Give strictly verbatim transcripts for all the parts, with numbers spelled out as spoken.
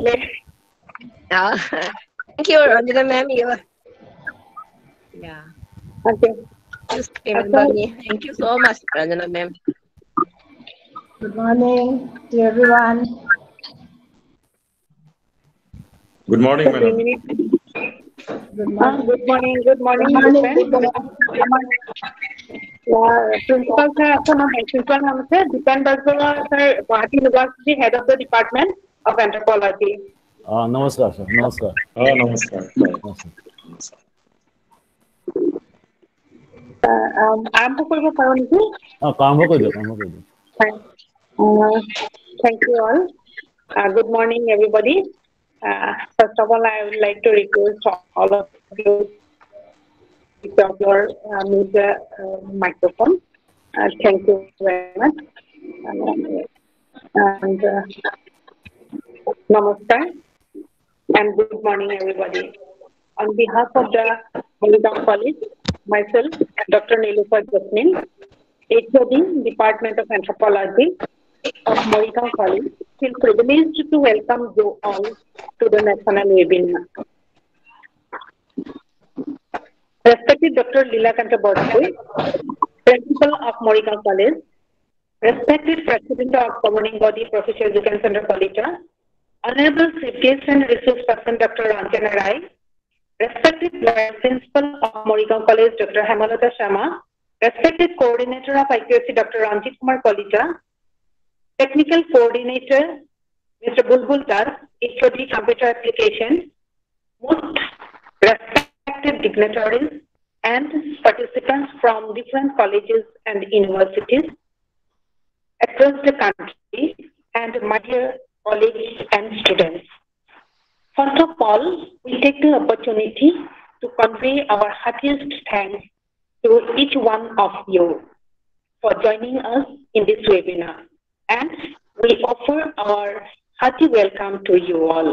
Uh, thank you, Ranjana ma'am. You, yeah, Okay. you So, remember me. Thank you so much, Ranjana ma'am. Good morning to everyone. Good morning, madam. Good uh, morning. good morning, good Good morning, morning. different. Good morning. Yeah, principal sir, also now principal name is Dipen Bansal sir, Guwahati University, head of the Department of Anthropology. Uh, namaskar, sir. Namaskar. Ah, namaskar. Namaskar. Uh, um, আৰম্ভ কৰিব পাৰোঁ নেকি? Uh, কাম কৰি দিয়ক, কাম কৰি দিয়ক। Uh, thank you all. Uh, good morning, everybody. Uh, first of all, I would like to request all of you to off your uh, media uh, microphone. Uh, thank you very much. Um, and uh, namaskar and good morning, everybody. On behalf of the Morigaon College, myself, Doctor Nilufar Jasmine, H O D, Department of Anthropology of Morigaon College, feel privileged to welcome you all to the national webinar. Respected Doctor Lilakanta Borapui, Principal of Morigaon College, respected President of Governing Body, Professor Jukensandra Kalita, Honorable Chief Guest and Resource Person, Doctor Ranjana Rai, respected Vice Principal of Morigaon College, Doctor Hemalata Sharma, respected Coordinator of I Q S C, Doctor Ranjit Kumar Kalita, Technical Coordinator, Mister Bulbul Das, H O D Computer Application, most respected dignitaries and participants from different colleges and universities across the country, and my dear colleagues and students. First of all, we take the opportunity to convey our heartiest thanks to each one of you for joining us in this webinar, and we offer our hearty welcome to you all.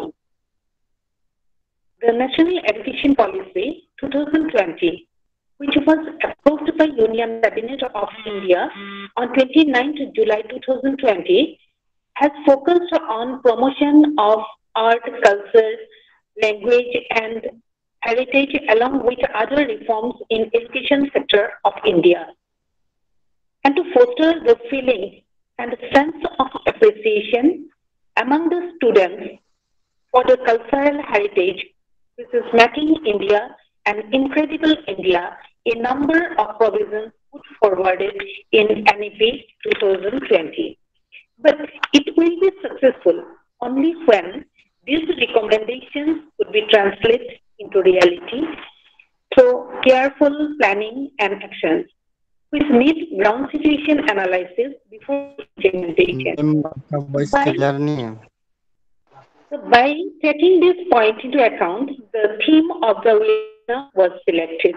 The National Education Policy twenty twenty, which was approved by Union Cabinet of India on twenty-ninth July two thousand twenty, has focused on promotion of art, culture, language, and heritage, along with other reforms in education sector of India, and to foster the feeling and sense of appreciation among the students for the cultural heritage, which is making India an incredible India, a number of provisions put forwarded in N E P twenty twenty. But it will be successful only when these recommendations could be translated into reality through careful planning and actions, which need ground situation analysis before implementation. By, so by taking this point into account, the theme of the webinar was selected.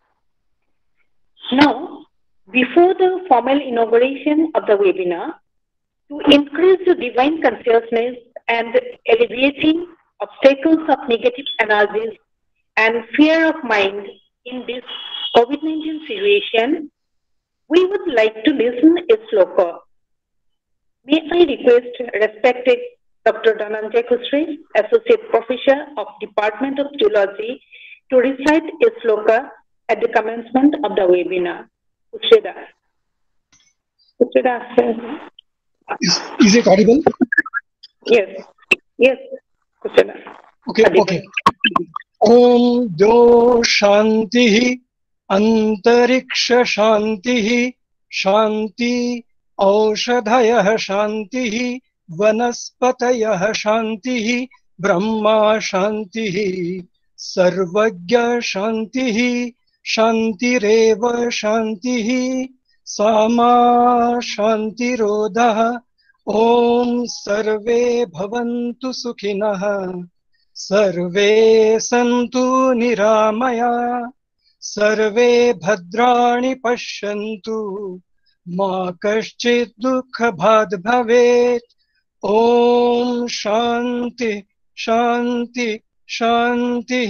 Now, before the formal inauguration of the webinar, to increase the divine consciousness and alleviating obstacles of negative energies and fear of mind in this COVID nineteen situation, we would like to listen a sloka. May I request respected Doctor Dhananjay Khusri, Associate Professor of Department of Zoology, to recite a sloka at the commencement of the webinar. Khusrida. Khusrida. Is, is it audible? Yes. Yes. Khusrida. Okay. Okay. Om Do Shanti Antariksha Shanti Shanti Aushadhayah Shanti Vanaspatayah Shanti Brahma Shanti Sarvagya Shanti Shantireva Shanti Sama Shantirodha Om Sarve Bhavantu Sukhinah Sarve Santu Niramaya Sarve Bhadrani Pashyantu Ma Kaschit Dukha Bhad Bhavet Om Shanti Shanti Shanti.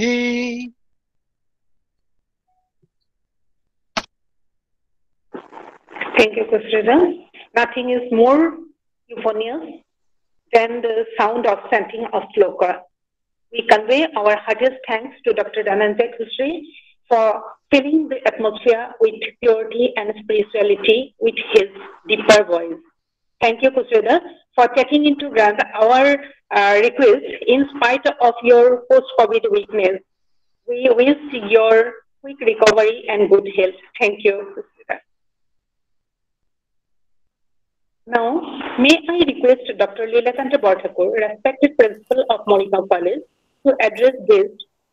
Thank you, Khusrida. Nothing is more euphonious than the sound of chanting of sloka. We convey our heartiest thanks to Doctor Dhananjay Khusri for filling the atmosphere with purity and spirituality with his deeper voice. Thank you, Khusrida, for taking into grant our uh, request in spite of your post-COVID weakness. We wish your quick recovery and good health. Thank you, Khusrida. Now, may I request Doctor Lilakanta Borthakur, respected principal of Morigaon College, to address this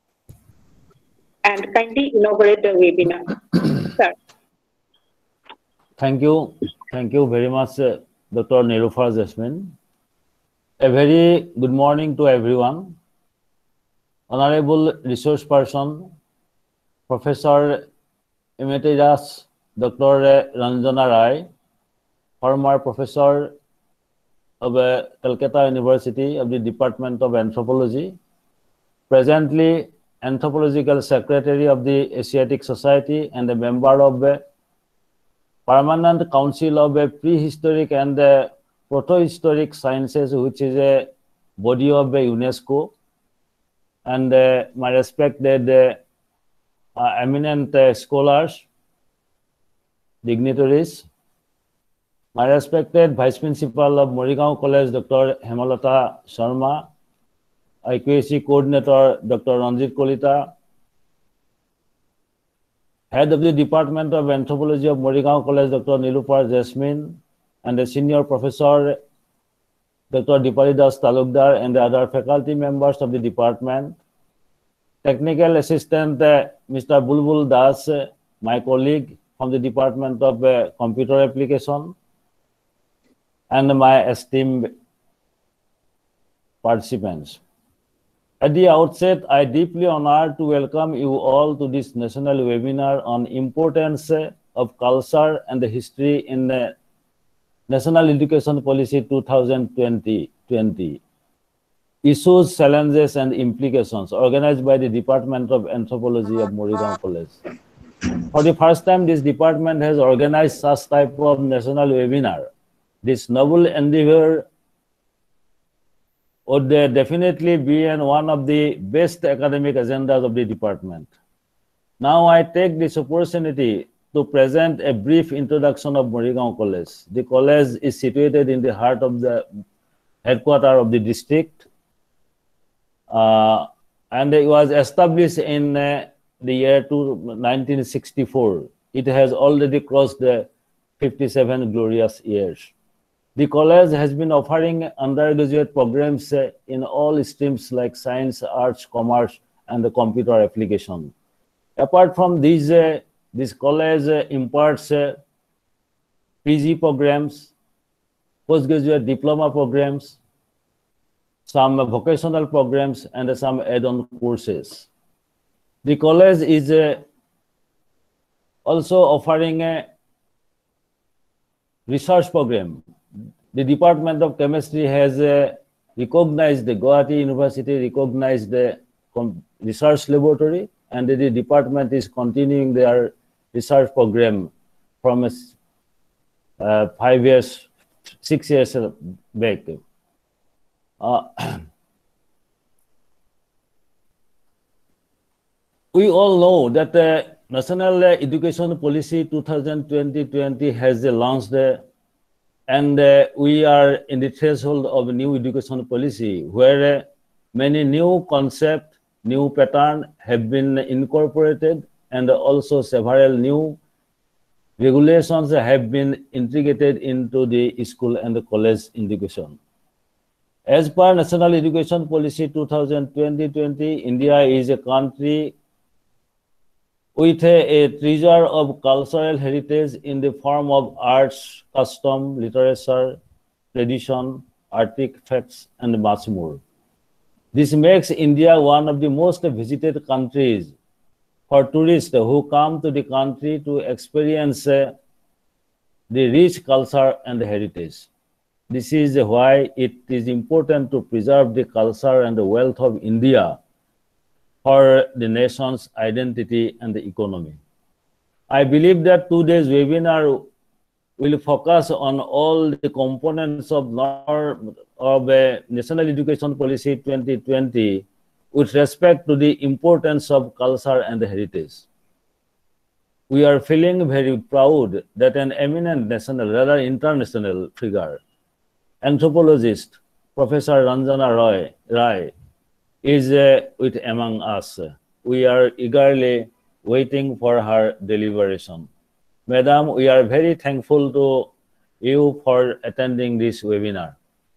and kindly inaugurate the webinar. Sir. Thank you. Thank you very much, uh, Doctor Nilufar Jasmine. A very good morning to everyone. Honorable resource person, Professor Emeritus Doctor Ranjana Rai, former professor of uh, Calcutta University of the Department of Anthropology, presently Anthropological Secretary of the Asiatic Society and a member of the Permanent Council of the Prehistoric and the Protohistoric Sciences, which is a body of the UNESCO, and uh, my respected uh, uh, eminent uh, scholars, dignitaries, my respected Vice Principal of Morigaon College, Doctor Hemalata Sharma, I Q A C Coordinator, Doctor Ranjit Kolita, Head of the Department of Anthropology of Morigaon College, Doctor Nilufar Jasmine, and the Senior Professor, Doctor Dipali Das Talukdar, and the other faculty members of the department, Technical Assistant uh, Mister Bulbul Das, uh, my colleague from the Department of uh, Computer Application, and my esteemed participants. At the outset, I deeply honored to welcome you all to this national webinar on importance of culture and the history in the National Education Policy two thousand twenty, Issues, Challenges and Implications, organized by the Department of Anthropology of Morigaon College. For the first time, this department has organized such type of national webinar. This noble endeavor would uh, definitely be in one of the best academic agendas of the department. Now I take this opportunity to present a brief introduction of Morigaon College. The college is situated in the heart of the headquarters of the district, uh, and it was established in uh, the year nineteen sixty-four. It has already crossed the fifty-seven glorious years. The college has been offering undergraduate programs uh, in all streams like science, arts, commerce, and the computer application. Apart from these, uh, this college uh, imparts uh, P G programs, postgraduate diploma programs, some vocational programs, and some add-on courses. The college is uh, also offering a research program. The Department of Chemistry has uh, recognized the Guwahati University, recognized the research laboratory, and the department is continuing their research program from uh, five years, six years back. Uh, we all know that the National Education Policy two thousand twenty has launched, uh, and uh, we are in the threshold of a new education policy where uh, many new concepts, new patterns have been incorporated, and also several new regulations have been integrated into the school and the college education. As per National Education Policy two thousand twenty, India is a country with a, a treasure of cultural heritage in the form of arts, custom, literature, tradition, artifacts, and much more. This makes India one of the most visited countries for tourists who come to the country to experience uh, the rich culture and heritage. This is why it is important to preserve the culture and the wealth of India for the nation's identity and the economy. I believe that today's webinar will focus on all the components of not, of uh, National Education Policy twenty twenty with respect to the importance of culture and heritage. We are feeling very proud that an eminent national, rather international figure, anthropologist, Professor Ranjana Roy, Rai, is uh, with among us. We are eagerly waiting for her deliberation. Madam, we are very thankful to you for attending this webinar.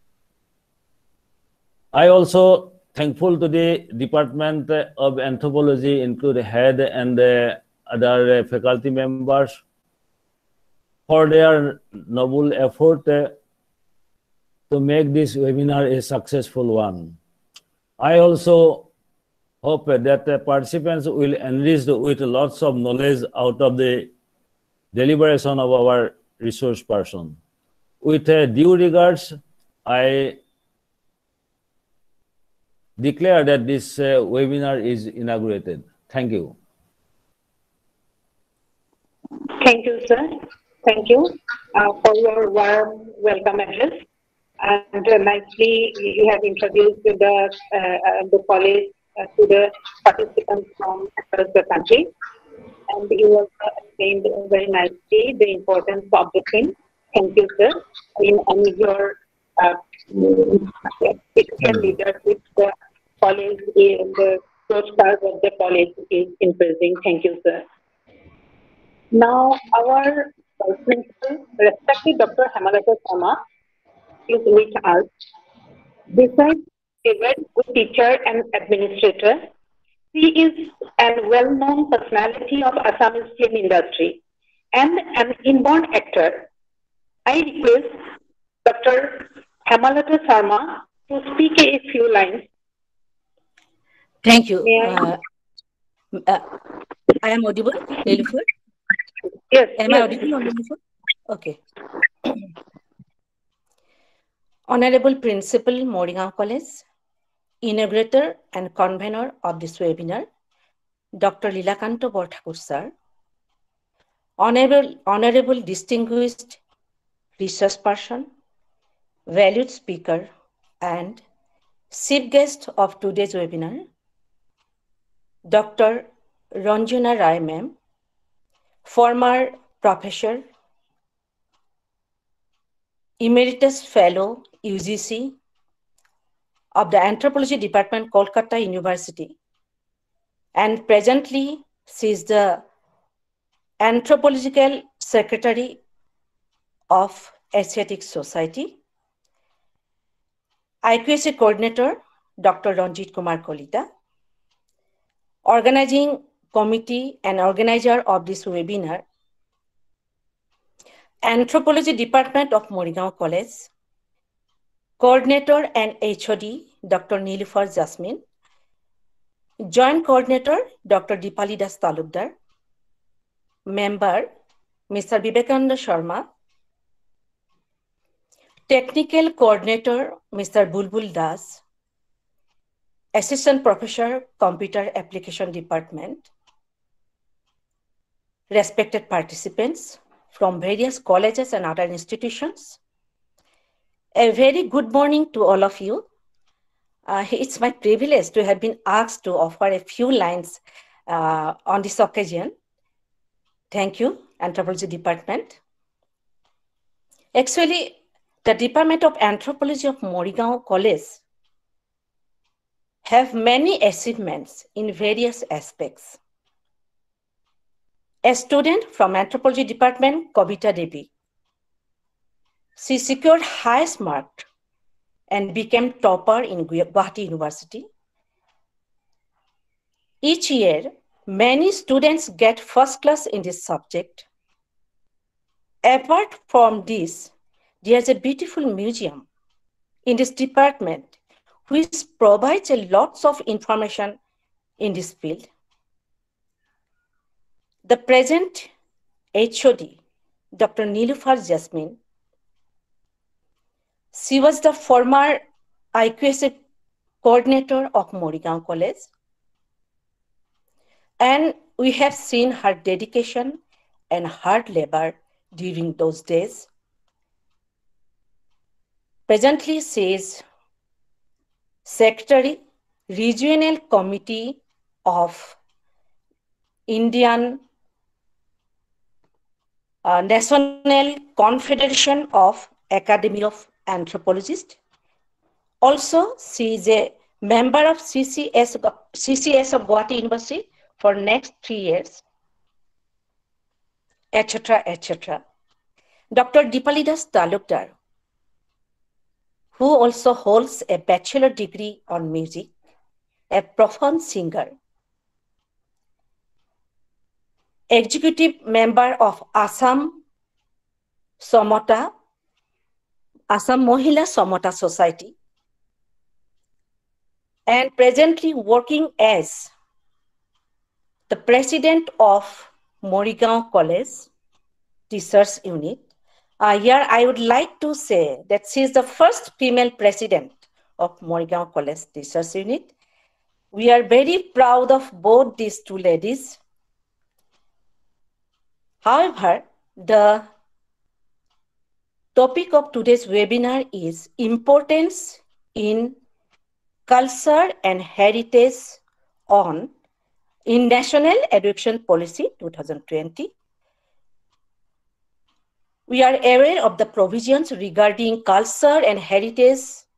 I also thankful to the Department of Anthropology, including head and uh, other faculty members, for their noble effort uh, to make this webinar a successful one. I also hope that the participants will enrich with lots of knowledge out of the deliberation of our resource person. With uh, due regards, I declare that this uh, webinar is inaugurated. Thank you. Thank you, sir. Thank you uh, for your warm welcome address. And uh, nicely, you have introduced the, uh, uh, the college uh, to the participants from across the country. And you also explained very nicely the importance of the thing. Thank you, sir. In, in your uh, critical leadership, the college, in the postcards of the college is increasing. Thank you, sir. Now, our principal, respected Doctor Hemalata Sharma, is with us. Besides a very good teacher and administrator, he is a well-known personality of Assamese film industry and an inborn actor. I request Doctor Hemalata Sharma to speak a few lines. Thank you. May I? Uh, uh, I am audible, Nilufar? Yes. Am yes. I audible, Nilufar? Okay. Honorable Principal, Morigaon College, Inaugurator and Convener of this webinar, Doctor Lilakanto Borthakur sir, Honorable, Honorable Distinguished Resource Person, Valued Speaker, and Chief Guest of today's webinar, Doctor Ranjana Rai ma'am, former Professor, Emeritus Fellow, U G C, of the Anthropology Department, Kolkata University, and presently she is the Anthropological Secretary of Asiatic Society, I Q A C Coordinator, Doctor Ranjit Kumar Kolita, Organizing Committee and Organizer of this webinar, Anthropology Department of Morigaon College, Coordinator and H O D, Doctor Nilufar Jasmine, Joint Coordinator, Doctor Dipali Das Talukdar, Member, Mister Vivekananda Sharma, Technical Coordinator, Mister Bulbul Das, Assistant Professor, Computer Application Department, respected participants from various colleges and other institutions, a very good morning to all of you. Uh, it's my privilege to have been asked to offer a few lines uh, on this occasion. Thank you, Anthropology Department. Actually, the Department of Anthropology of Morigaon College have many achievements in various aspects. A student from Anthropology Department, Kavita Devi. She secured highest mark and became topper in Guwahati University. Each year, many students get first class in this subject. Apart from this, there's a beautiful museum in this department which provides a lots of information in this field. The present H O D, Doctor Nilufar Jasmine, she was the former I Q A C coordinator of Morigaon College. And we have seen her dedication and hard labor during those days. Presently, she is Secretary, Regional Committee of Indian uh, National Confederation of Academy of Anthropologists. Also, she is a member of C C S, C C S of Guwahati University for next three years, et cetera, et cetera. Doctor Dipali Das Talukdar, who also holds a bachelor degree on music, a profound singer, executive member of Assam Samata, Assam Mohila Samata Society, and presently working as the president of Morigaon College Research Unit. Uh, here I would like to say that she is the first female president of Morigaon College Research Unit. We are very proud of both these two ladies. However, the topic of today's webinar is importance in culture and heritage on in National Education Policy twenty twenty. We are aware of the provisions regarding culture and heritage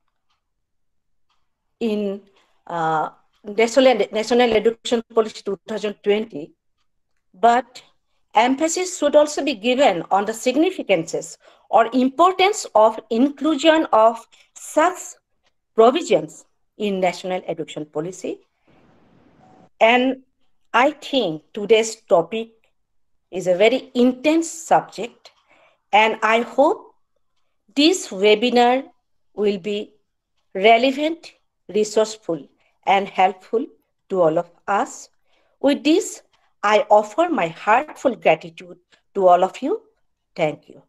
in uh, National, National Education Policy twenty twenty, but emphasis should also be given on the significances or importance of inclusion of such provisions in National Education Policy. And I think today's topic is a very intense subject, and I hope this webinar will be relevant, resourceful, and helpful to all of us. With this, I offer my heartfelt gratitude to all of you. Thank you.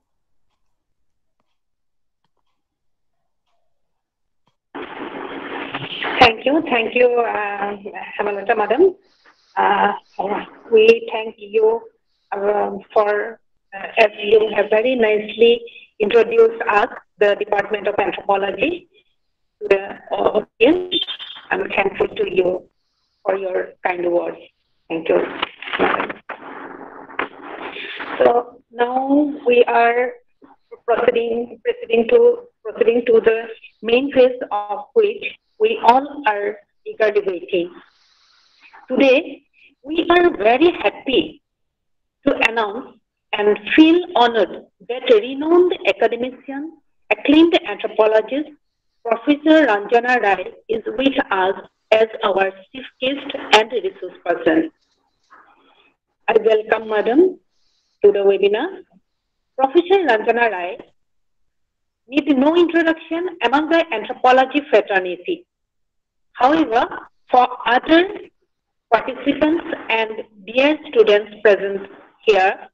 Thank you. Thank you, uh, Hemalata Madam. Uh, we thank you uh, for, uh, as you have very nicely introduced us, the Department of Anthropology, to the audience. I'm thankful to you for your kind words. Thank you. So now we are proceeding, proceeding to proceeding to the main phase of which we all are eagerly waiting. Today, we are very happy to announce and feel honored that renowned academician, acclaimed anthropologist, Professor Ranjana Rai is with us as our chief guest and resource person. I welcome Madam to the webinar. Professor Ranjana Rai needs no introduction among the anthropology fraternity. However, for other participants and dear students present here,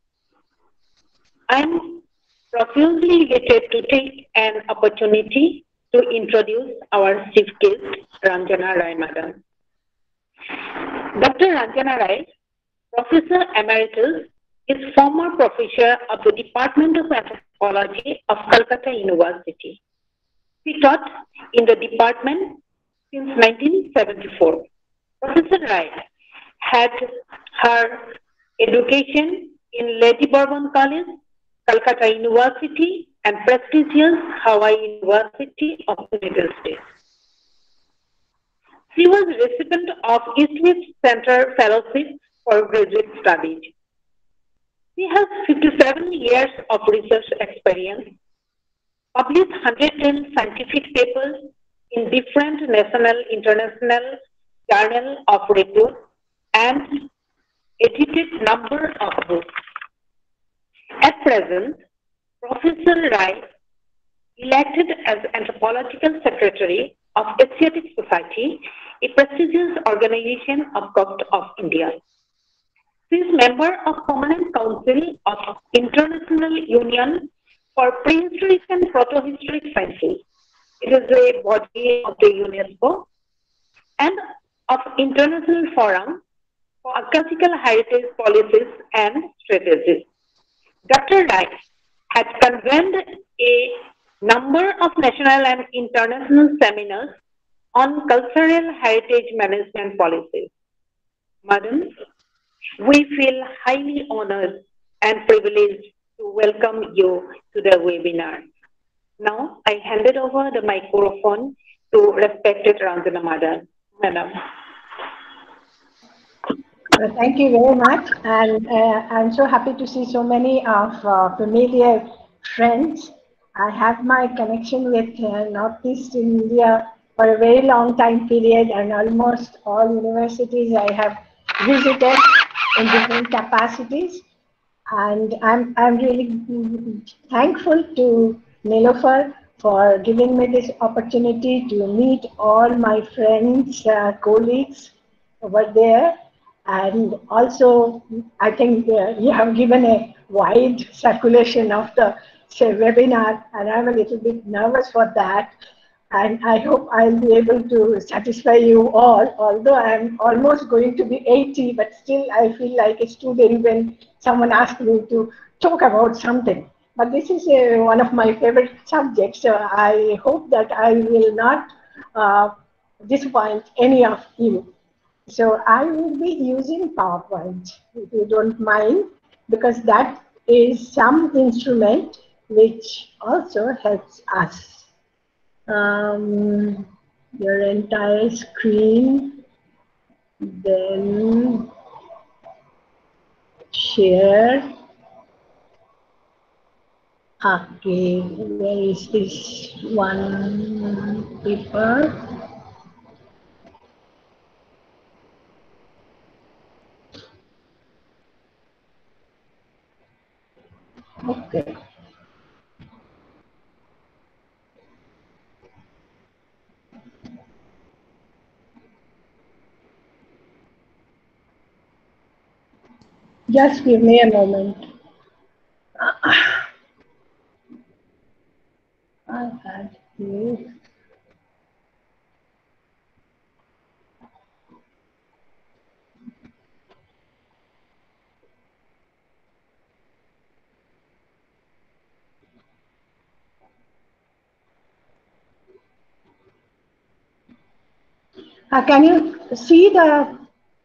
I am profusely elated to take an opportunity to introduce our chief guest, Ranjana Rai Madam. Doctor Ranjana Rai, Professor Emeritus, is former professor of the Department of Anthropology of Calcutta University. She taught in the department since nineteen seventy-four. Professor Rai had her education in Lady Bourbon College, Calcutta University, and prestigious Hawaii University of the United States. She was recipient of Eastwich Center Fellowship for Graduate Studies. She has fifty-seven years of research experience, published one hundred ten scientific papers in different national, international journals of repute, and edited number of books. At present, Professor Rai, elected as Anthropological Secretary of Asiatic Society, a prestigious organization of Government of India. She is member of Permanent Council of International Union for Prehistoric and Proto-Historic Sciences. It is a body of the UNESCO, and of International Forum for Archaeological Heritage Policies and Strategies. Doctor Rai had convened a number of national and international seminars on cultural heritage management policies. Madam, we feel highly honored and privileged to welcome you to the webinar. Now, I handed over the microphone to respected Ranjana Madam. Madam. Uh, Thank you very much, and uh, I'm so happy to see so many of uh, familiar friends. I have my connection with uh, Northeast India for a very long time period, and almost all universities I have visited in different capacities. And I'm I'm really mm, thankful to Nilofer for giving me this opportunity to meet all my friends, uh, colleagues over there. And also, I think uh, you have given a wide circulation of the say, webinar, and I'm a little bit nervous for that. And I hope I'll be able to satisfy you all, although I'm almost going to be eighty, but still I feel like a student when someone asks me to talk about something. But this is uh, one of my favorite subjects, so I hope that I will not uh, disappoint any of you. So I will be using PowerPoint, if you don't mind, because that is some instrument which also helps us. Um, your entire screen, then share. Okay, where is this one paper? Okay. Just give me a moment. I had this. Uh, can you see the?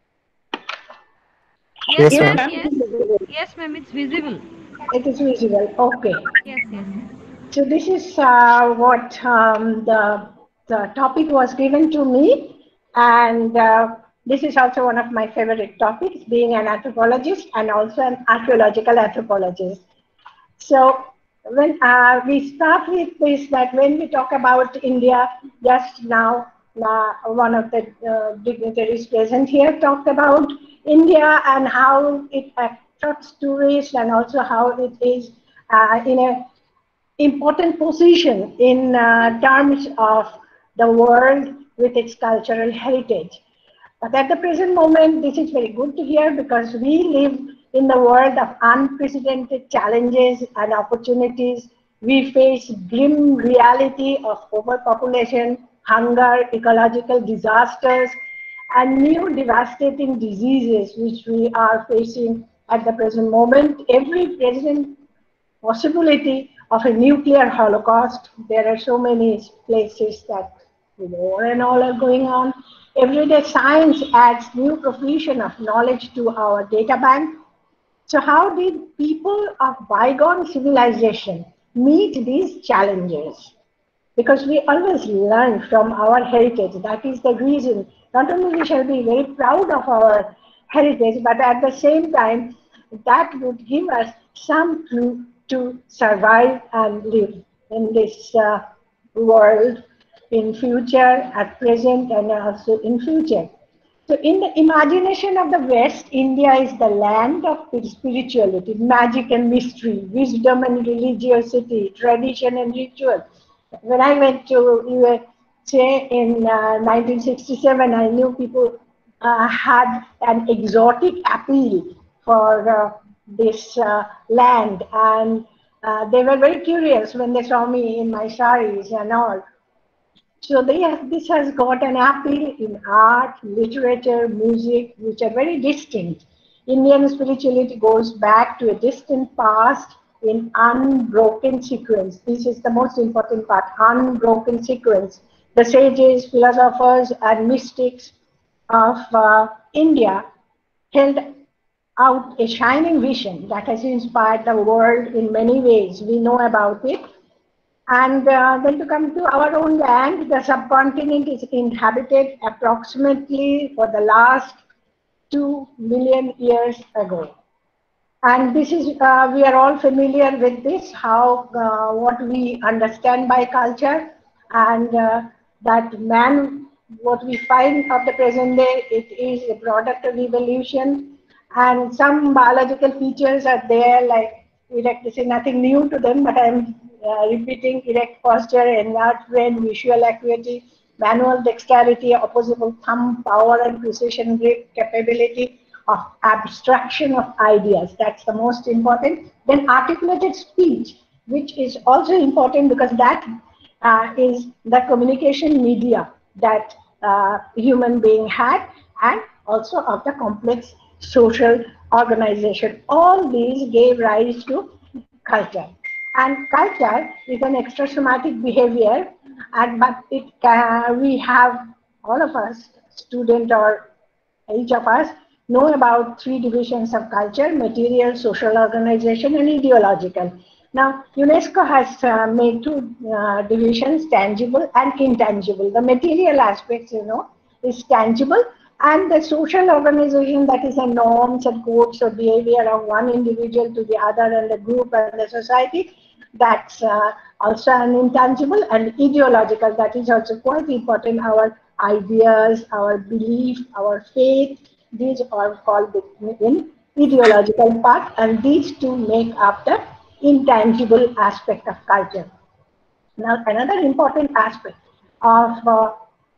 Yes, Yes, ma'am. ma'am. Yes. Yes, ma'am. It's visible. It is visible. Okay. Yes, yes. So this is uh, what um, the, the topic was given to me, and uh, this is also one of my favorite topics, being an anthropologist and also an archaeological anthropologist. So when uh, we start with this, that when we talk about India, just now, uh, one of the uh, dignitaries present here talked about India and how it attracts tourists and also how it is uh, in a important position in uh, terms of the world with its cultural heritage. But at the present moment, this is very good to hear because we live in the world of unprecedented challenges and opportunities. We face grim reality of overpopulation, hunger, ecological disasters, and new devastating diseases which we are facing at the present moment. Every present possibility of a nuclear holocaust. There are so many places that war and all are going on. Everyday science adds new profusion of knowledge to our data bank. So how did people of bygone civilization meet these challenges? Because we always learn from our heritage. That is the reason. Not only we shall be very proud of our heritage, but at the same time, that would give us some clue to survive and live in this uh, world in future, at present, and also in future. So in the imagination of the West, India is the land of spirituality, magic and mystery, wisdom and religiosity, tradition and ritual. When I went to U S A in uh, nineteen sixty-seven, I knew people uh, had an exotic appeal for uh, this uh, land, and uh, they were very curious when they saw me in my saris and all. So they have, this has got an appeal in art, literature, music, which are very distinct. Indian spirituality goes back to a distant past in unbroken sequence. This is the most important part, unbroken sequence. The sages, philosophers, and mystics of uh, India held out a shining vision that has inspired the world in many ways. We know about it. And uh, then to come to our own land, the subcontinent is inhabited approximately for the last two million years ago. And this is, uh, we are all familiar with this, how, uh, what we understand by culture, and uh, that man, what we find of the present day, it is a product of evolution. And some biological features are there, like erect, this is nothing new to them, but I'm uh, repeating: erect posture, enlarged brain, visual acuity, manual dexterity, opposable thumb, power and precision grip, capability of abstraction of ideas. That's the most important. Then articulated speech, which is also important because that uh, is the communication media that uh, human being had, and also of the complex social organization. All these gave rise to culture. And culture is an extrasomatic behavior, and but it can, we have, all of us, student or each of us, know about three divisions of culture: material, social organization, and ideological. Now, UNESCO has uh, made two uh, divisions, tangible and intangible. The material aspects, you know, is tangible, and the social organization, that is the norms and codes of behavior of one individual to the other and the group and the society, that's uh, also an intangible. And ideological, that is also quite important. Our ideas, our belief, our faith, these are called in ideological part, and these two make up the intangible aspect of culture. Now, another important aspect of uh,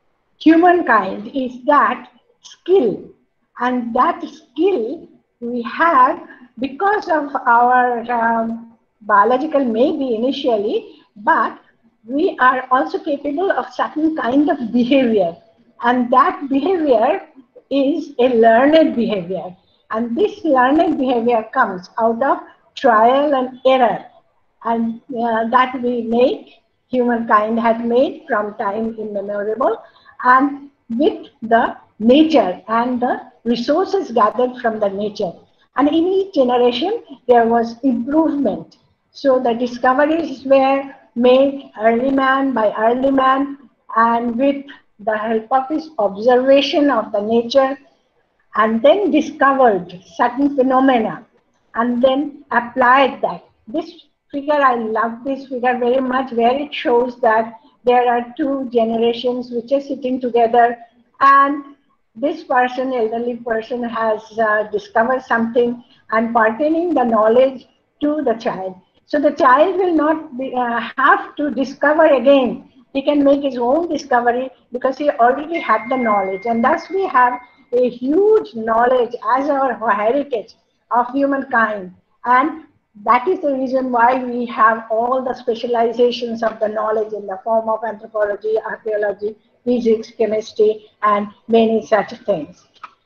humankind is that skill, and that skill we have because of our um, biological maybe initially, but we are also capable of certain kind of behavior, and that behavior is a learned behavior, and this learned behavior comes out of trial and error, and uh, that we make, humankind had made from time immemorial, and with the nature and the resources gathered from the nature. And in each generation, there was improvement. So the discoveries were made early man by early man, and with the help of his observation of the nature, and then discovered certain phenomena, and then applied that. This figure, I love this figure very much, where it shows that there are two generations which are sitting together, and this person, elderly person, has uh, discovered something and pertaining the knowledge to the child. So the child will not be, uh, have to discover again. He can make his own discovery because he already had the knowledge, and thus we have a huge knowledge as our heritage of humankind. And that is the reason why we have all the specializations of the knowledge in the form of anthropology, archaeology, physics, chemistry, and many such things.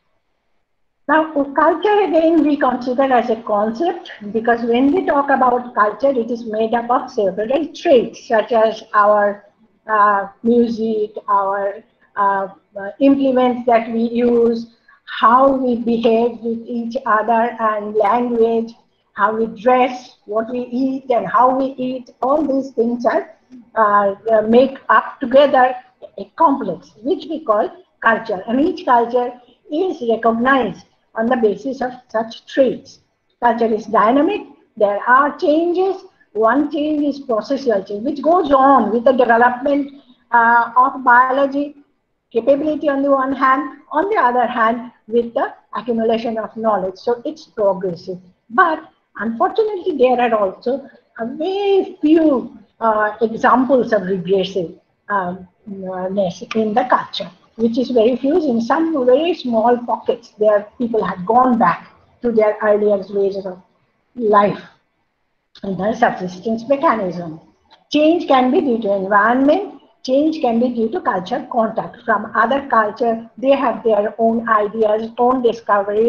Now, culture again we consider as a concept, because when we talk about culture, it is made up of several traits, such as our uh, music, our uh, implements that we use, how we behave with each other, and language, how we dress, what we eat, and how we eat. All these things are uh, make up together a complex, which we call culture. And each culture is recognized on the basis of such traits. Culture is dynamic. There are changes. One change is processual change, which goes on with the development uh, of biology, capability on the one hand, on the other hand, with the accumulation of knowledge. So it's progressive. But unfortunately, there are also a very few uh, examples of regressive um, in the culture, which is very few. In some very small pockets, there people have gone back to their earlier ways of life and the subsistence mechanism. Change can be due to environment. Change can be due to culture contact from other culture. They have their own ideas, own discoveries,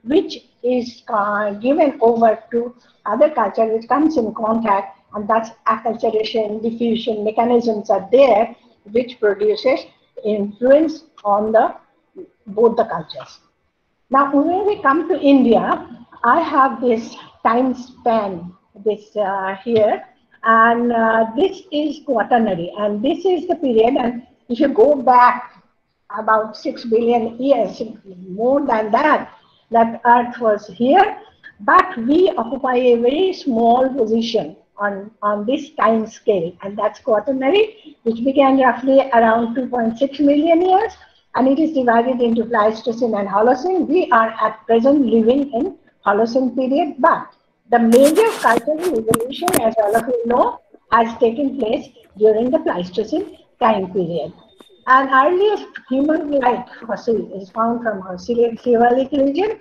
which is uh, given over to other culture, which comes in contact, and that's acculturation, diffusion mechanisms are there, which produces influence on the both the cultures. Now, when we come to India, I have this time span, this uh, here, and uh, this is quaternary, and this is the period, and if you go back about six billion years, more than that, that Earth was here, but we occupy a very small position on, on this time scale, and that's quaternary, which began roughly around two point six million years, and it is divided into Pleistocene and Holocene. We are at present living in Holocene period, but the major cultural evolution, as all of you know, has taken place during the Pleistocene time period. An earliest human-like fossil is found from our Siluric region,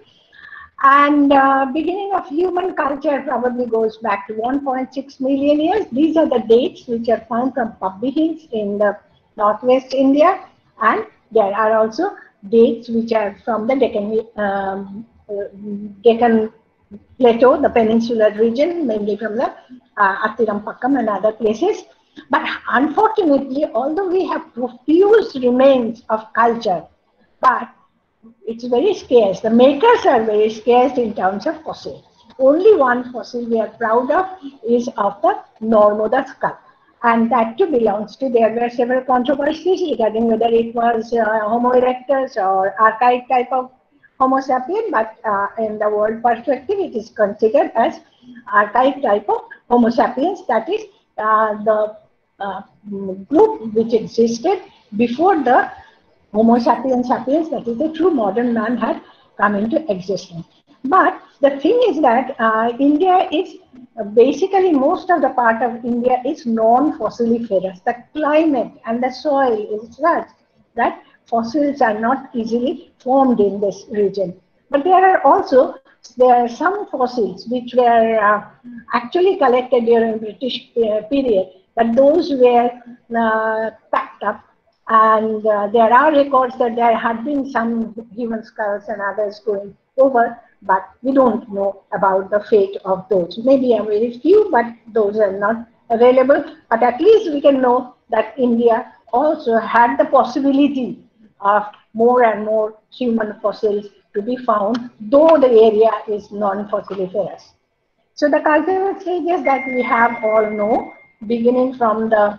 and uh, beginning of human culture probably goes back to one point six million years. These are the dates which are found from Pabbi Hills in the northwest India, and there are also dates which are from the Deccan, um, Deccan Plateau, the peninsular region, mainly from the uh, Attirampakkam and other places. But unfortunately, although we have profuse remains of culture, but it's very scarce. The makers are very scarce in terms of fossils. Only one fossil we are proud of is of the Normoda skull. And that too belongs to, there were several controversies regarding whether it was uh, Homo erectus or archaic type of Homo sapien, but uh, in the world perspective, it is considered as archaic type of Homo sapiens, that is uh, the uh, group which existed before the Homo sapiens sapiens, that is the true modern man, had come into existence. But the thing is that uh, India is uh, basically, most of the part of India is non-fossiliferous. The climate and the soil is such that fossils are not easily formed in this region. But there are also, there are some fossils which were uh, actually collected during British uh, period, but those were uh, packed up. And uh, there are records that there had been some human skulls and others going over, but we don't know about the fate of those. Maybe a very few, but those are not available. But at least we can know that India also had the possibility of more and more human fossils to be found, though the area is non-fossiliferous. So the cultural stages that we have all know, beginning from the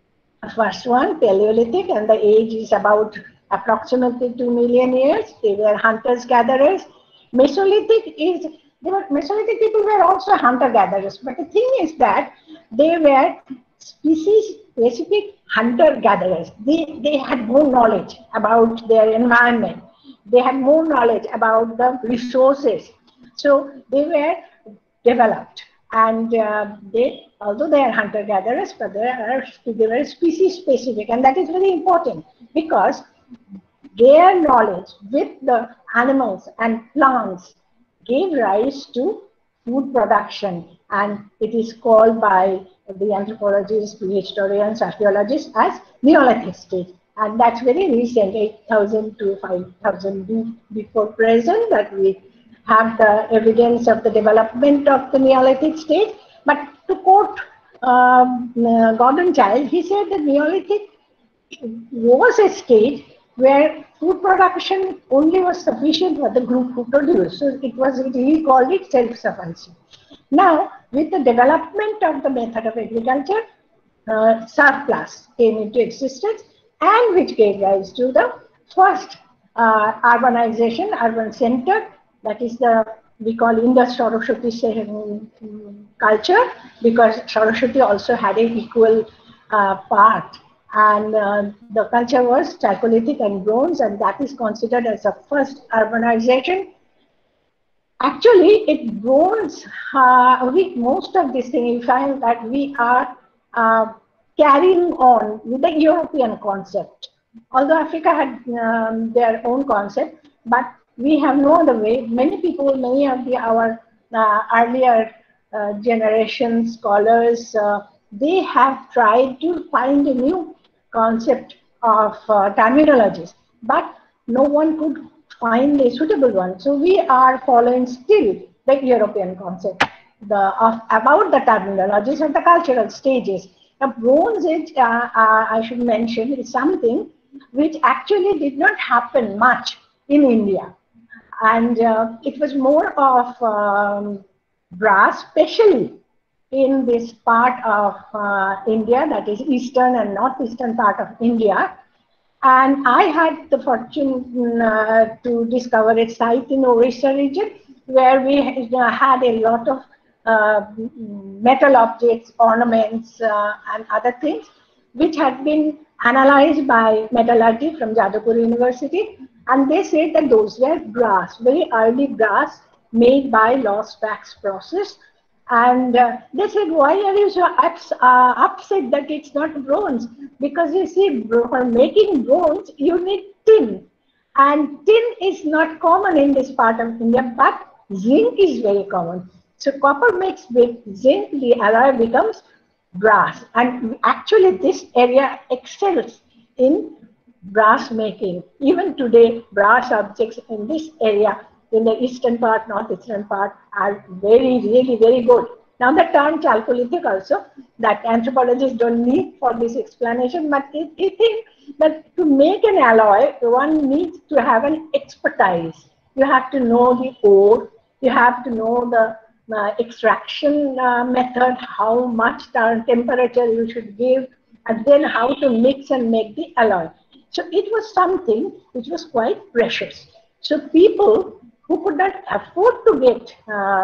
first one, Paleolithic, and the age is about approximately two million years. They were hunters-gatherers. Mesolithic is, they were, Mesolithic people were also hunter-gatherers. But the thing is that they were species-specific hunter-gatherers. They, they had more knowledge about their environment. They had more knowledge about the resources. So they were developed. And uh, they, although they are hunter-gatherers, but they are, they were species-specific, and that is very important because their knowledge with the animals and plants gave rise to food production, and it is called by the anthropologists, historians, archaeologists as Neolithic stage, and that's very recent, eight thousand to five thousand before present, that we have the evidence of the development of the Neolithic stage. But to quote um, uh, Gordon Childe, he said that Neolithic was a stage where food production only was sufficient for the group who produced. So it was, he called it self-sufficiency. Now, with the development of the method of agriculture, uh, surplus came into existence, and which gave rise to the first uh, urbanization, urban center. That is the, we call Indus Saraswati culture, because Saraswati also had an equal uh, part. And uh, the culture was Chalcolithic and Bronze, and that is considered as the first urbanization. Actually, it Bronze, uh, we, most of this thing, we find that we are uh, carrying on with the European concept. Although Africa had um, their own concept, but we have no other way. Many people, many of the, our uh, earlier uh, generation scholars, uh, they have tried to find a new concept of uh, terminologies, but no one could find a suitable one. So we are following still the European concept the, of about the terminologies of the cultural stages. The Bronze Age, uh, uh, I should mention, is something which actually did not happen much in India. And uh, it was more of um, brass, especially in this part of uh, India, that is eastern and northeastern part of India. And I had the fortune uh, to discover a site in Orissa region where we had a lot of uh, metal objects, ornaments, uh, and other things, which had been analyzed by metallurgy from Jadavpur University. And they said that those were brass, very early brass made by lost wax process. And uh, they said, why are you so ups, uh, upset that it's not bronze? Because you see, for making bronze, you need tin. And tin is not common in this part of India, but zinc is very common. So copper mixed with zinc, the alloy becomes brass. And actually this area excels in brass making. Even today, brass objects in this area, in the eastern part, northeastern part, are very, really very good. Now the term chalcolithic also, that anthropologists don't need for this explanation, but I think that to make an alloy, one needs to have an expertise. You have to know the ore, you have to know the uh, extraction uh, method, how much temperature you should give, and then how to mix and make the alloy. So it was something which was quite precious. So people who could not afford to get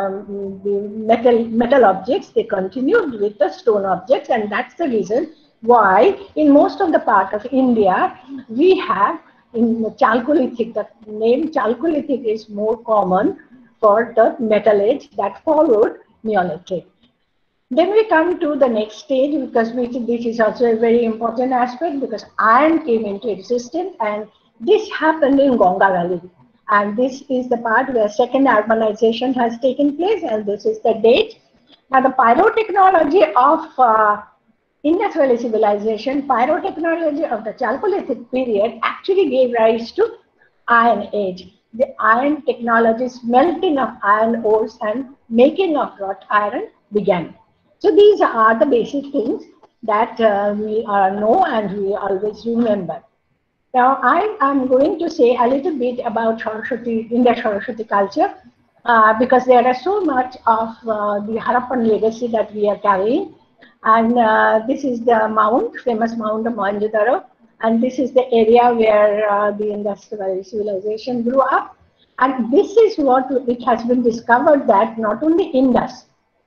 um, the metal, metal objects, they continued with the stone objects, and that's the reason why in most of the part of India, we have in the Chalcolithic, the name Chalcolithic is more common for the metal age that followed Neolithic. Then we come to the next stage, because we, this is also a very important aspect, because iron came into existence, and this happened in Ganga Valley. And this is the part where second urbanization has taken place, and this is the date. Now the pyrotechnology of uh, Indus Valley civilization, pyrotechnology of the Chalcolithic period actually gave rise to Iron Age. The iron technology, smelting of iron ores and making of wrought iron began. So these are the basic things that uh, we uh, know and we always remember. Now I am going to say a little bit about Saraswati, India Saraswati culture, uh, because there are so much of uh, the Harappan legacy that we are carrying. And uh, this is the mount, famous mount of Mohenjo-daro. And this is the area where uh, the Indus Valley civilization grew up. And this is what it has been discovered, that not only Indus,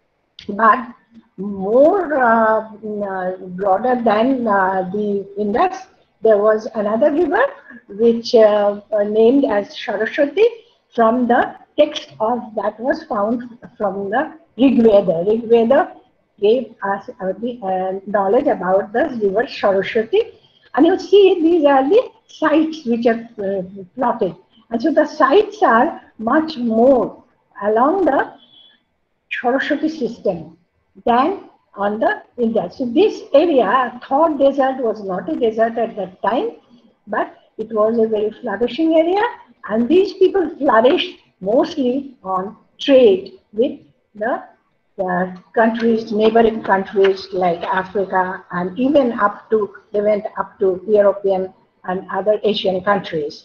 but more uh, uh, broader than uh, the Indus, there was another river which uh, uh, named as Saraswati, from the text of that was found from the Rig Veda. Rig Veda gave us uh, the uh, knowledge about the river Saraswati. And you see, these are the sites which are uh, plotted. And so the sites are much more along the Saraswati system than on the Indus. So this area, Thor Desert, was not a desert at that time, but it was a very flourishing area. And these people flourished mostly on trade with the uh, countries, neighboring countries like Africa, and even up to, they went up to European and other Asian countries.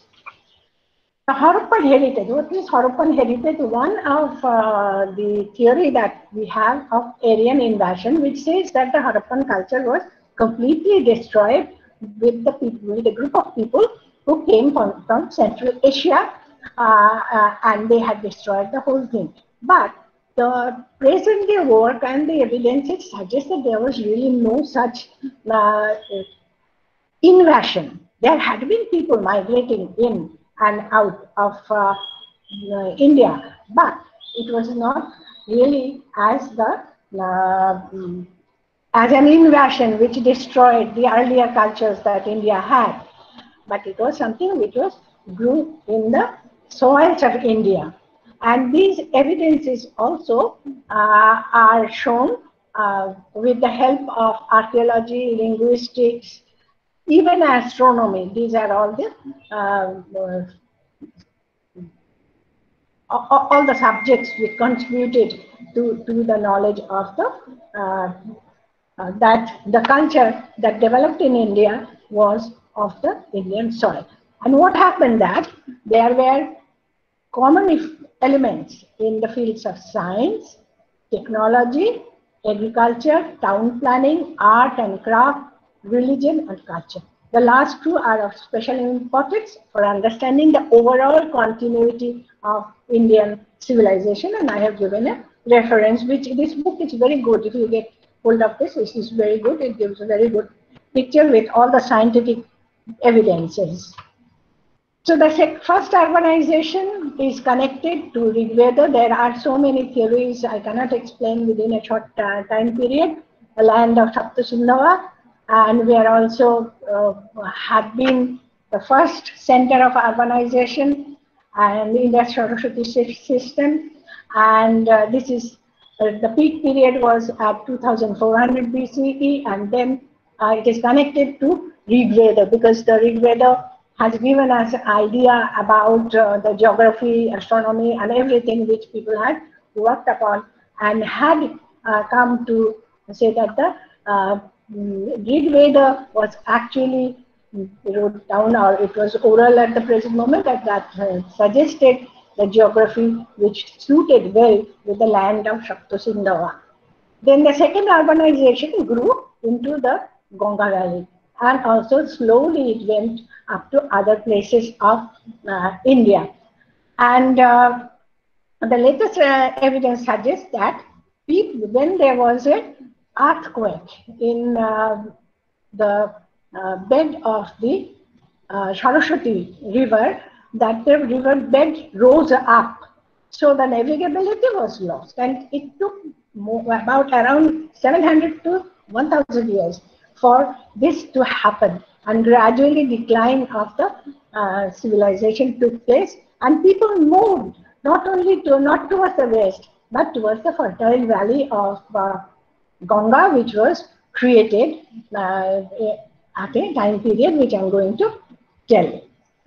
The Harappan heritage, what is Harappan heritage? One of uh, the theory that we have of Aryan invasion, which says that the Harappan culture was completely destroyed with the people, with a group of people who came from, from Central Asia, uh, uh, and they had destroyed the whole thing. But the present day work and the evidences suggest that there was really no such uh, invasion. There had been people migrating in and out of uh, uh, India, but it was not really as the uh, as an invasion which destroyed the earlier cultures that India had, but it was something which was grew in the soils of India. And these evidences also uh, are shown uh, with the help of archaeology, linguistics, even astronomy. These are all the uh, all, all the subjects which contributed to, to the knowledge of the uh, uh, that the culture that developed in India was of the Indian soil. And what happened that there were common elements in the fields of science, technology, agriculture, town planning, art and craft, religion and culture. The last two are of special importance for understanding the overall continuity of Indian civilization, and I have given a reference, which this book is very good. If you get hold of this, this is very good. It gives a very good picture with all the scientific evidences. So the first urbanization is connected to Rig Veda. There are so many theories I cannot explain within a short uh, time period. The land of Saptasindhava, and we are also uh, had been the first center of urbanization and in the Saraswati system. And uh, this is uh, the peak period was at two thousand four hundred B C E, and then uh, it is connected to Rig Veda because the Rig Veda has given us an idea about uh, the geography, astronomy, and everything which people had worked upon and had uh, come to say that the uh, Rig Veda was actually wrote down, or it was oral at the present moment, that, that uh, suggested the geography which suited well with the land of Saptasindhava. Then the second urbanization grew into the Ganga Valley, and also slowly it went up to other places of uh, India. And uh, the latest uh, evidence suggests that people, when there was an earthquake in uh, the uh, bed of the uh, Saraswati river, that the river bed rose up. So the navigability was lost, and it took more, about around seven hundred to one thousand years for this to happen, and gradually decline of the uh, civilization took place, and people moved not only to not towards the west but towards the fertile valley of uh, Ganga, which was created uh, at a time period which I am going to tell you.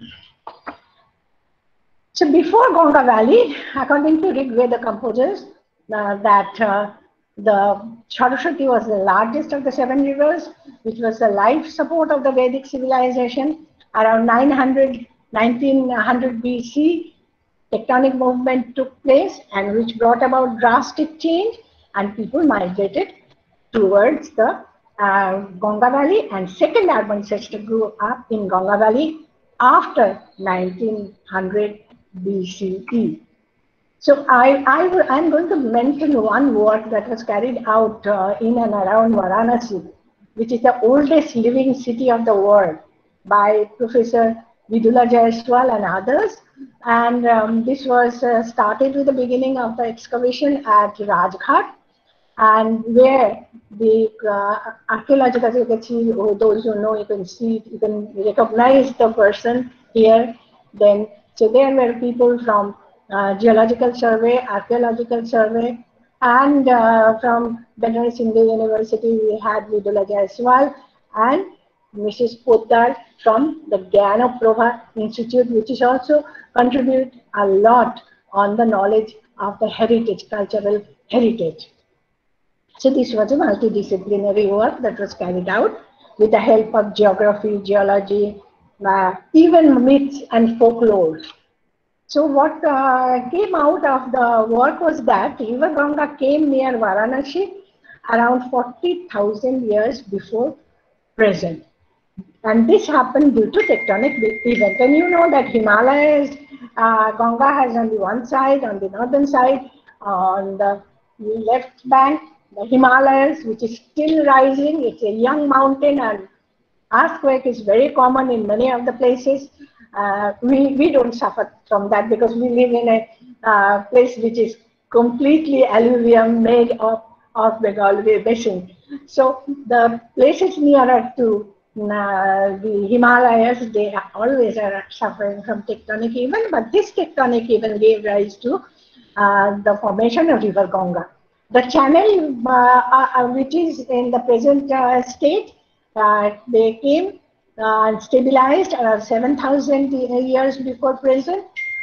So before Ganga Valley, according to Rig Veda composers, uh, that uh, the Saraswati was the largest of the seven rivers, which was the life support of the Vedic civilization. Around nine hundred, nineteen hundred B C, tectonic movement took place, and which brought about drastic change, and people migrated towards the uh, Ganga Valley, and second urban sector grew up in Ganga Valley after nineteen hundred B C E. So I, I, I'm going to mention one work that was carried out uh, in and around Varanasi, which is the oldest living city of the world, by Professor Vidula Jaiswal and others. And um, this was uh, started with the beginning of the excavation at Rajghat, and where the uh, archaeological, you can see, or those who know, you can see, you can recognize the person here. Then, so there were people from uh, Geological Survey, Archaeological Survey, and uh, from Banaras Hindu University, we had Vidula Jaiswal and Missus Poddar from the Gyanaprabha Institute, which is also contribute a lot on the knowledge of the heritage, cultural heritage. So this was a multidisciplinary work that was carried out with the help of geography, geology, uh, even myths and folklore. So what uh, came out of the work was that River Ganga came near Varanasi around forty thousand years before present. And this happened due to tectonic event. And you know that Himalayas, uh, Ganga has on the one side, on the northern side, on the left bank, the Himalayas, which is still rising. It's a young mountain, and earthquake is very common in many of the places. Uh, we, we don't suffer from that because we live in a uh, place which is completely alluvium made of, of Bengal basin. So the places nearer to uh, the Himalayas, they are always are suffering from tectonic event, but this tectonic event gave rise to uh, the formation of River Ganga. The channel, uh, uh, which is in the present uh, state, uh, they came uh, and stabilized around seven thousand years before present,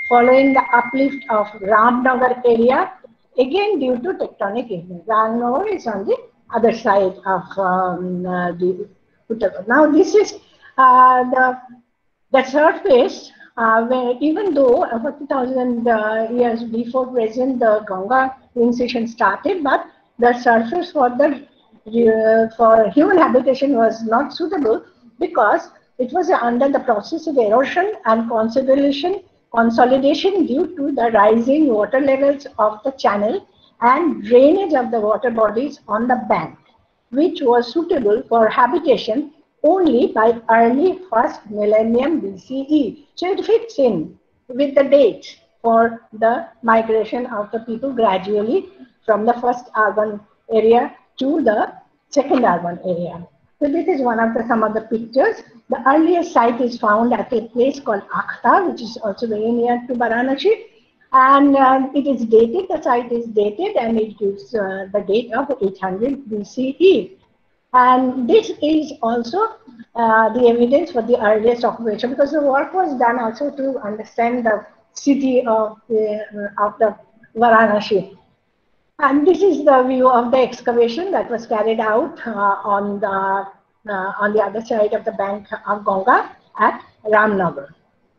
following the uplift of Ramnagar area, again due to tectonic events. Ramnagar is on the other side of um, uh, the Uttarakhand. Now this is uh, the, the surface uh, where even though forty thousand uh, years before present the Ganga initiation started, but the surface for the uh, for human habitation was not suitable because it was under the process of erosion and consolidation, consolidation due to the rising water levels of the channel and drainage of the water bodies on the bank, which was suitable for habitation only by early first millennium B C E. So it fits in with the date for the migration of the people gradually from the first urban area to the second urban area. So this is one of the some of the pictures. The earliest site is found at a place called Akhta, which is also very near to Varanasi. And uh, it is dated, the site is dated, and it gives uh, the date of eight hundred B C E. And this is also uh, the evidence for the earliest occupation, because the work was done also to understand the city of the, uh, of the Varanasi. And this is the view of the excavation that was carried out uh, on the uh, on the other side of the bank of Ganga at Ramnagar.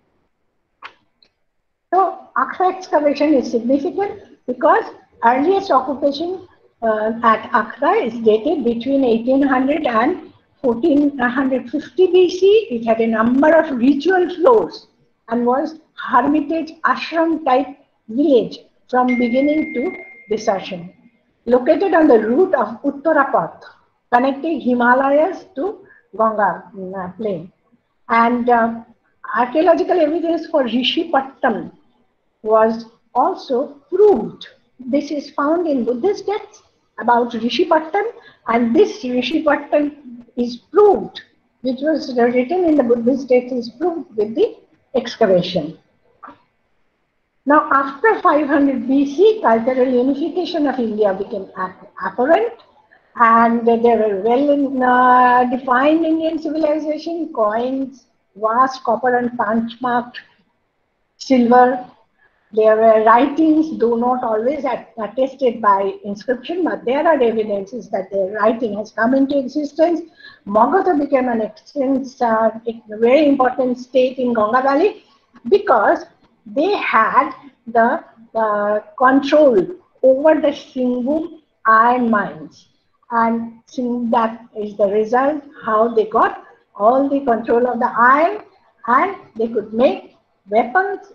So Akhta excavation is significant because earliest occupation uh, at Akhta is dated between eighteen hundred and fourteen fifty B C. It had a number of ritual floors and was hermitage ashram type village from beginning to desertion. Located on the route of Uttarapath, connecting Himalayas to Ganga uh, plain. And uh, archaeological evidence for Rishipattam was also proved. This is found in Buddhist texts about Rishipattam, and this Rishipattam is proved, which was written in the Buddhist text, is proved with the excavation. Now, after five hundred B C, cultural unification of India became apparent, and there were well uh, defined Indian civilization, coins, vast copper and punch marked silver. There were writings, though not always attested by inscription, but there are evidences that their writing has come into existence. Magadha became an extensive, uh, very important state in Ganga Valley because they had the uh, control over the Singhbum iron mines. And that is the result, how they got all the control of the iron, and they could make weapons,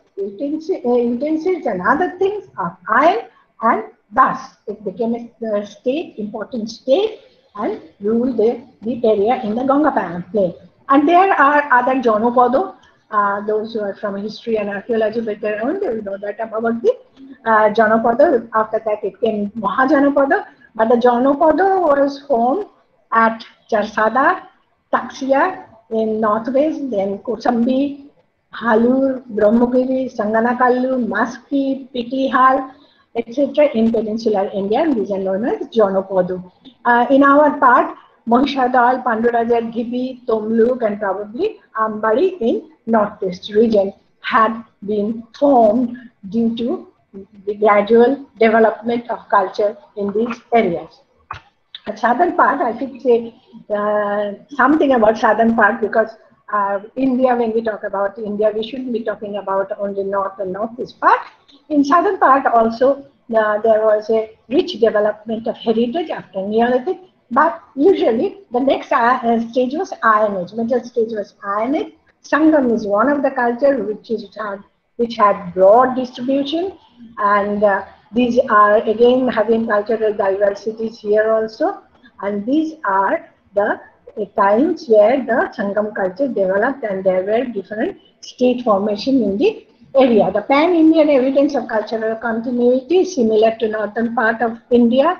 utensils and other things of iron, and thus it became a state, important state, and ruled the, the area in the Ganga plain. And there are other Janapada, uh, those who are from history and archaeology background, they will know that about the uh, Janapada. After that it came Mahajanapada, but the Janapada was formed at Charsada, Taxia in northwest, then Kosambi, Halur, Brahmagiri, Sanganakallu, Maski, Piklihal, et cetera in peninsular India. These are known as Janapada. Uh, in our part, Mahishadal, Pandurajar, Gibi, Tomluk, and probably Ambari in northeast region had been formed due to the gradual development of culture in these areas. At southern part, I should say uh, something about southern part, because uh, India, when we talk about India, we shouldn't be talking about only north and northeast part. In southern part also, uh, there was a rich development of heritage after Neolithic, but usually the next uh, stage was Iron Age. Middle stage was Iron Age. Sangam is one of the culture which is had, which had broad distribution, and uh, these are again having cultural diversities here also, and these are the uh, times where the Sangam culture developed, and there were different state formation in the area. The pan-Indian evidence of cultural continuity similar to northern part of India,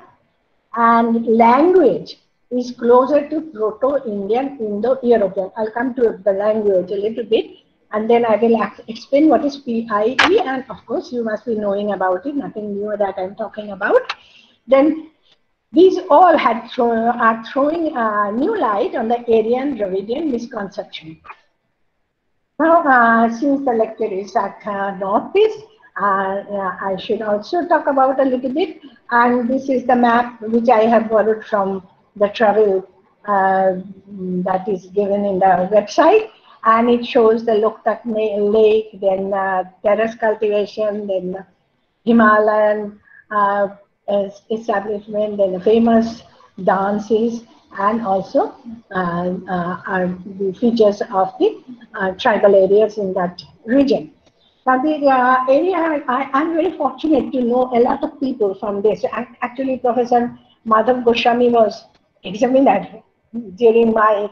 and language is closer to Proto-Indian, Indo-European. I'll come to the language a little bit, and then I will explain what is P I E, and of course you must be knowing about it, nothing new that I'm talking about. Then these all had throw, are throwing a new light on the Aryan Dravidian misconception. Now, uh, since the lecture is at uh, Northeast, uh, uh, I should also talk about a little bit. And this is the map which I have borrowed from the travel uh, that is given in the website. And it shows the Loktak Lake, then uh, terrace cultivation, then Himalayan uh, establishment, then the famous dances, and also uh, uh, are the features of the uh, tribal areas in that region. Now, the uh, area, I am very fortunate to know a lot of people from this. Actually, Professor Madhav Goswami was examiner during my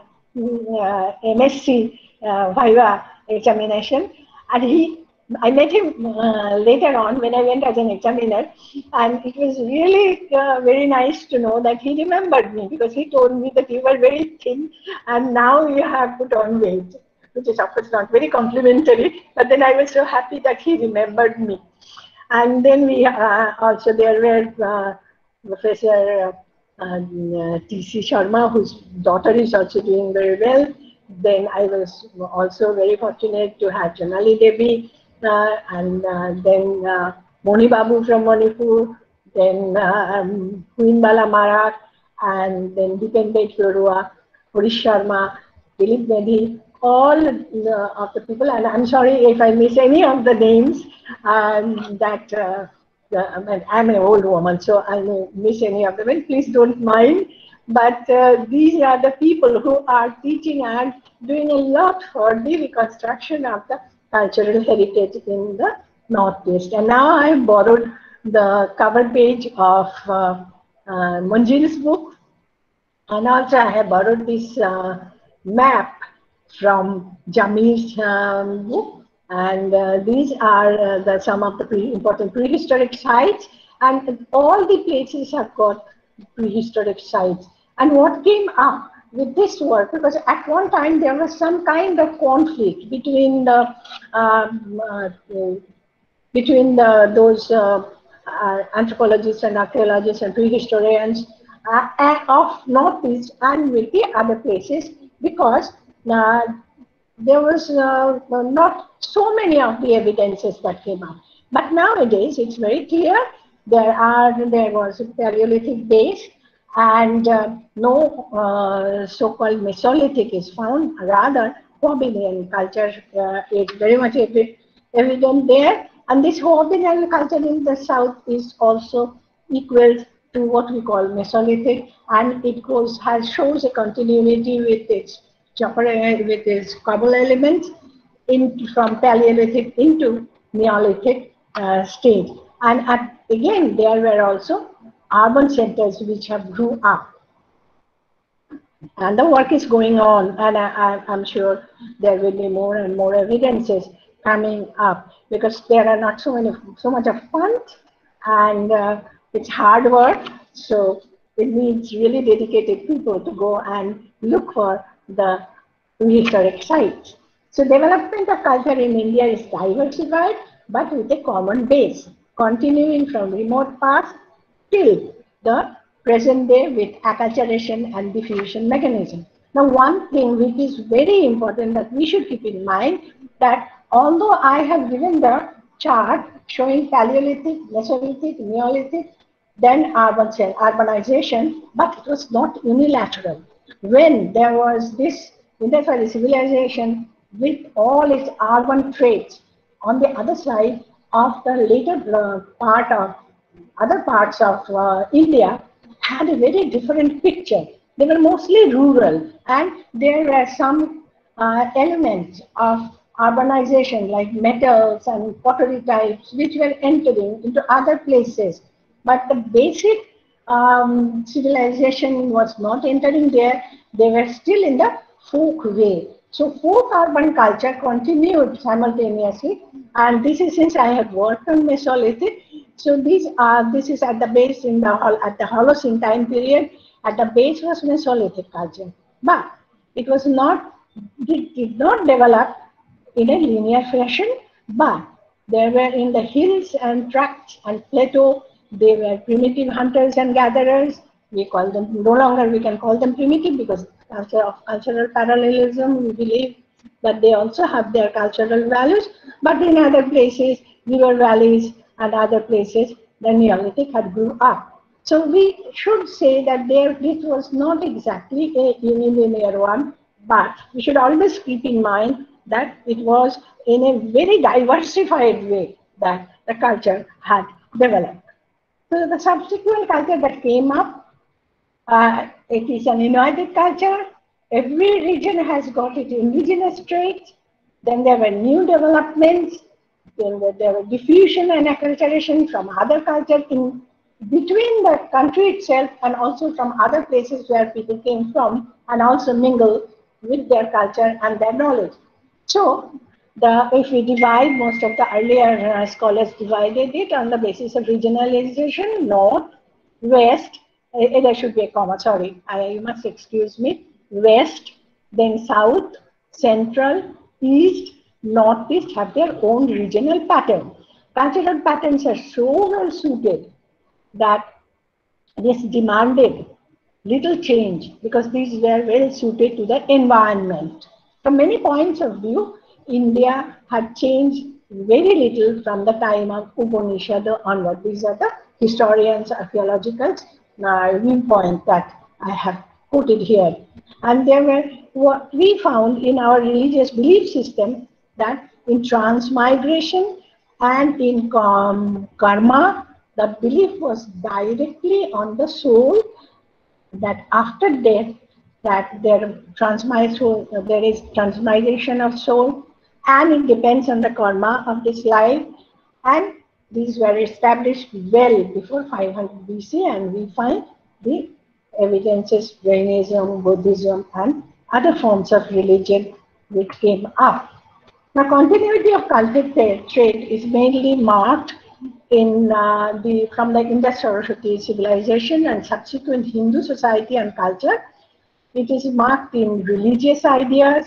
uh, M S c uh, Viva examination, and he I met him uh, later on when I went as an examiner, and it was really uh, very nice to know that he remembered me, because he told me that you were very thin and now you have put on weight, which is of course not very complimentary, but then I was so happy that he remembered me. And then we uh, also, there were uh, Professor uh, uh, T C Sharma, whose daughter is also doing very well. Then I was also very fortunate to have Janali Devi, uh, and uh, then uh, Moni Babu from Manipur, then uh, um, Queen Bala Marak, and then Dipendra Florua, Harish Sharma, Dilip Bedi, all uh, of the people, and I'm sorry if I miss any of the names, um, that uh, the, I'm an old woman, so I may miss any of them, and please don't mind. But uh, these are the people who are teaching and doing a lot for the reconstruction of the cultural heritage in the Northeast. And now I have borrowed the cover page of uh, uh, Manjil's book, and also I have borrowed this uh, map from Jamil's um, book. And uh, these are uh, the, some of the pre important prehistoric sites, and all the places have got prehistoric sites. And what came up with this work, because at one time there was some kind of conflict between the um, uh, between the, those uh, uh, anthropologists and archaeologists and prehistorians uh, of Northeast and with the other places, because uh, there was uh, not so many of the evidences that came up. But nowadays it's very clear. There are there was a Paleolithic base, and uh, no uh, so-called Mesolithic is found. Rather, Hoabinhian culture uh, is very much ev evident there. And this Hoabinhian culture in the south is also equal to what we call Mesolithic, and it goes has shows a continuity with its with its cobble elements in from Paleolithic into Neolithic uh, stage. And at, again, there were also urban centers which have grew up. And the work is going on, and I, I'm sure there will be more and more evidences coming up, because there are not so many, so much of funds, and uh, it's hard work. So it needs really dedicated people to go and look for the prehistoric sites. So development of culture in India is diversified, but with a common base, continuing from remote past till the present day with acculturation and diffusion mechanism. Now, one thing which is very important that we should keep in mind, that although I have given the chart showing Paleolithic, Mesolithic, Neolithic, then urban urbanization, but it was not unilateral. When there was this Indus civilization with all its urban traits on the other side of the later uh, part of other parts of uh, India, had a very different picture. They were mostly rural, and there were some uh, elements of urbanization like metals and pottery types which were entering into other places. But the basic um, civilization was not entering there. They were still in the folk way. So folk urban culture continued simultaneously, and this is since I have worked on Mesolithic. So these are this is at the base in the at the Holocene time period. At the base was Mesolithic culture, but it was not it did not develop in a linear fashion. But there were in the hills and tracts and plateau, they were primitive hunters and gatherers. We call them no longer we can call them primitive because of cultural parallelism. We believe but they also have their cultural values. But in other places, river valleys and other places, the Neolithic had grew up. So we should say that there, this was not exactly a unilinear one, but we should always keep in mind that it was in a very diversified way that the culture had developed. So the subsequent culture that came up, uh, it is an Inuit culture. Every region has got its indigenous traits. Then there were new developments. Then there were diffusion and acculturation from other cultures in between the country itself and also from other places where people came from and also mingle with their culture and their knowledge. So, the, if we divide, most of the earlier uh, scholars divided it on the basis of regionalization, north, west, uh, there should be a comma, sorry, I, you must excuse me, west, then south, central, east, northeast have their own regional pattern. Cultural patterns are so well suited that this demanded little change because these were well suited to the environment. From many points of view, India had changed very little from the time of Upanishad onward. These are the historians, archaeological uh, viewpoint that I have quoted here. And there were what we found in our religious belief system that in transmigration and in um, karma, the belief was directly on the soul that after death, that there transmigration, there is transmigration of soul, and it depends on the karma of this life. And these were established well before five hundred B C, and we find the evidences, Jainism, Buddhism, and other forms of religion which came up. The continuity of cultural trade is mainly marked in uh, the from the Indus-Saraswati civilization and subsequent Hindu society and culture. It is marked in religious ideas,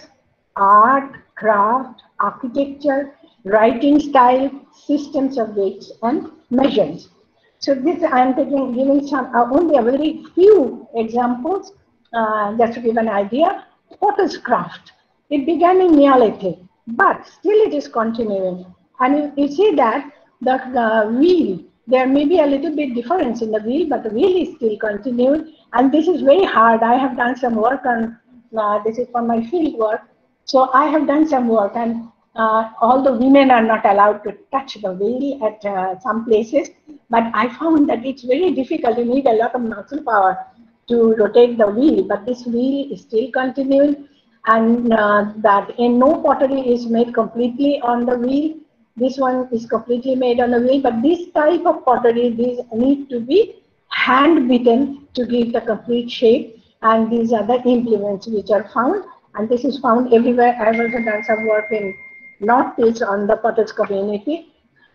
art, craft, architecture, writing style, systems of weights and measures. So this I am taking giving some uh, only a very few examples uh, just to give an idea. Potter's craft. It began in Neolithic, but still it is continuing. And you, you see that the uh, wheel, there may be a little bit difference in the wheel, but the wheel is still continuing. And this is very hard. I have done some work on, uh, this is for my field work. So I have done some work, and uh, all the women are not allowed to touch the wheel at uh, some places. But I found that it's very difficult. You need a lot of muscle power to rotate the wheel, but this wheel is still continuing. And uh, that in no pottery is made completely on the wheel. This one is completely made on the wheel, but this type of pottery, these need to be hand beaten to give the complete shape. And these are the implements which are found, and this is found everywhere. I have also done some work in Northeast on the potters community.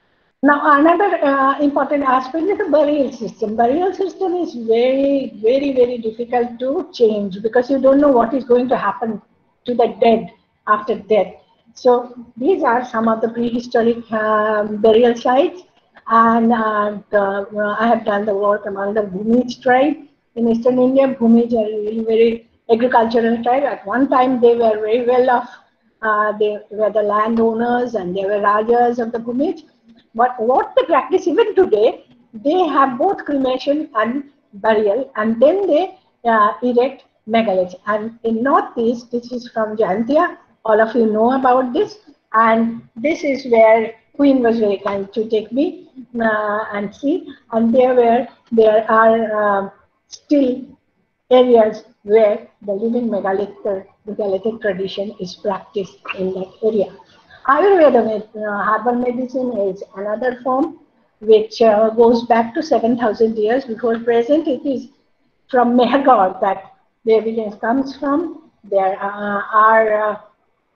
Now, another uh, important aspect is the burial system. Burial system is very, very, very difficult to change because you don't know what is going to happen to the dead after death. So these are some of the prehistoric um, burial sites, and uh, the, uh, I have done the work among the Bhumij tribe in Eastern India. Bhumij are really very agricultural tribe. At one time, they were very well off. Uh, they were the landowners and they were rajas of the Bhumij. But what they practice even today, they have both cremation and burial, and then they uh, erect megaliths. And in Northeast, this is from Jayantia. All of you know about this, and this is where Queen was very kind to take me uh, and see. And there were there are uh, still areas where the living megalithic, megalithic tradition is practiced in that area. Ayurveda, uh, herbal medicine, is another form which uh, goes back to seven thousand years before present. It is from Mehergarh that the evidence comes from. There uh, are uh,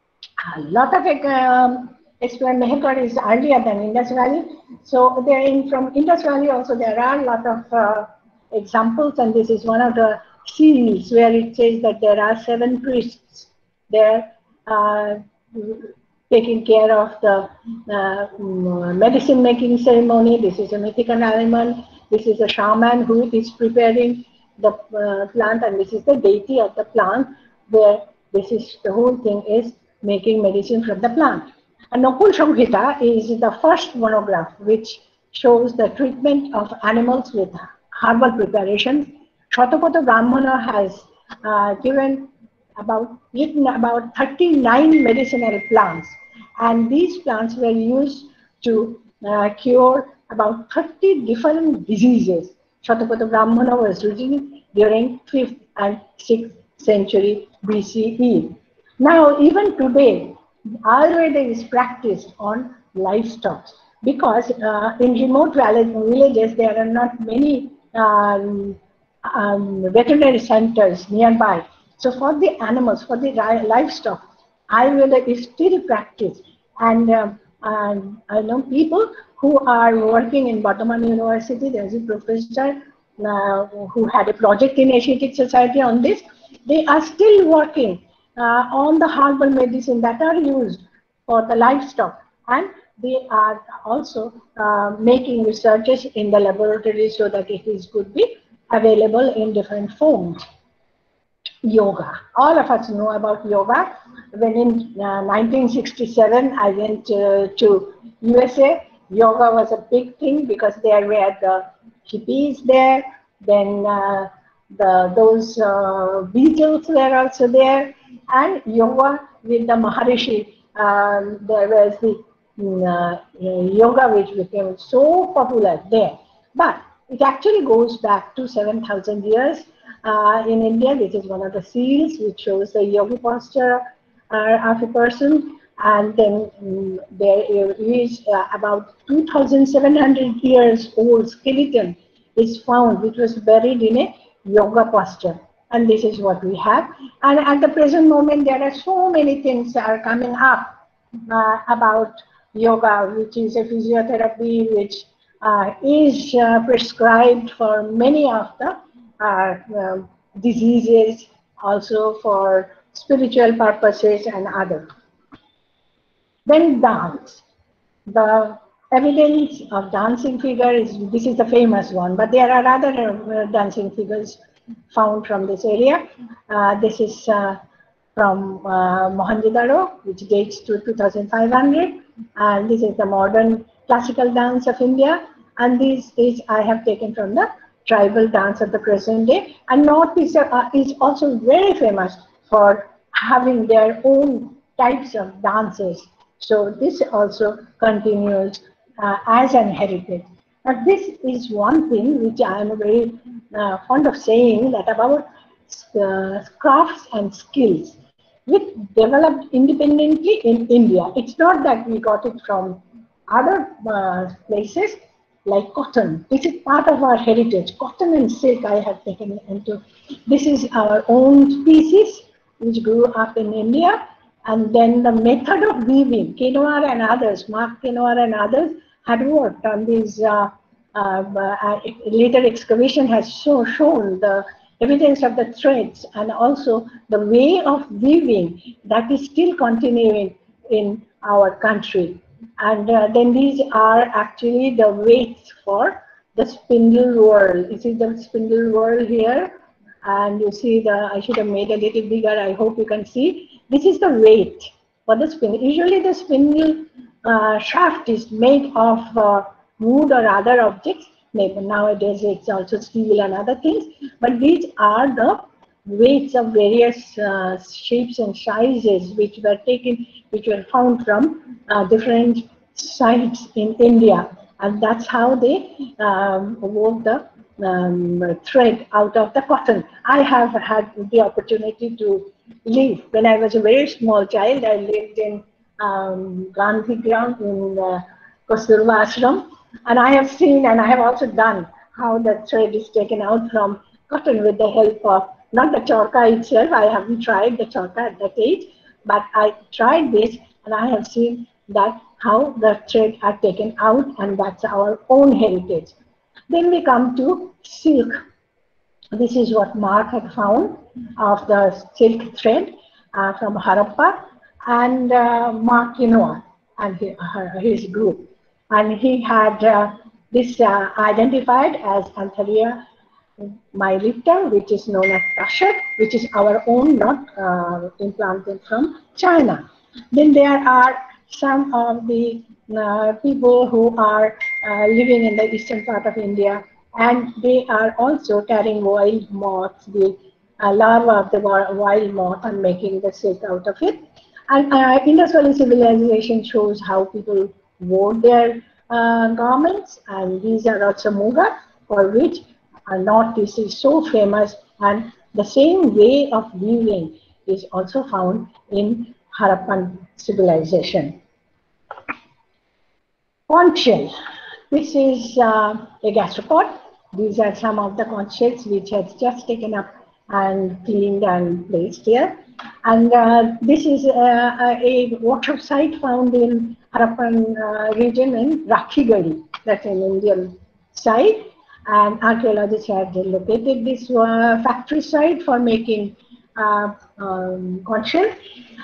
a lot of um, Mehergarh is earlier than Indus Valley. So there in from Indus Valley also there are a lot of uh, examples, and this is one of the seals where it says that there are seven priests there uh, taking care of the uh, medicine making ceremony. This is a mythical element. This is a shaman who is preparing the uh, plant, and this is the deity of the plant, where this is the whole thing is making medicine from the plant. And Nakul Samhita is the first monograph which shows the treatment of animals with herbal preparation. Shatakota Brahmana has uh, given about written about thirty-nine medicinal plants, and these plants were used to uh, cure about thirty different diseases. Shatakota Brahmana was written during fifth and sixth century B C E. Now, even today, Ayurveda is practiced on livestock because uh, in remote villages there are not many um, um, veterinary centers nearby. So for the animals, for the livestock, Ayurveda is still practiced. And um, um, I know people who are working in Bardhaman University. There's a professor uh, who had a project in Asiatic Society on this. They are still working uh, on the herbal medicine that are used for the livestock. And they are also uh, making researches in the laboratory so that it is could be available in different forms. Yoga. All of us know about yoga. When in uh, nineteen sixty-seven, I went uh, to U S A, yoga was a big thing because there were the hippies there, then uh, the those uh, Beatles were also there, and yoga with the Maharishi. Um, there was the uh, yoga which became so popular there. But it actually goes back to seven thousand years. Uh, in India, this is one of the seals which shows the yogi posture uh, of a person. And then um, there is uh, about two thousand seven hundred years old skeleton is found, which was buried in a yoga posture. And this is what we have. And at the present moment, there are so many things that are coming up uh, about yoga, which is a physiotherapy, which uh, is uh, prescribed for many of the uh, um, diseases, also for spiritual purposes and other. Then dance. The evidence of dancing figure is, this is the famous one, but there are other uh, dancing figures found from this area. Uh, this is uh, from uh, Mohenjo-daro, which dates to two thousand five hundred, and this is the modern classical dance of India, and these is I have taken from the tribal dance of the present day. And North is, uh, is also very famous for having their own types of dances. So this also continues uh, as an heritage. Now this is one thing which I am very uh, fond of saying, that about uh, crafts and skills which developed independently in India. It's not that we got it from other uh, places, like cotton. This is part of our heritage. Cotton and silk I have taken into. This is our own species which grew up in India. And then the method of weaving, Kenwar and others, Mark Kenwar and others had worked on these. Uh, uh, uh, later excavation has show, shown the evidence of the threads and also the way of weaving that is still continuing in our country. And uh, then these are actually the weights for the spindle whorl. You see the spindle whorl here, and you see the, I should have made a little bigger, I hope you can see. This is the weight for the spindle. Usually the spindle uh, shaft is made of uh, wood or other objects. Maybe nowadays it's also steel and other things, but these are the weights of various uh, shapes and sizes which were taken, which were found from uh, different sites in India, and that's how they um, wove the um, thread out of the cotton. I have had the opportunity to live. When I was a very small child, I lived in um, Gandhi Ground in uh, Kasturba Ashram, and I have seen and I have also done how the thread is taken out from cotton with the help of, not the charka itself, I haven't tried the charka at that age, but I tried this and I have seen that how the thread are taken out, and that's our own heritage. Then we come to silk. This is what Mark had found of the silk thread uh, from Harappa, and uh, Mark Kenwar and his, his group. And he had uh, this uh, identified as Antheria mylitta, which is known as tashat, which is our own, not uh, implanted from China. Then there are some of the uh, people who are uh, living in the eastern part of India, and they are also carrying wild moths, the uh, larva of the wild moth, and making the silk out of it. And uh, Indus Valley civilization shows how people wore their uh, garments, and these are also muga, for which uh, Northeast is so famous, and the same way of weaving is also found in Harappan civilization. Conch shell. This is uh, a gastropod. These are some of the conch shells which has just taken up and cleaned and placed here. And uh, this is uh, a workshop site found in Harappan uh, region in Rakhigadi. That's an Indian site. And archaeologists have located this uh, factory site for making uh, um, conch shell.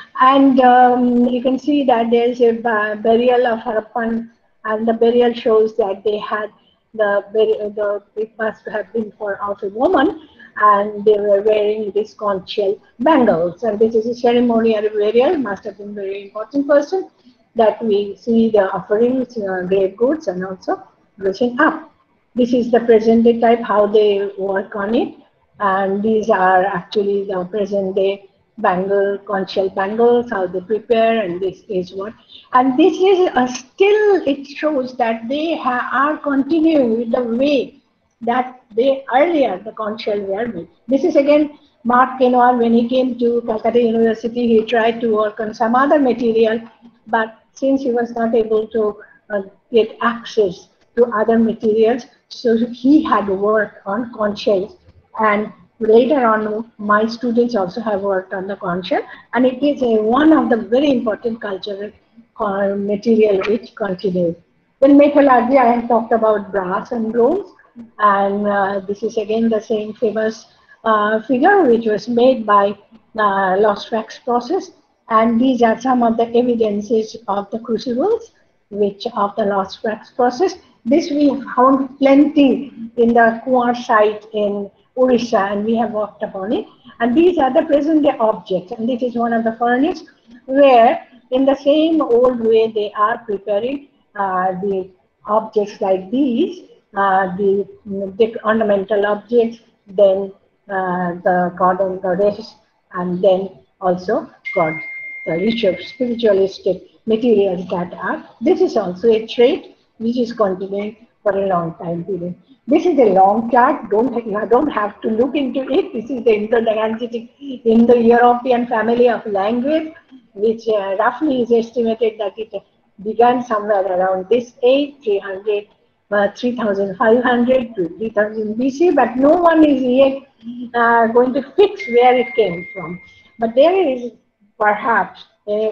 And um, you can see that there is a burial of Harappan, and the burial shows that they had the the it must have been for of a woman, and they were wearing this conch shell bangles. And this is a ceremonial burial. Must have been very important person that we see the offerings, uh, grave goods, and also brushing up. This is the present day type, how they work on it, and these are actually the present day bangle, conch shell bangles, how they prepare, and this is what. And this is uh, still, it shows that they are continuing with the way that they earlier the conch shell were made. This is again Mark Kenwal. When he came to Calcutta University, he tried to work on some other material, but since he was not able to uh, get access to other materials, so he had worked on conch shells. And later on, my students also have worked on the conch shell, and it is a, one of the very important cultural uh, material which continues. Then metallurgy, I have talked about brass and bronze, and uh, this is again the same famous uh, figure which was made by uh, lost wax process, and these are some of the evidences of the crucibles which of the lost wax process. This we found plenty in the Kuar site in Orissa, and we have worked upon it. And these are the present day objects, and this is one of the furnace where in the same old way they are preparing uh, the objects like these, uh, the, the ornamental objects, then uh, the god and goddess, and then also God, the ritual, spiritualistic materials that are. This is also a trait which is continuing for a long time period. This is a long chart. Don't you don't have to look into it. This is the Indo-Gangetic Indo-European family of language, which uh, roughly is estimated that it began somewhere around this age, three hundred, uh, three thousand five hundred to three thousand B C. But no one is yet uh, going to fix where it came from. But there is perhaps a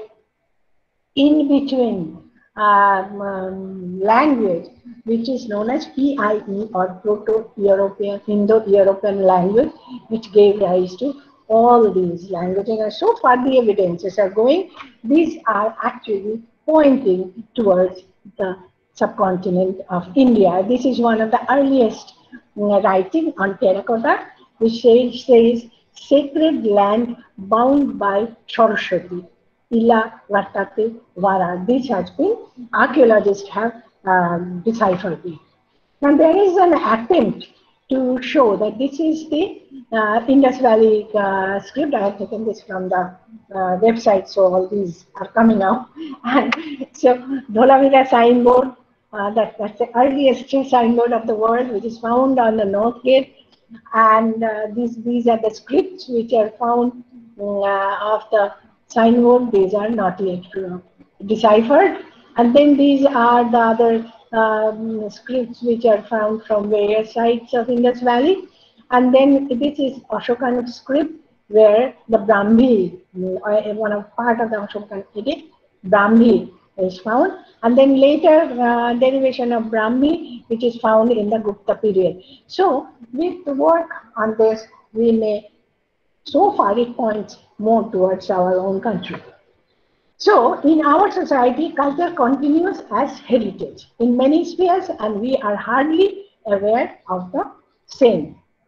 in between um, um, language which is known as P I E, or Proto-European, Indo-European language, which gave rise to all these languages. And so far the evidences are going, these are actually pointing towards the subcontinent of India. This is one of the earliest uh, writing on terracotta, which says, says sacred land bound by Saraswati. Ila Vartate Vara. This has been, archaeologists have um, deciphered it. Now there is an attempt to show that this is the uh, Indus Valley uh, script. I have taken this from the uh, website, so all these are coming out. And so Dholavira signboard, uh, that, that's the earliest signboard of the world, which is found on the north gate. And uh, these, these are the scripts which are found uh, of the signboard. These are not yet uh, deciphered. And then these are the other um, scripts which are found from various sites of Indus Valley. And then this is Ashokan script, where the Brahmi, uh, one of part of the Ashokan edict, Brahmi is found. And then later uh, derivation of Brahmi, which is found in the Gupta period. So with the work on this, we may, so far it points more towards our own country. So in our society, culture continues as heritage in many spheres, and we are hardly aware of the same.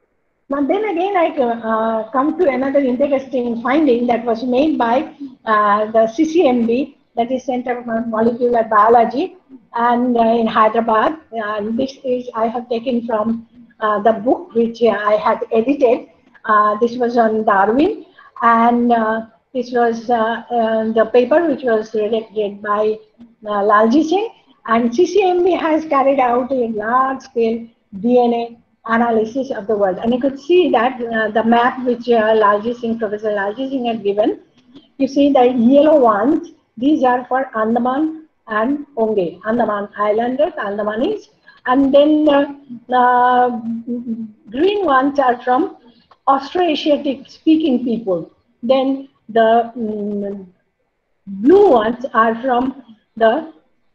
Now then again, I uh, come to another interesting finding that was made by uh, the C C M B, that is Center for Molecular Biology, and uh, in Hyderabad. And this is I have taken from uh, the book which uh, I had edited. Uh, this was on Darwin, and uh, this was uh, uh, the paper which was read, read by uh, Lalji Singh. And C C M B has carried out a large-scale D N A analysis of the world. And you could see that uh, the map which uh, Lalji Singh, Professor Lalji Singh had given, you see the yellow ones, these are for Andaman and Onge, Andaman Islanders, Andamanese. And then uh, uh, green ones are from Austroasiatic speaking people. Then the um, blue ones are from the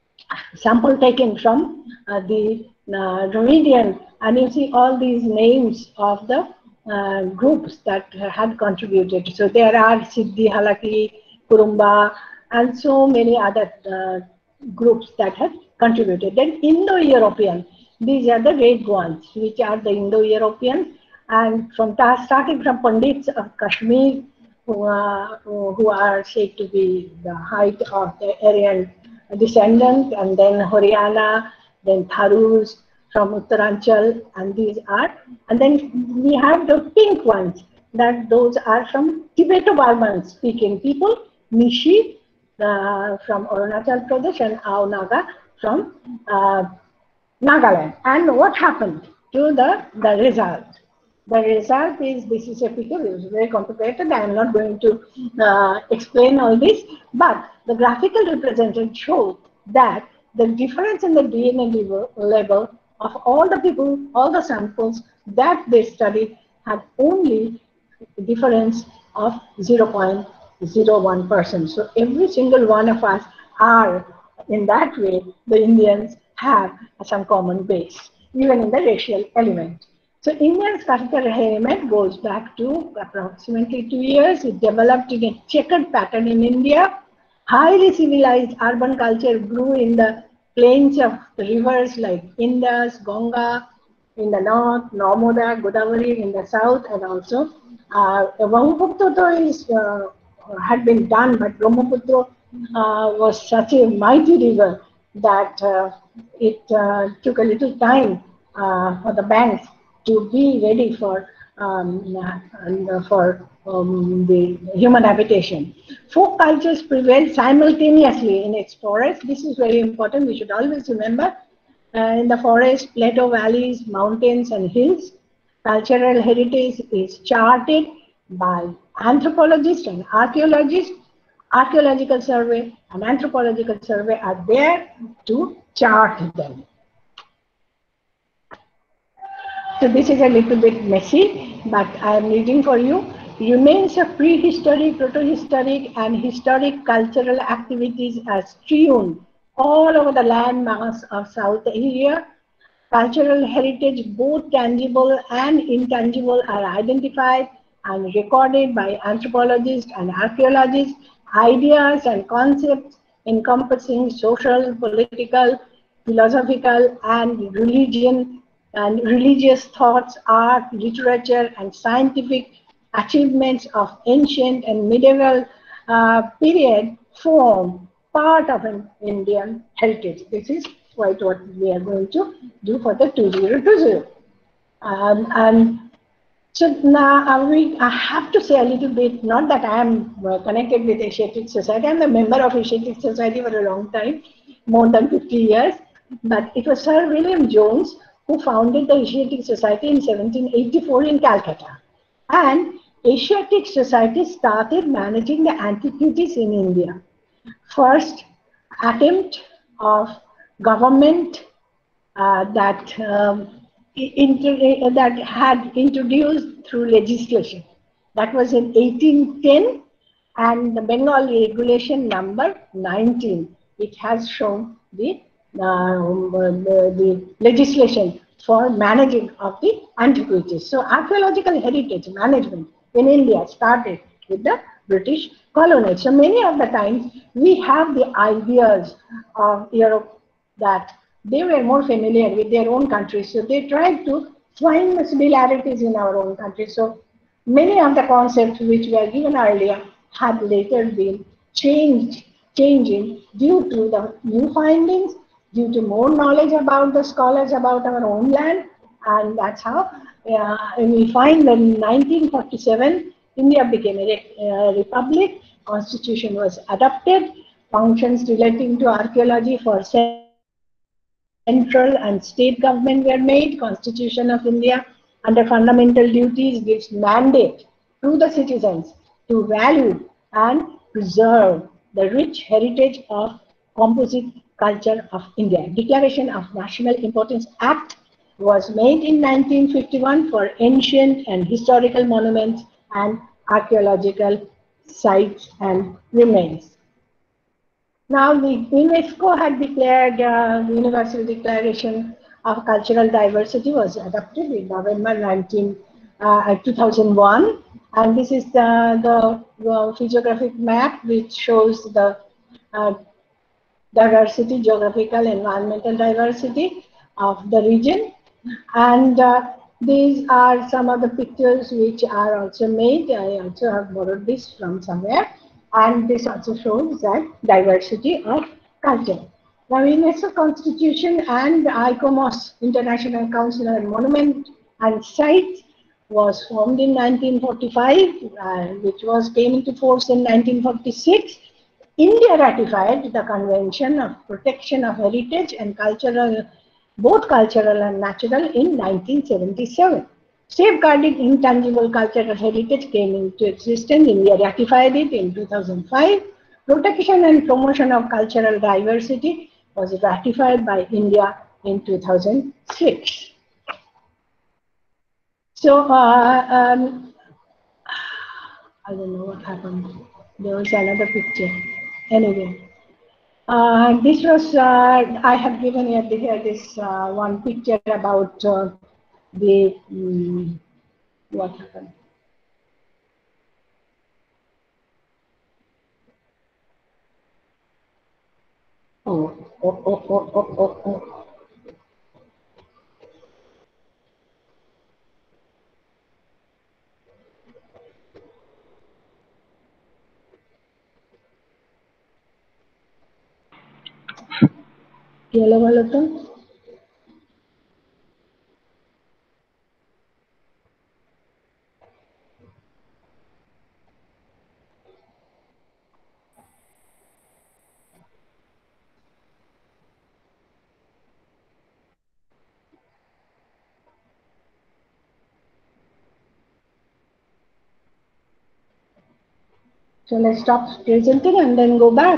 sample taken from uh, the uh, Dravidian, and you see all these names of the uh, groups that had contributed. So there are Siddhi, Halaki, Kurumba, and so many other uh, groups that have contributed. Then Indo-European, these are the red ones, which are the Indo-European, and from starting from Pandits of Kashmir, who, uh, who are said to be the height of the Aryan descendant, and then Haryana, then Tharus from Uttaranchal, and these are, and then we have the pink ones, that those are from Tibeto-Burman speaking people, Nishi uh, from Arunachal Pradesh, and Ao Naga from uh, Nagaland. And what happened to the, the result? The result is, this is a picture, it is very complicated. I am not going to uh, explain all this, but the graphical representation shows that the difference in the D N A level, level of all the people, all the samples that they studied had only a difference of zero point zero one percent. So every single one of us are, in that way, the Indians have some common base, even in the racial element. So Indian sculptural element goes back to approximately two years. It developed in a checkered pattern in India. Highly civilized urban culture grew in the plains of the rivers like Indus, Ganga in the north, Narmada, Godavari in the south, and also uh, Brahmaputra is, uh, had been done, but Brahmaputra uh, was such a mighty river that uh, it uh, took a little time uh, for the banks to be ready for um, uh, for um, the human habitation. Folk cultures prevailed simultaneously in its forests. This is very important. We should always remember uh, in the forest, plateau valleys, mountains, and hills. Cultural heritage is charted by anthropologists and archaeologists. Archaeological survey and anthropological survey are there to chart them. So this is a little bit messy, but I am reading for you. Remains of prehistoric, protohistoric, and historic cultural activities are strewn all over the landmass of South Asia. Cultural heritage, both tangible and intangible, are identified and recorded by anthropologists and archaeologists. Ideas and concepts encompassing social, political, philosophical, and religion and religious thoughts, art, literature, and scientific achievements of ancient and medieval uh, period form part of an Indian heritage. This is quite what we are going to do for the two thousand twenty. Um, and so now uh, we, I have to say a little bit, not that I am uh, connected with Asiatic Society. I am a member of Asiatic Society for a long time, more than fifty years, but it was Sir William Jones who founded the Asiatic Society in seventeen eighty-four in Calcutta. And Asiatic Society started managing the antiquities in India. First attempt of government uh, that, um, that had introduced through legislation. That was in eighteen ten, and the Bengal regulation number nineteen. It has shown the Uh, the, the legislation for managing of the antiquities. So archaeological heritage management in India started with the British colonies. So many of the times we have the ideas of Europe that they were more familiar with their own countries. So they tried to find similarities in our own country. So many of the concepts which were given earlier have later been changed, changing due to the new findings, due to more knowledge about the scholars about our own land, and that's how uh, we find that in nineteen forty-seven India became a uh, republic. Constitution was adopted. Functions relating to archaeology for central and state government were made. Constitution of India under fundamental duties gives mandate to the citizens to value and preserve the rich heritage of composite culture of India. Declaration of National Importance Act was made in nineteen fifty-one for ancient and historical monuments and archaeological sites and remains. Now, the UNESCO had declared uh, the Universal Declaration of Cultural Diversity was adopted in November nineteen, uh, two thousand one, and this is the, the, the physiographic map which shows the uh, diversity, geographical, environmental diversity of the region, and uh, these are some of the pictures which are also made. I also have borrowed this from somewhere. And this also shows that diversity of culture. Now, UNESCO Constitution and ICOMOS, International Council on Monument and Sites, was formed in nineteen forty-five, uh, which was came into force in nineteen forty-six. India ratified the Convention of Protection of Heritage and Cultural, both cultural and natural, in nineteen seventy-seven. Safeguarding intangible cultural heritage came into existence. India ratified it in two thousand five. Protection and promotion of cultural diversity was ratified by India in two thousand six. So, uh, um, I don't know what happened. There was another picture. Anyway, uh, this was, uh, I have given you here this uh, one picture about uh, the, um, what happened? Oh, oh, oh, oh, oh, oh, oh. ¿Qué lo malo todo? So let's stop presenting and then go back.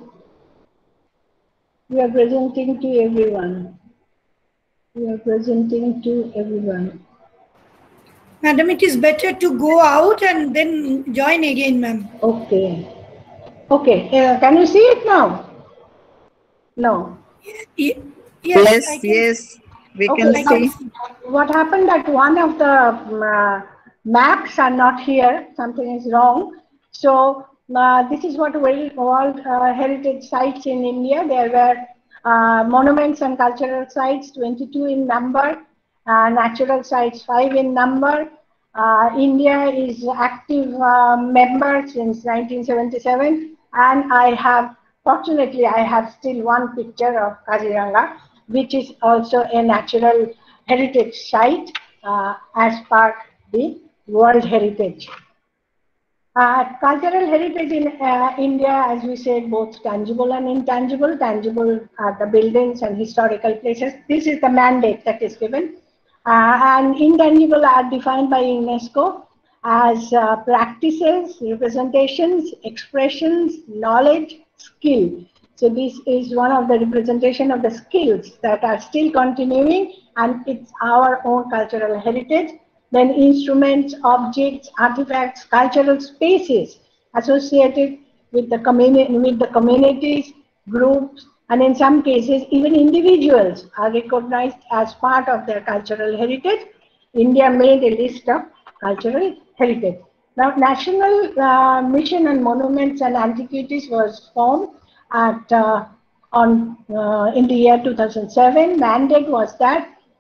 We are presenting to everyone. We are presenting to everyone. Madam, it is better to go out and then join again, ma'am. Okay. Okay. Uh, can you see it now? No. Yes, yes, yes, we okay, can see. What happened that one of the um, uh, maps are not here. Something is wrong. So uh, this is what we call uh, heritage sites in India. There were uh, monuments and cultural sites, twenty-two in number, uh, natural sites, five in number. Uh, India is active uh, member since nineteen seventy-seven, and I have, fortunately, I have still one picture of Kaziranga, which is also a natural heritage site uh, as part of the World Heritage. Uh, cultural heritage in uh, India, as we said, both tangible and intangible. Tangible are the buildings and historical places. This is the mandate that is given. Uh, and intangible are defined by UNESCO as uh, practices, representations, expressions, knowledge, skill. So this is one of the representation of the skills that are still continuing, and it's our own cultural heritage. Then instruments, objects, artifacts, cultural spaces associated with the community, with the communities, groups, and in some cases even individuals are recognized as part of their cultural heritage. India made a list of cultural heritage. Now, National uh, Mission on Monuments and Antiquities was formed at uh, on uh, in the year two thousand seven. Mandate was that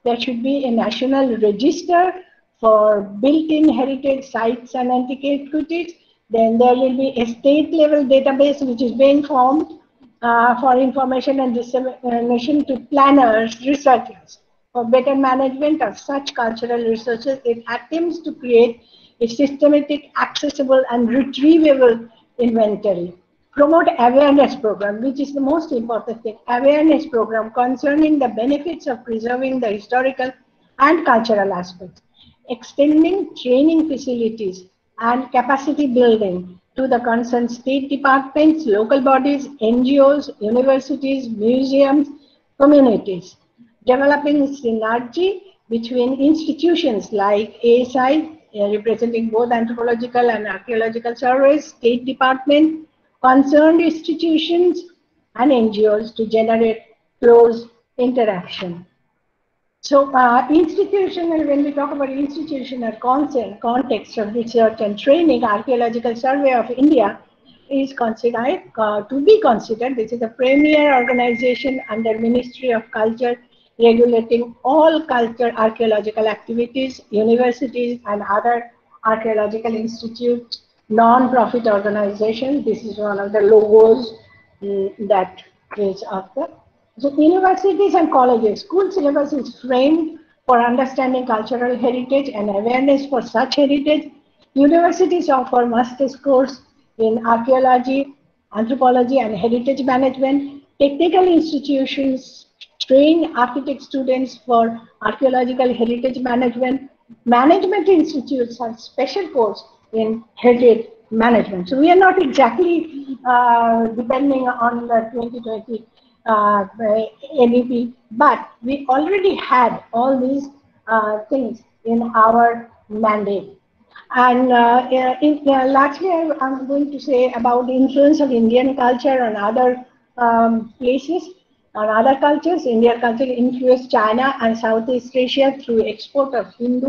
there should be a national register for built-in heritage sites and antiquities. Then there will be a state-level database which is being formed uh, for information and dissemination to planners, researchers, for better management of such cultural resources. It attempts to create a systematic, accessible, and retrievable inventory. Promote awareness program, which is the most important thing, awareness program concerning the benefits of preserving the historical and cultural aspects. Extending training facilities and capacity building to the concerned state departments, local bodies, N G Os, universities, museums, communities. Developing synergy between institutions like A S I, uh, representing both anthropological and archaeological surveys, state department, concerned institutions, and N G Os to generate close interaction. So uh, institutional, when we talk about institutional concept, context of research and training, Archaeological Survey of India is considered uh, to be considered. This is a premier organization under Ministry of Culture, regulating all culture archaeological activities, universities and other archaeological institutes, non-profit organizations. This is one of the logos um, that is of the So universities and colleges, school syllabus is framed for understanding cultural heritage and awareness for such heritage. Universities offer master's course in archaeology, anthropology, and heritage management. Technical institutions train architect students for archaeological heritage management. Management institutes have special course in heritage management. So we are not exactly uh, depending on the twenty twenty Uh, N E P, but we already had all these uh, things in our mandate. And uh, in, uh, lastly, I'm going to say about the influence of Indian culture on other um, places, on other cultures. Indian culture influenced China and Southeast Asia through export of Hindu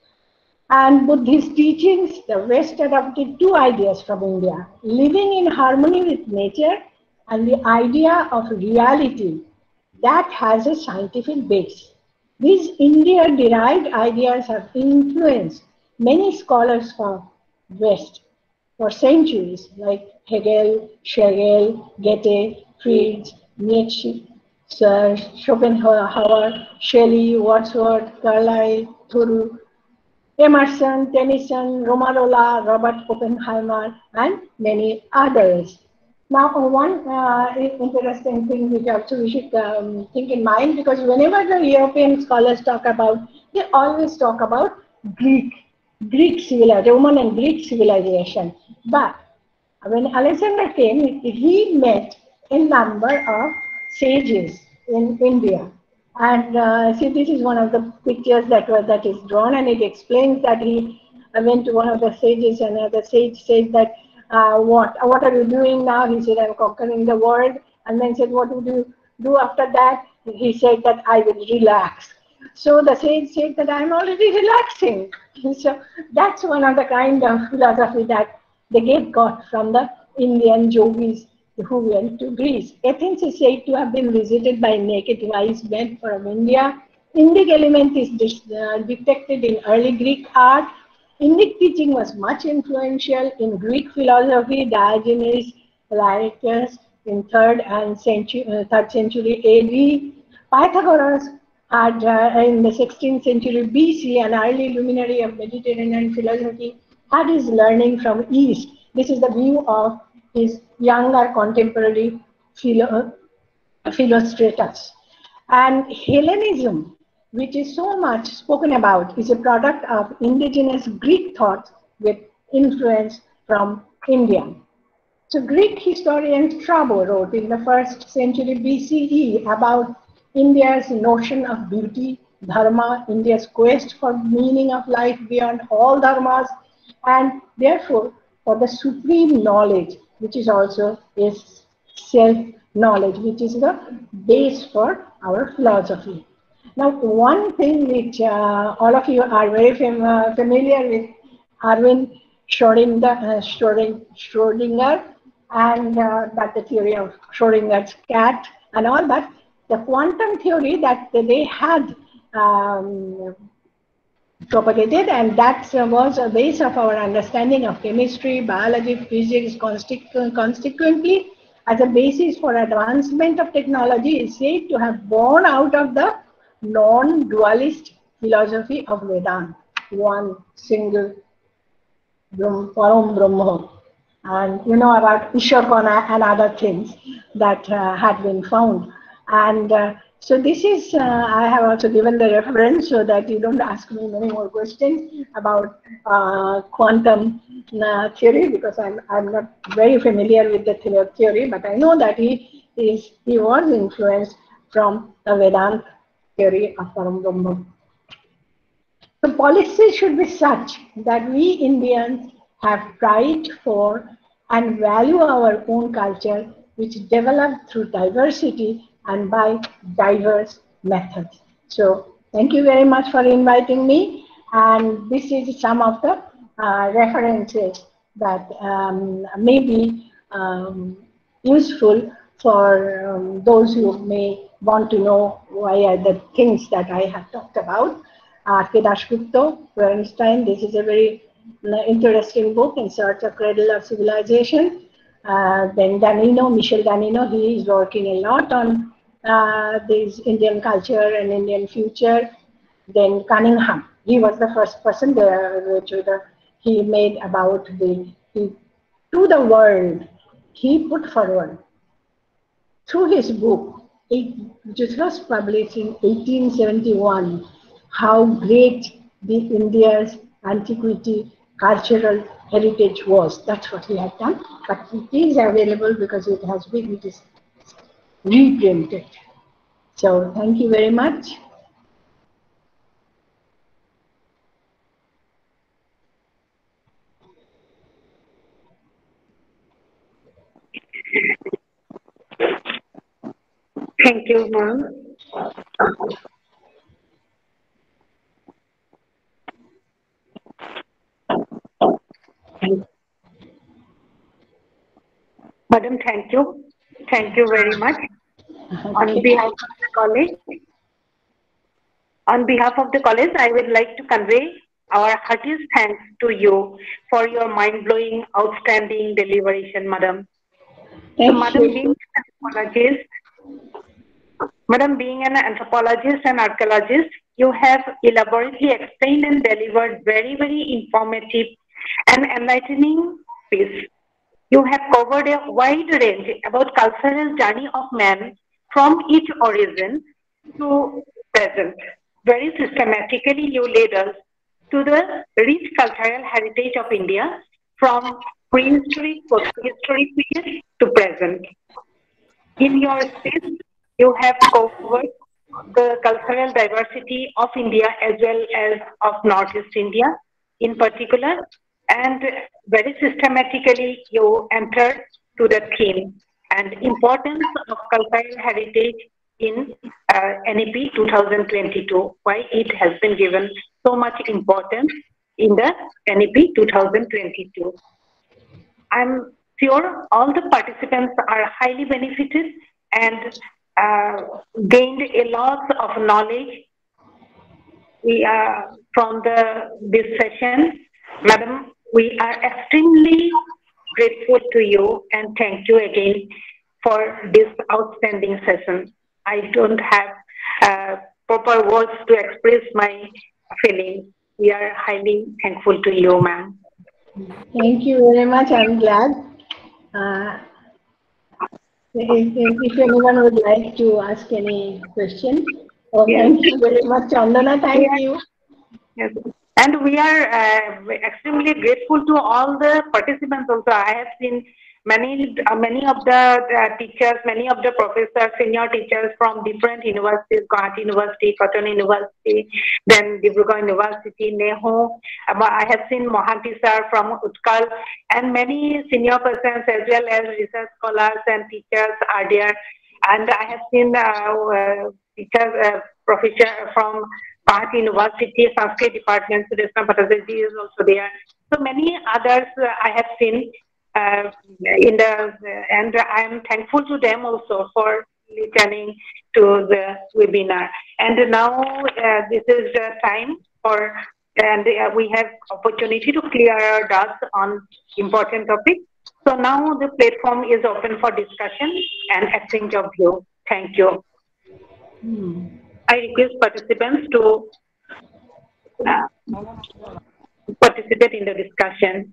and Buddhist teachings. The West adopted two ideas from India: living in harmony with nature, and the idea of reality that has a scientific base. These India-derived ideas have influenced many scholars from West for centuries, like Hegel, Schlegel, Goethe, Friedrich, Nietzsche, Sir Schopenhauer, Shelley, Wordsworth, Carlyle, Thoreau, Emerson, Tennyson, Romarola, Robert Oppenheimer, and many others. Now, one uh, interesting thing which also we should um, think in mind, because whenever the European scholars talk about, they always talk about Greek, Greek civilization, Roman and Greek civilization. But when Alexander came, he met a number of sages in India. And uh, see, this is one of the pictures that was that is drawn, and it explains that he went to one of the sages, and the sage said that, Uh, what what are you doing now? He said, I'm conquering the world. And then said, what would you do after that? He said that I will relax. So the sage said that I'm already relaxing. So that's one of the kind of philosophy that they get got from the Indian yogis who went to Greece. Athens is said to have been visited by naked wise men from India. Indic element is uh, detected in early Greek art. Indic teaching was much influential in Greek philosophy. Diogenes Laertius in third and century, uh, third century A D. Pythagoras had uh, in the sixteenth century B C, an early luminary of Mediterranean philosophy, had his learning from East. This is the view of his younger contemporary philo Philostratus. And Hellenism, which is so much spoken about, is a product of indigenous Greek thought with influence from India. So Greek historian Strabo wrote in the first century B C E about India's notion of beauty, dharma, India's quest for meaning of life beyond all dharmas, and therefore for the supreme knowledge, which is also a self-knowledge, which is the base for our philosophy. Now, one thing which uh, all of you are very fam uh, familiar with, Erwin Schrödinger, uh, Schrödinger and uh, that the theory of Schrödinger's cat and all that, the quantum theory that they had um, propagated, and that was a base of our understanding of chemistry, biology, physics. Consequently, as a basis for advancement of technology, is said to have born out of the non-dualist philosophy of Vedanta, one single Param Brahma, and you know about Ishwar and other things that uh, had been found. And uh, so this is, uh, I have also given the reference so that you don't ask me many more questions about uh, quantum uh, theory, because I'm, I'm not very familiar with the theory, but I know that he, is, he was influenced from the Vedanta theory of Param Brahma. The policy should be such that we Indians have pride for and value our own culture, which developed through diversity and by diverse methods. So thank you very much for inviting me. And this is some of the uh, references that um, may be um, useful for um, those who may want to know why are the things that I have talked about. R K Dasgupta, Bernstein, this is a very uh, interesting book, In Search of Cradle of Civilization. Uh, then Danino, Michel Danino, he is working a lot on uh, this Indian culture and Indian future. Then Cunningham, he was the first person there, which the, he made about the, he, to the world, he put forward through his book, which was published in eighteen seventy-one, how great the India's antiquity cultural heritage was. That's what he had done, but it is available because it has been it is reprinted. So thank you very much. Thank you, ma'am. Madam, thank you. Thank you very much. Okay. On behalf of the college, on behalf of the college, I would like to convey our heartiest thanks to you for your mind-blowing, outstanding deliberation, madam. Thank so, madam, you. being an anthropologist, madam, being an anthropologist and archaeologist, you have elaborately explained and delivered very, very informative and enlightening piece. You have covered a wide range about cultural journey of man from its origin to present. Very systematically, you led us to the rich cultural heritage of India from prehistory, post-history period to present. In your speech, you have covered the cultural diversity of India as well as of Northeast India in particular, and very systematically you entered to the theme and importance of cultural heritage in uh, N E P twenty twenty-two, why it has been given so much importance in the N E P twenty twenty-two. I'm sure all the participants are highly benefited and uh, gained a lot of knowledge we, uh, from the, this session. Madam, we are extremely grateful to you and thank you again for this outstanding session. I don't have uh, proper words to express my feelings. We are highly thankful to you, ma'am. Thank you very much. I'm glad. Uh, if, if anyone would like to ask any question. Oh, yes. Thank you very much, Chandana. Thank yes. you. Yes. And we are uh, extremely grateful to all the participants also. I have seen many uh, many of the uh, teachers, many of the professors, senior teachers from different universities, Guwahati University, Cotton University, then Dibrugarh University, Neho. I have seen Mohanty sir from Utkal, and many senior persons as well as research scholars and teachers are there. And I have seen uh, uh, teachers, uh, professor from Guwahati University, Sanskrit department, Sudeshna Bhattacharya is also there. So many others uh, I have seen uh, in the, uh, and I am thankful to them also for listening to the webinar. And now uh, this is the time for, and uh, we have opportunity to clear our doubts on important topics. So now the platform is open for discussion and exchange of view. Thank you. Hmm. I request participants to uh, participate in the discussion.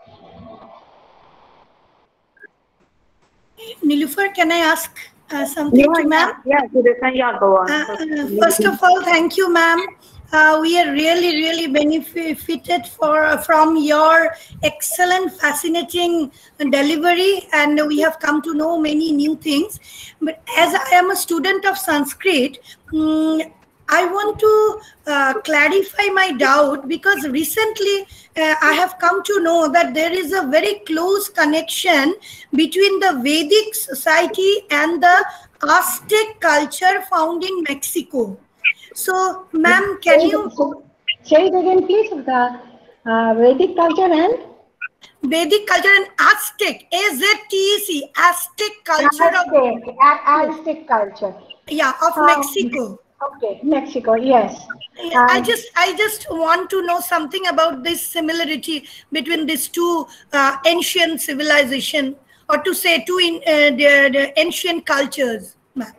Nilufar, can I ask uh, something Yeah, to ma'am? yeah, yeah, yeah, go on. Uh, uh, first of all, thank you, ma'am. Uh, we are really, really benefited for from your excellent, fascinating delivery, and we have come to know many new things. But as I am a student of Sanskrit, um, I want to uh, clarify my doubt, because recently uh, I have come to know that there is a very close connection between the Vedic society and the Aztec culture found in Mexico. So, ma'am, can you say it again, please? The uh, Vedic culture and Vedic culture and Aztec, A Z T E C, Aztec culture Aztec, of Aztec culture. Yeah, of um, Mexico. Okay, Mexico, yes. I Um, just, I just want to know something about this similarity between these two uh, ancient civilization, or to say two in uh, the, the ancient cultures.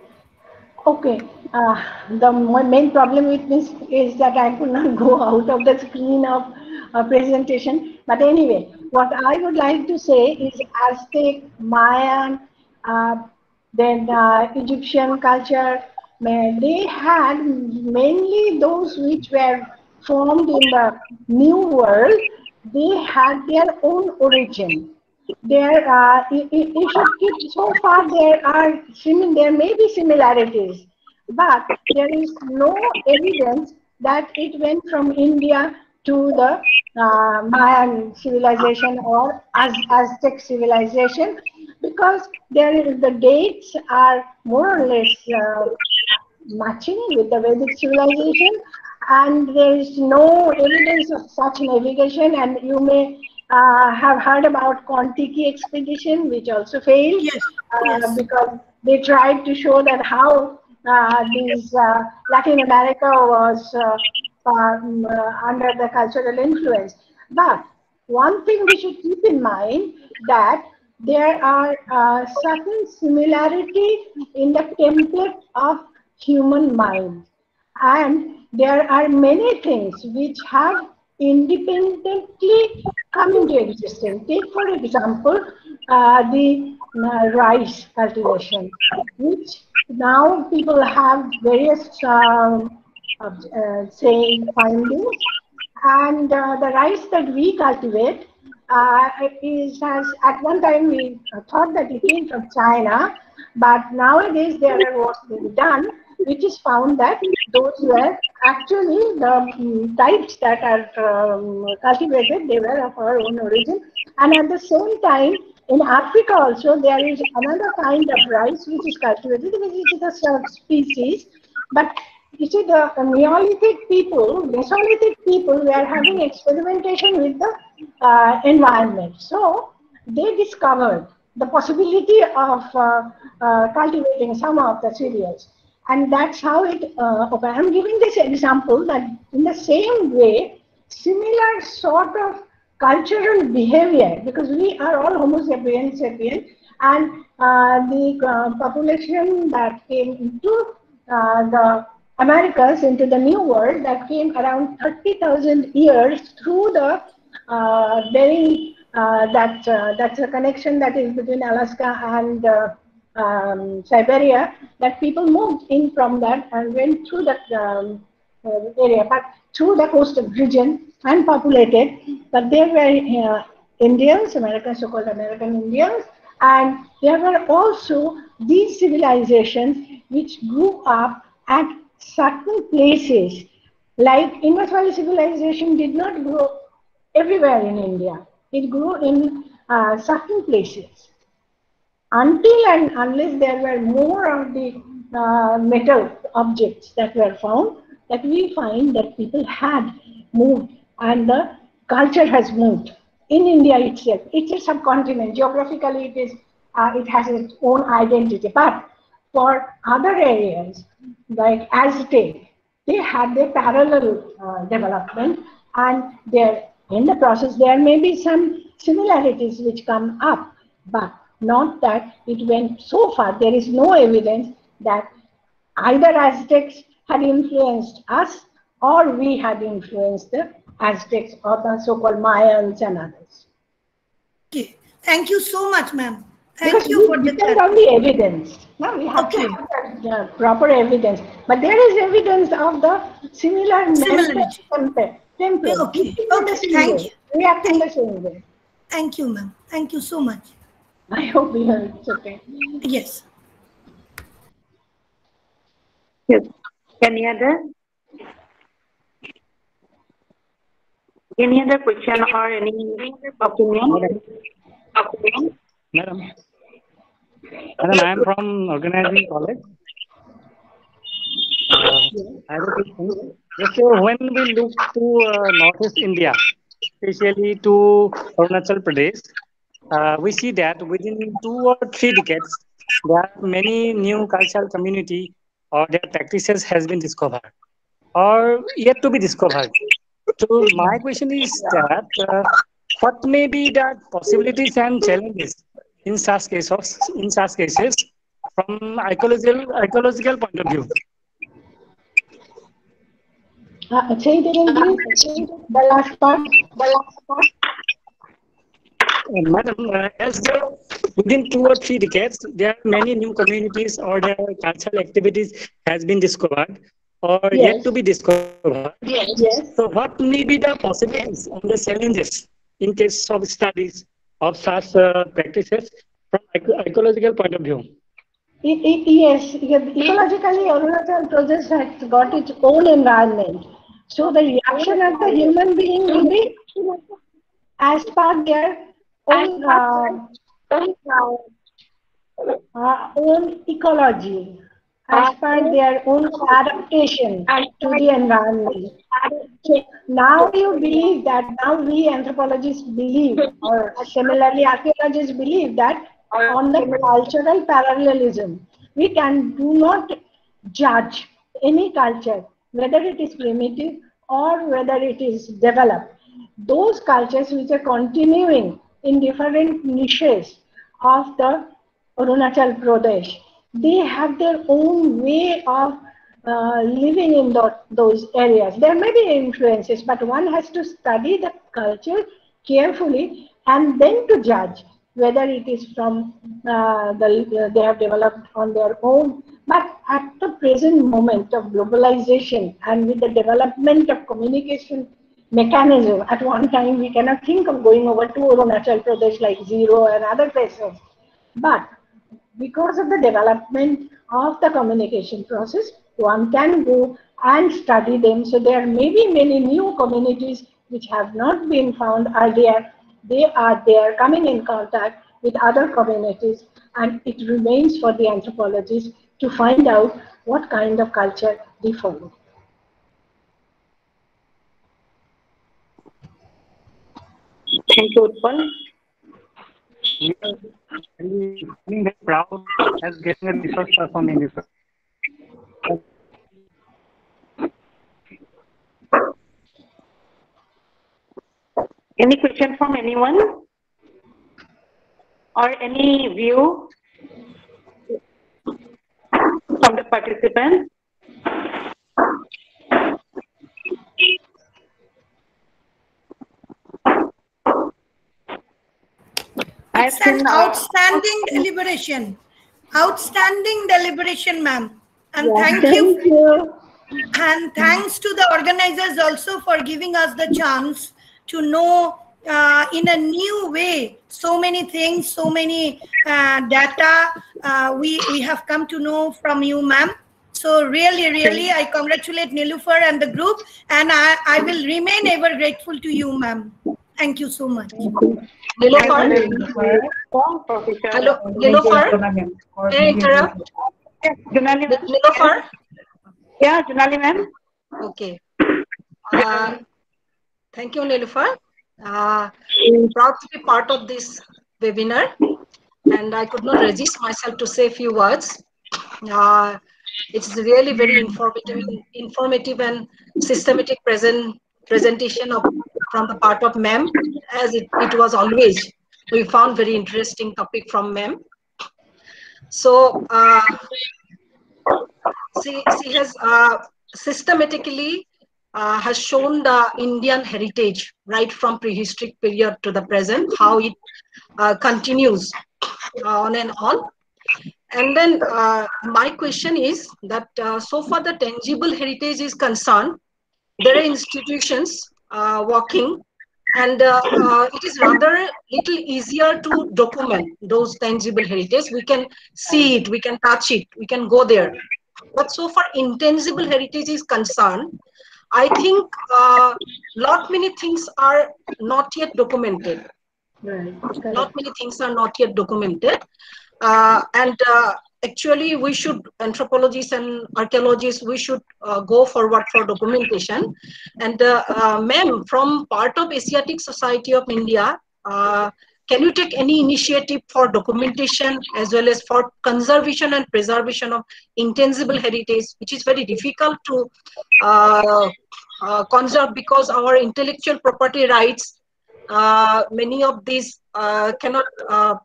Okay, uh, the main problem with this is that I could not go out of the screen of a presentation. But anyway, what I would like to say is Aztec, Mayan, uh, then uh, Egyptian culture, they had mainly those which were formed in the New World. They had their own origin. There, uh, you, you should keep, so far there are, there may be similarities, but there is no evidence that it went from India to the uh, Mayan civilization or Az Aztec civilization, because there is, the dates are more or less uh, matching with the Vedic civilization, and there is no evidence of such navigation. And you may uh, have heard about Kon-Tiki expedition, which also failed. Yes, uh, yes. because they tried to show that how uh, these uh, Latin America was uh, um, uh, under the cultural influence. But one thing we should keep in mind, that there are uh, certain similarity in the template of human mind, and there are many things which have independently come into existence. Take, for example, uh, the uh, rice cultivation, which now people have various um, uh, say findings, and uh, the rice that we cultivate uh, is has, at one time we thought that it came from China, but nowadays there are what's been done, which is found that those were actually the um, types that are um, cultivated, they were of our own origin. And at the same time, in Africa also, there is another kind of rice which is cultivated, which is a certain species. But you see, the Neolithic people, Mesolithic people were having experimentation with the uh, environment. So they discovered the possibility of uh, uh, cultivating some of the cereals. And that's how it, uh, okay, I'm giving this example that in the same way, similar sort of cultural behavior, because we are all Homo sapiens sapien, and uh, the uh, population that came into uh, the Americas, into the New World, that came around thirty thousand years through the uh, very, uh, that, uh, that's a connection that is between Alaska and uh, um, Siberia, that people moved in from that and went through that um, uh, area, but through the coastal region and populated. But there were uh, Indians, American, so-called American Indians, and there were also these civilizations which grew up at certain places. Like Indus Valley civilization did not grow everywhere in India. It grew in uh, certain places. Until and unless there were more of the uh, metal objects that were found, that we find that people had moved and the culture has moved in India itself. It's a subcontinent. Geographically, it is uh, it has its own identity. But for other areas, like Aztec, they had their parallel uh, development, and there in the process there may be some similarities which come up, but not that it went so far. There is no evidence that either Aztecs had influenced us or we had influenced the Aztecs or the so-called Mayans and others. Okay. Thank you so much, ma'am. Thank Because you for we the depend on the evidence. Now we have Okay. to have that, uh, proper evidence. But there is evidence of the similar Similarity. temper, temper, Okay. thinking in the Okay. same Thank way, you. reacting the same way. Thank you, ma'am. Thank you so much. I hope we are it's okay. Yes. Yes. Any other? Any other question or any opinion? Opinion? Madam, Madam, I am from organizing college. Uh, I have a question. Just uh, when we look to uh, Northeast India, especially to Arunachal Pradesh, uh, we see that within two or three decades, there are many new cultural community or their practices has been discovered or yet to be discovered. So my question is that uh, what may be the possibilities and challenges in such cases, in such cases, from ecological ecological point of view? Uh, say it again, please. The last part. The last part. Uh, Madam, uh, as the, within two or three decades, there are many new communities or their cultural activities has been discovered or Yes. yet to be discovered. Yes. Yes. So what may be the possibilities and the challenges in case of studies of such uh, practices from eco ecological point of view? I- I- Yes, because ecologically, Arunachal Pradesh has got its own environment. So the reaction of the human being will be as per their own, uh, uh, own ecology, as per their own adaptation to the environment. So now you believe that, now we anthropologists believe, or similarly archaeologists believe that on the cultural parallelism, we can do not judge any culture, whether it is primitive or whether it is developed. Those cultures which are continuing in different niches of the Arunachal Pradesh, they have their own way of uh, living in the, those areas. There may be influences, but one has to study the culture carefully and then to judge whether it is from uh, the, they have developed on their own. But at the present moment of globalization and with the development of communication mechanism, at one time we cannot think of going over to Arunachal Pradesh like Zero and other places. But because of the development of the communication process, one can go and study them. So there may be many new communities which have not been found earlier. They are there coming in contact with other communities, and it remains for the anthropologists to find out what kind of culture they follow. Thank you, Utpal. We are really feeling very proud as getting a resource person in this. Any question from anyone? Or any view from the participants? It's an outstanding deliberation. Outstanding deliberation, ma'am. And Yeah, thank, thank you. you. And thanks to the organizers also for giving us the chance to know uh, in a new way so many things, so many uh, data uh, we, we have come to know from you, ma'am. So really, really, I congratulate Niloufar and the group, and I, I will remain ever grateful to you, ma'am. Thank you so much. Niloufar? Hello, Niloufar? Can I interrupt? Yes, Junali ma'am. Niloufar? Yeah, Junali ma'am. Okay. Uh, thank you, Niloufar. Uh, I'm proud to be part of this webinar, and I could not resist myself to say a few words. Uh, it's really very informative, informative and systematic present presentation of from the part of ma'am, as it, it was always. We found very interesting topic from ma'am. So uh, she, she has uh, systematically uh, has shown the Indian heritage right from prehistoric period to the present, how it uh, continues uh, on and on. And then uh, my question is that uh, so far the tangible heritage is concerned, there are institutions uh, working, and uh, uh, it is rather little easier to document those tangible heritage. We can see it, we can touch it, we can go there. But so far intangible heritage is concerned, I think uh, lot many things are not yet documented. Right. Not many things are not yet documented. Uh, and uh, actually we should, anthropologists and archaeologists, we should uh, go forward for documentation. And uh, uh, ma'am, from part of Asiatic Society of India, uh, can you take any initiative for documentation as well as for conservation and preservation of intangible heritage, which is very difficult to uh, uh, conserve because our intellectual property rights, uh, many of these uh, cannot uh,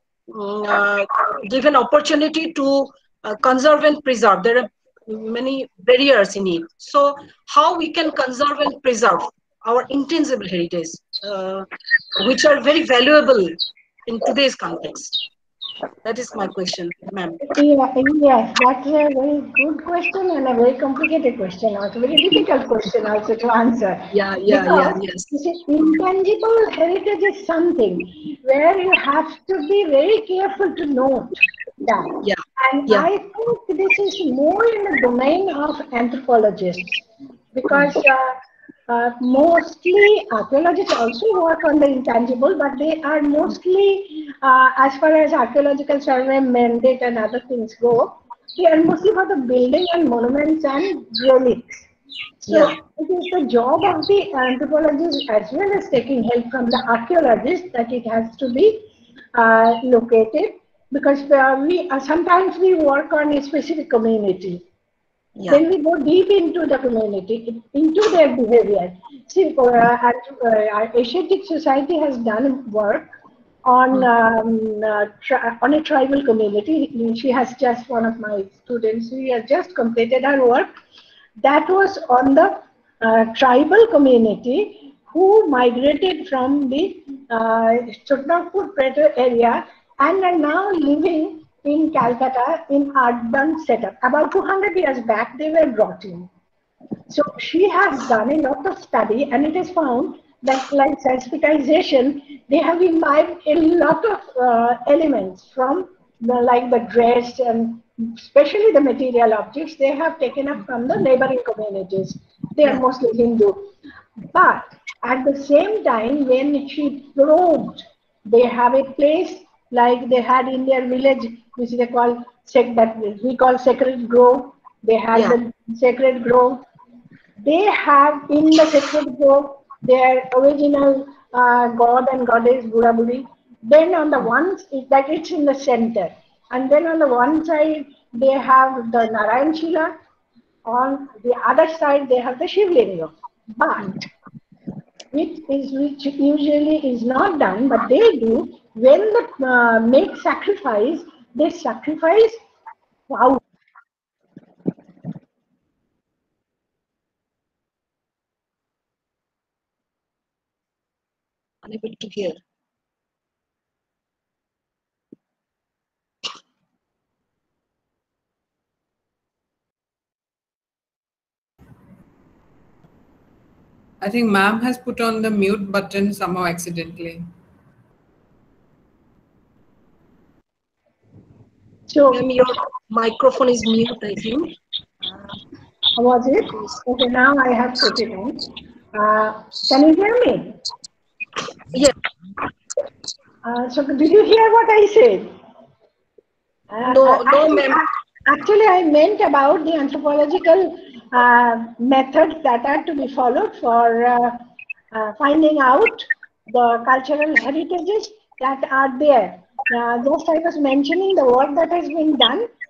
uh, give an opportunity to uh, conserve and preserve. There are many barriers in it. So how we can conserve and preserve our intangible heritage, uh, which are very valuable in today's context? That is my question, ma'am. Yeah, yes, that's a very good question and a very complicated question, also very difficult question also to answer. Yeah, yeah, because, yeah, yes. You see, intangible heritage is something where you have to be very careful to note that. Yeah. And yeah. I think this is more in the domain of anthropologists, because uh, uh, mostly archaeologists also work on the intangible, but they are mostly, uh, as far as archaeological survey mandate and other things go, they are mostly for the building and monuments and relics. So Yeah. it is the job of the anthropologist as well as taking help from the archaeologist that it has to be uh, located, because uh, we uh, sometimes we work on a specific community. Yeah. Then we go deep into the community, into their behavior. See, uh, at, uh, Asiatic Society has done work on um, uh, on a tribal community. She has just, one of my students, she has just completed her work. That was on the uh, tribal community who migrated from the uh, Chotnagpur area and are now living in Calcutta in urban setup. About two hundred years back, they were brought in. So she has done a lot of study, and it is found that, like sensitization, they have imbibed a lot of uh, elements from the, like the dress and especially the material objects they have taken up from the neighboring communities. They are mostly Hindu. But at the same time, when she probed, they have a place like they had in their village, which they call that we call Sacred Grove. They had Yeah. the Sacred Grove. They have in the Sacred Grove their original uh, god and goddess Buddha Budi. Then on the one, that it's in the center, and then on the one side they have the Narayan Shila. On the other side they have the Shivlinga. But which is which usually is not done, but they do when the uh, make sacrifice. They sacrifice wow. Unable to hear. I think ma'am has put on the mute button somehow accidentally. So ma'am, your microphone is mute, I think. Was it? Okay, now I have put it on. Uh, can you hear me? Yes. Uh, so did you hear what I said? Uh, no, no, actually, ma'am. Actually, I meant about the anthropological uh, methods that are to be followed for uh, uh, finding out the cultural heritages that are there. Uh, just I was mentioning the work that has been done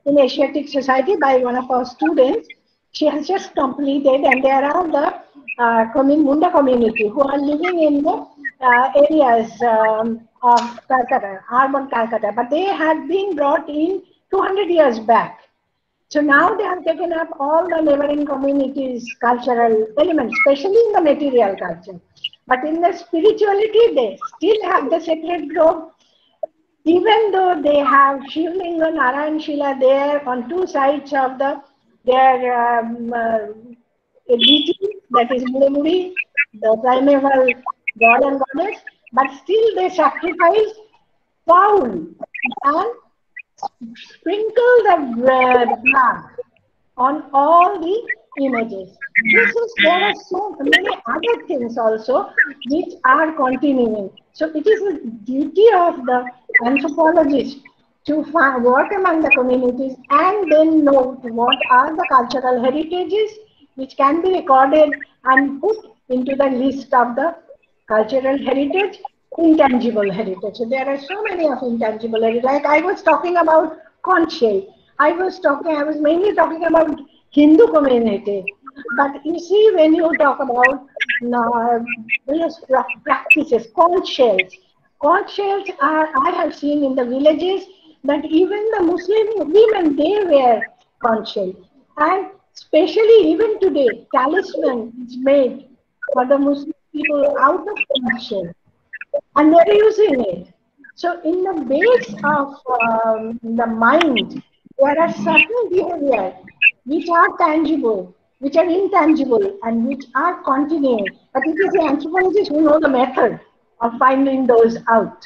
in Asiatic Society by one of our students. She has just completed, and there are the uh, commun Munda community who are living in the uh, areas um, of Calcutta, urban Calcutta, but they had been brought in two hundred years back. So now they have taken up all the neighboring communities' cultural elements, especially in the material culture. But in the spirituality, they still have the sacred grove. Even though they have Shivlinga, Narayan Shila there on two sides of the their um, uh, deity, that is Murimuri, the primeval god and goddess, but still they sacrifice fowl and sprinkle the blood on all the images. This is, there are so many other things also which are continuing. So it is the duty of the anthropologist to find, work among the communities and then note what are the cultural heritages which can be recorded and put into the list of the cultural heritage, intangible heritage. So there are so many of intangible heritage. Like I was talking about conch shell. I was talking, I was mainly talking about Hindu community. But you see, when you talk about uh, practices, conch shells, conch shells are, I have seen in the villages that even the Muslim women, they wear conch shells. And especially even today, talisman is made for the Muslim people out of conch shell. And they're using it. So in the base of um, the mind, there are certain behaviors which are tangible, which are intangible, and which are continuing. But it is the anthropologists who know the method of finding those out.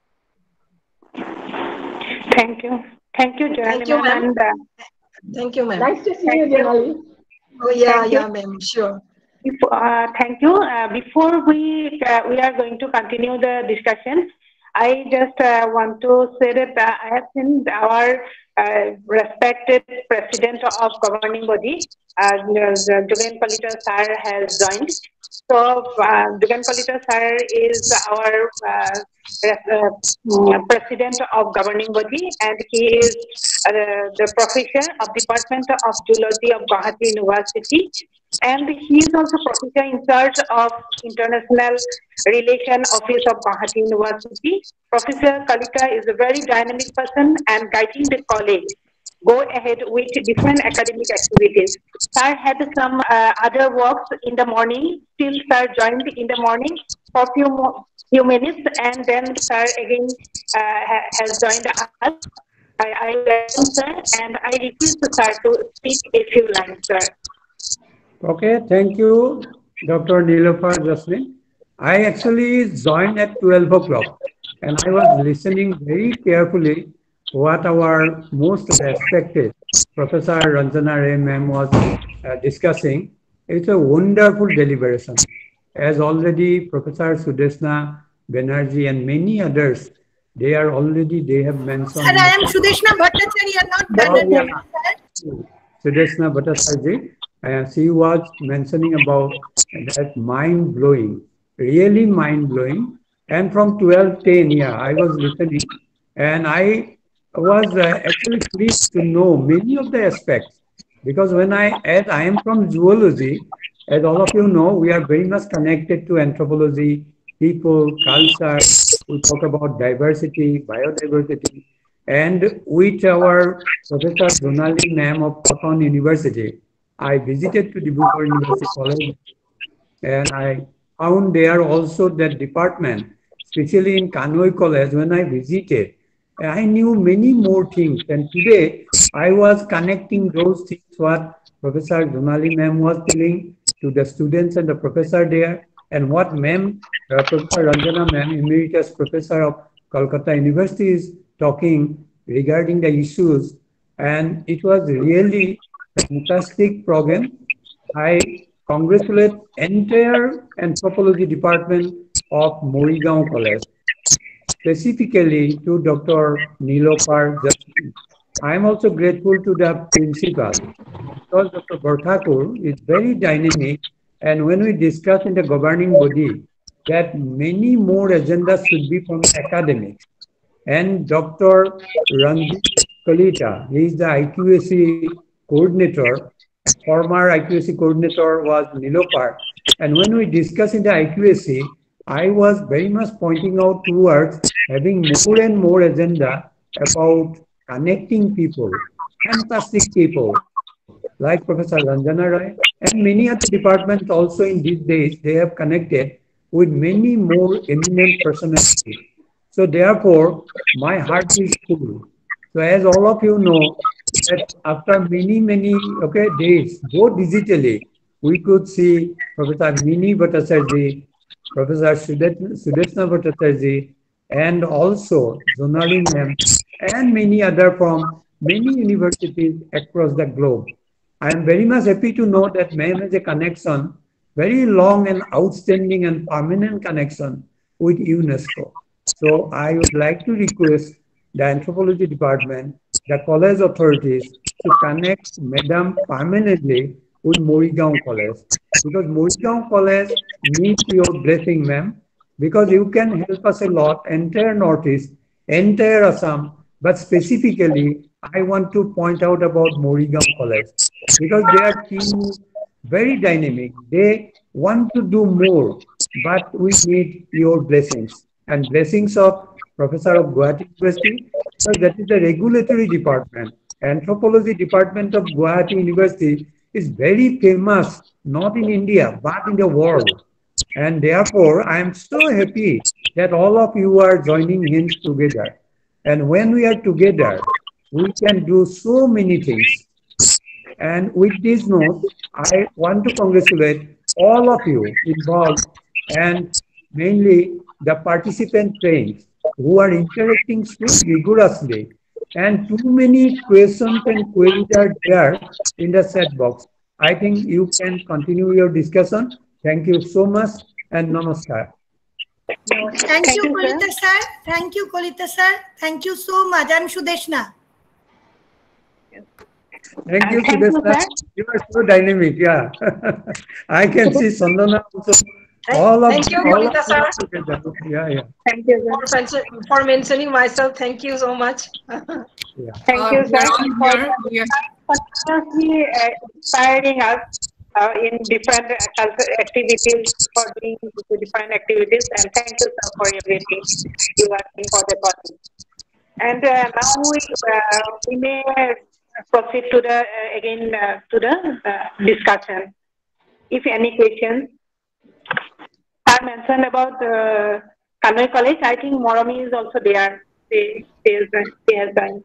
Thank you. Thank you, Janali ma'am. Thank you, ma'am. Nice to see you, Janali. Oh, yeah, Thank yeah, ma'am, sure. Uh, thank you. Uh, before we uh, we are going to continue the discussion, I just uh, want to say that uh, I have seen our uh, respected president of governing body, uh, Jugen Kalita sir, has joined. So uh, Jugen Kalita sir is our uh, uh, president of governing body, and he is uh, the professor of Department of Zoology of Guwahati University. And he is also professor in charge of International Relation Office of Guwahati University. Professor Kalita is a very dynamic person and guiding the college go ahead with different academic activities. Sir had some uh, other works in the morning. Still, sir joined in the morning for a few more, few minutes, and then sir again uh, has joined us. I, I welcome sir, and I request sir to speak a few lines, sir. Okay, thank you, Doctor Nilofar Jasmine. I actually joined at twelve o'clock, and I was listening very carefully what our most respected Professor Ranjana Ray ma'am was uh, discussing. It's a wonderful deliberation. As already Professor Sudeshna Banerjee and many others, they are already, they have mentioned. Sir, I am Sudeshna Bhattacharya, not Banerjee. Oh, Sudeshna Bhattacharya. Uh, she was mentioning about that mind-blowing, really mind-blowing. And from twelve ten, yeah, I was listening, and I was uh, actually pleased to know many of the aspects. Because when I, as I am from zoology, as all of you know, we are very much connected to anthropology, people, culture. We talk about diversity, biodiversity. And with our Professor Donali ma'am of Cotton University, I visited to Dibrugarh University College, and I found there also that department, especially in Kanoi College. When I visited, I knew many more things, and today I was connecting those things what Professor Donali ma'am was telling to the students and the professor there, and what ma'am, uh, Professor Ranjana ma'am, Emeritus Professor of Kolkata University, is talking regarding the issues, and it was really a fantastic program. I congratulate entire anthropology department of Morigaon College, specifically to Doctor Nilofar Jasmine. I am also grateful to the principal, because Doctor Barthakur is very dynamic, and when we discuss in the governing body that many more agendas should be from academics, and Doctor Ranjit Kalita. He is the I Q A C coordinator. Former I Q A C coordinator was Nilofar. And when we discuss in the I Q A C, I was very much pointing out towards having more and more agenda about connecting people, fantastic people, like Professor Ranjana Rai, and many other departments also in these days, they have connected with many more eminent personalities. So therefore, my heart is full. So as all of you know, that after many, many okay days, both digitally, we could see Professor Mini Bhattacharya, Professor Sudeshna Bhattacharya, and also Zonali ma'am, and many other from many universities across the globe. I am very much happy to know that ma'am has a connection, very long and outstanding and permanent connection with UNESCO. So I would like to request the anthropology department, the college authorities to connect Madam permanently with Morigaon College, because Morigaon College needs your blessing, ma'am, because you can help us a lot, entire Northeast, entire Assam, but specifically, I want to point out about Morigaon College, because their team is very dynamic. They want to do more, but we need your blessings and blessings of Professor of Guwahati University, because that is the regulatory department. Anthropology department of Guwahati University is very famous, not in India, but in the world. And therefore, I am so happy that all of you are joining hands together. And when we are together, we can do so many things. And with this note, I want to congratulate all of you involved, and mainly the participant friends who are interacting so rigorously. And too many questions and queries are there in the chat box. I think you can continue your discussion. Thank you so much, and namaskar. Thank you, Kolita sir. Thank you, Kolita sir. Thank you so much. I'm Sudeshna. Thank you, Sudeshna. You are so dynamic. Yeah, I can see Sandana also. All of Thank you, all Kolita sir. Yeah, yeah. Thank you for, for mentioning myself. Thank you so much. Yeah. Thank Uh, you, sir, we are for here. continuously uh, inspiring us uh, in different uh, cultural activities, for doing different activities, and thank you, sir, for everything you are doing for the body. And uh, now we uh, we may proceed to the uh, again uh, to the uh, discussion. If any questions, I mentioned about uh, Kanoi College. I think Morami is also there. They they they has done.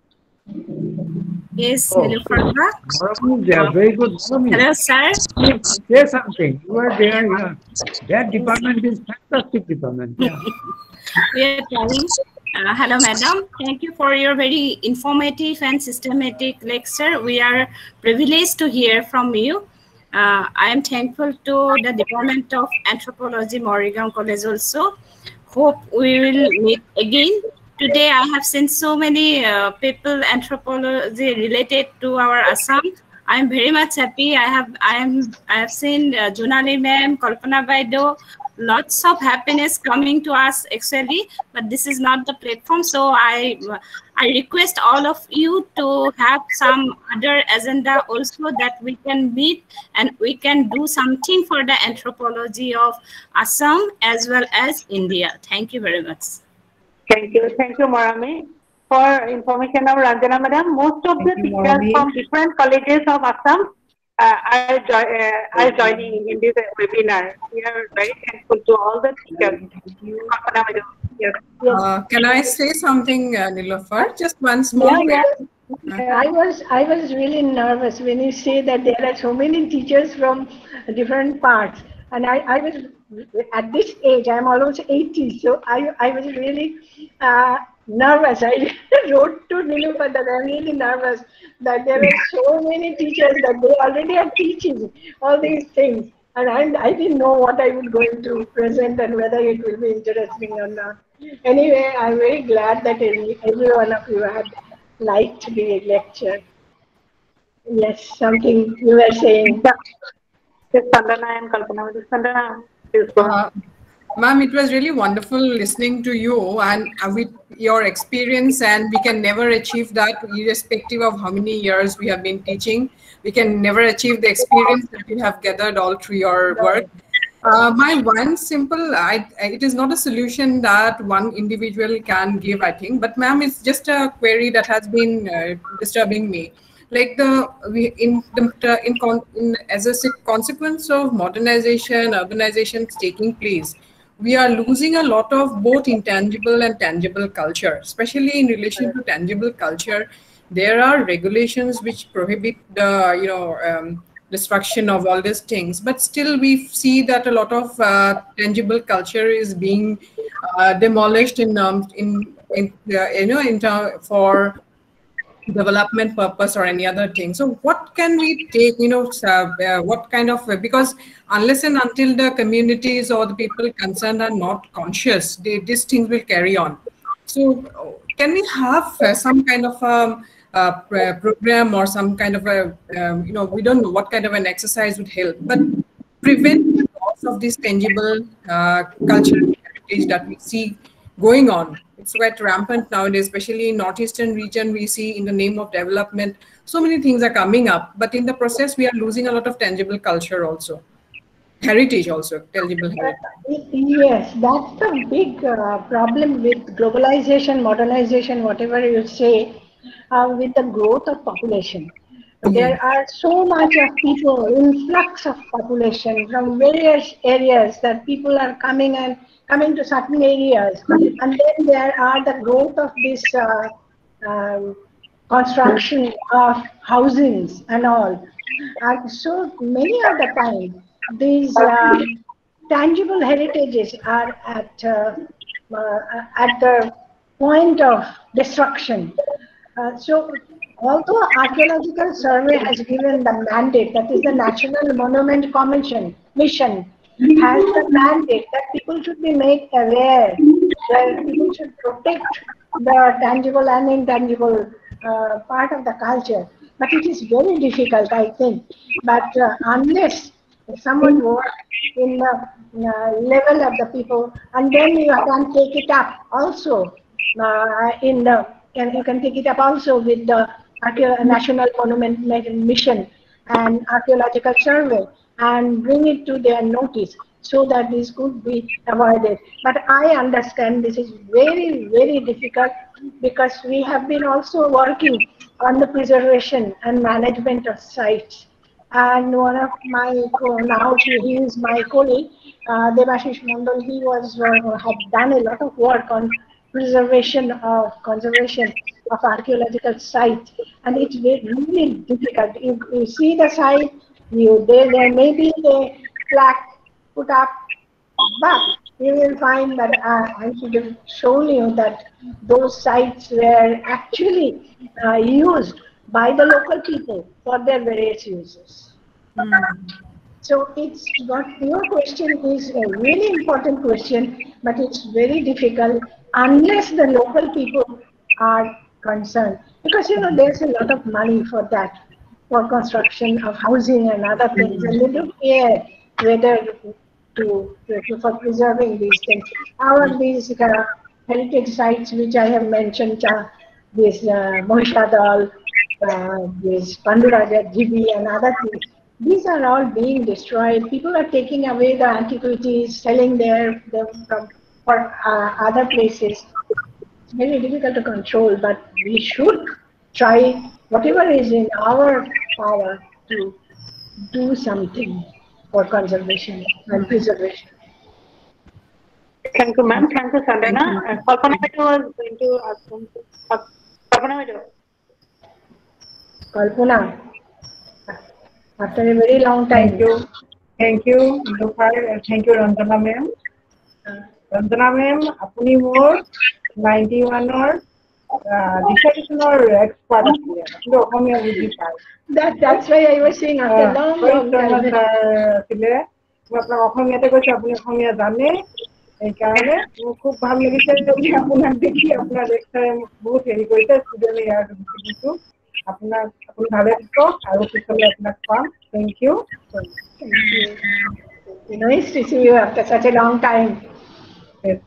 Yes, Oh, hello, Farha. Morami, they are very good. Morami. Hello, sir. Please say something. You are there. Yeah. That department is fantastic department. Yeah. We are trying. Uh, hello, madam. Thank you for your very informative and systematic lecture. We are privileged to hear from you. Uh, I am thankful to the Department of Anthropology, Morigaon College also. Hope we will meet again. Today, I have seen so many uh, people anthropology related to our Assam. I am very much happy. I have I am I have seen uh, Jonali ma'am, Kalpana Baido, lots of happiness coming to us actually. But this is not the platform, so I I request all of you to have some other agenda also, that we can meet and we can do something for the anthropology of Assam as well as India. Thank you very much. Thank you. Thank you, Morami. For information of Ranjana Madam, most of the teachers from different colleges of Assam uh, are, jo uh, are joining in this webinar. We are very thankful to all the teachers. Yes. Uh, can I say something, uh, Nilofar? Just one small yeah, yeah. I was I was really nervous when you say that there are so many teachers from different parts, and I, I was at this age, I'm almost eighty, so I I was really uh, nervous. I wrote to Nilofar that I'm really nervous that there are so many teachers that they already are teaching all these things, and I, I didn't know what I was going to present and whether it will be interesting or not. Anyway, I'm very glad that every, every one of you had liked the lecture. Yes, something you were saying. Yes, Sandana and Kalpana. Sandana, please go. Uh, Ma'am, it was really wonderful listening to you and with your experience, and we can never achieve that irrespective of how many years we have been teaching. We can never achieve the experience that you have gathered all through your work. Uh, my one simple, I, it is not a solution that one individual can give, I think, but ma'am, it's just a query that has been uh, disturbing me. Like the we in the in, in as a consequence of modernization, urbanization taking place, we are losing a lot of both intangible and tangible culture, especially in relation to tangible culture. There are regulations which prohibit the, you know, um, destruction of all these things, but still we see that a lot of uh, tangible culture is being uh, demolished in, um, in, in uh, you know, in for development purpose or any other thing. So what can we take, you know, uh, uh, what kind of, because unless and until the communities or the people concerned are not conscious, they, these things will carry on. So can we have uh, some kind of um, uh, program or some kind of a, um, you know, we don't know what kind of an exercise would help, but prevent the loss of this tangible uh, cultural heritage that we see going on. It's quite rampant nowadays, especially in northeastern region. We see in the name of development, so many things are coming up, but in the process, we are losing a lot of tangible culture also, heritage also, tangible heritage. Yes, that's the big uh, problem with globalization, modernization, whatever you say, uh, with the growth of population. Mm-hmm. There are so much of people, influx of population from various areas that people are coming and coming to certain areas, and then there are the growth of this uh, um, construction of housings and all. And so many of the time, these uh, tangible heritages are at uh, uh, at the point of destruction. Uh, so, although Archaeological Survey has given the mandate, that is the National Monument Commission mission, has the mandate that people should be made aware, that people should protect the tangible and intangible uh, part of the culture. But it is very difficult, I think. But uh, unless someone works in the uh, level of the people, and then you can take it up also uh, in the, and you can take it up also with the National Monument Mission and Archaeological Survey, and bring it to their notice so that this could be avoided. But I understand this is very, very difficult, because we have been also working on the preservation and management of sites. And one of my, now he is my colleague, uh, Debashish Mondal, he was, uh, had done a lot of work on preservation of conservation of archaeological sites. And it's really difficult. You, you see the site, You, there, there may be a plaque put up, but you will find that uh, I should have shown you that those sites were actually uh, used by the local people for their various uses. Mm. So it's what your question is a really important question, but it's very difficult unless the local people are concerned, because you know there's a lot of money for that, for construction of housing and other things, and they don't care whether to, to for preserving these things. Our these uh, heritage sites which I have mentioned, uh, this uh, Mohishadal, uh, this Panduraja, Jibi and other things, these are all being destroyed. People are taking away the antiquities, selling their, them from for uh, other places. It's very difficult to control, but we should try whatever is in our power to do something for conservation and preservation. Thank you, ma'am. Thank you, Sandana. Kalpana was going to ask them. Kalpana, Kalpana, after a very long time. Thank you. Thank you, and thank you, Randana ma'am. Randana ma'am, apuni more ninety-one or dissertation or expert. That that's why I was saying after long long time. আপনার অসমীয়াতে কৈছে আপুনি অসমীয়া জানে এই কাৰণে মোৰ খুব ভাল লাগিছে যে আপোনাক দেখি আপোনাৰ লেকচাৰে বহুত হেৰি কৰিছে ষ্টুডেণ্টে ইয়াৰ দিছো আপোনাৰ আপুনি ভালে থাকক আৰু পিছলৈ আপোনাক পাম thank you Nice to see you after such a long time. Yes.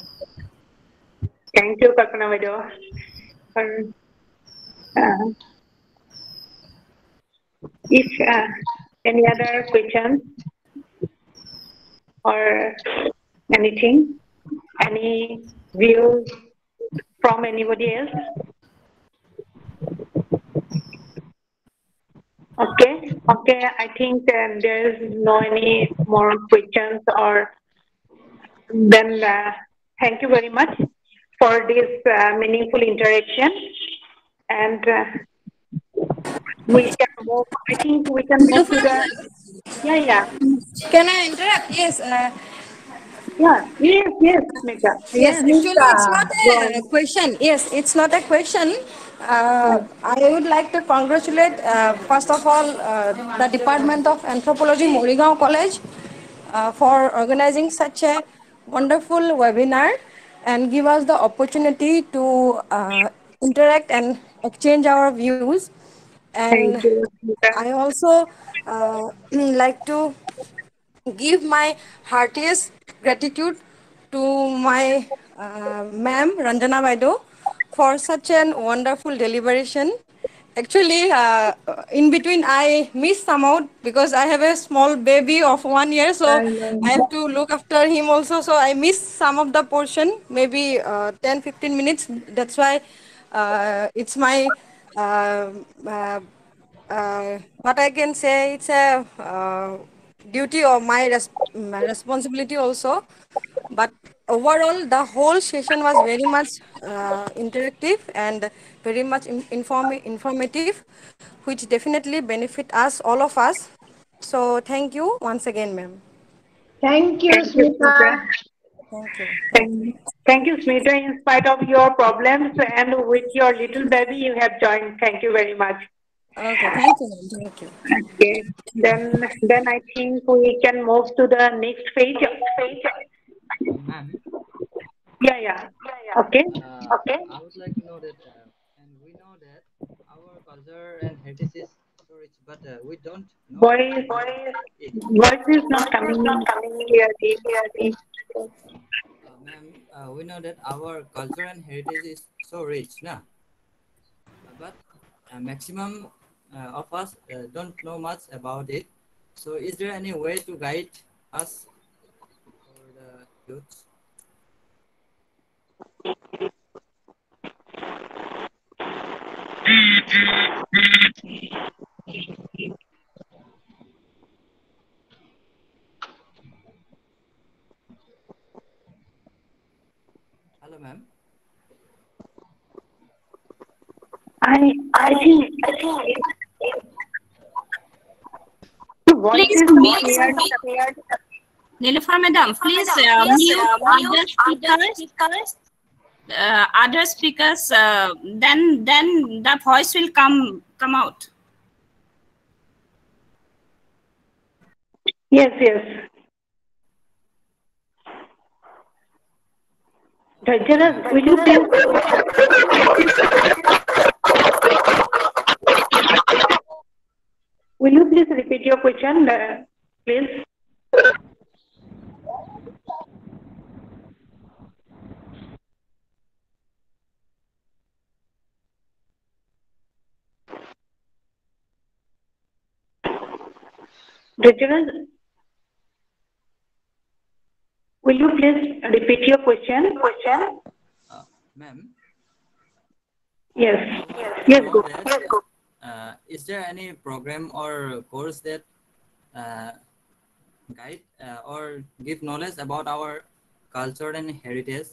Thank you, Kalpana Madam. Um, uh, if uh, any other questions or anything, any views from anybody else? Okay, okay. I think um, there is no any more questions, or then uh, thank you very much for this uh, meaningful interaction, and uh, we can move. I think we can move to the. Yeah, yeah. Can I interrupt? Yes. Uh, Yeah. Yes, yes, Mega. yes. Yes. Actually, it's not Go a on. question. Yes, it's not a question. Uh, I would like to congratulate, uh, first of all, uh, the Department of Anthropology, Morigaon College, uh, for organizing such a wonderful webinar and give us the opportunity to uh, interact and exchange our views. And Thank you. I also uh, like to give my heartiest gratitude to my uh, ma'am Ranjana Maido for such an wonderful deliberation. Actually, uh, in between I missed some out because I have a small baby of one year, so I know. I have to look after him also. So I missed some of the portion, maybe uh, ten fifteen minutes. That's why uh, it's my uh, uh, uh, what I can say, it's a uh, duty or my, res- my responsibility also. But overall, the whole session was very much uh, interactive and very much in- inform- informative, which definitely benefit us, all of us. So thank you once again, ma'am. Thank you, Thank you, Smita. Smita. Thank you. Thank, thank you, Smita. In spite of your problems and with your little baby, you have joined. Thank you very much. Okay, thank you, ma'am. Thank you. Okay. Then, then I think we can move to the next page. Ma'am, Yeah, yeah. Okay. uh, okay. I would like to know that, uh, and we know that our culture and heritage is so rich, but uh, we don't know Voice, it. voice is not coming clearly. Uh, Ma'am, uh, we know that our culture and heritage is so rich, nah? Uh, but uh, maximum uh, of us uh, don't know much about it. So, is there any way to guide us for the youth? Hello, ma'am. I, I think, I think voice Please is not mute. clear. Nilufar madam, please uh, mute other speakers. Uh, other speakers. Uh, then, then the voice will come come out. Yes, yes. Rajana, will you please? Will you please repeat your question, uh, please? Rajana, will you please repeat your question? Question? Uh, ma'am. Yes. Yes, Yes, go. that, Yes, go. Uh, is there any program or course that uh, guide uh, or give knowledge about our culture and heritage?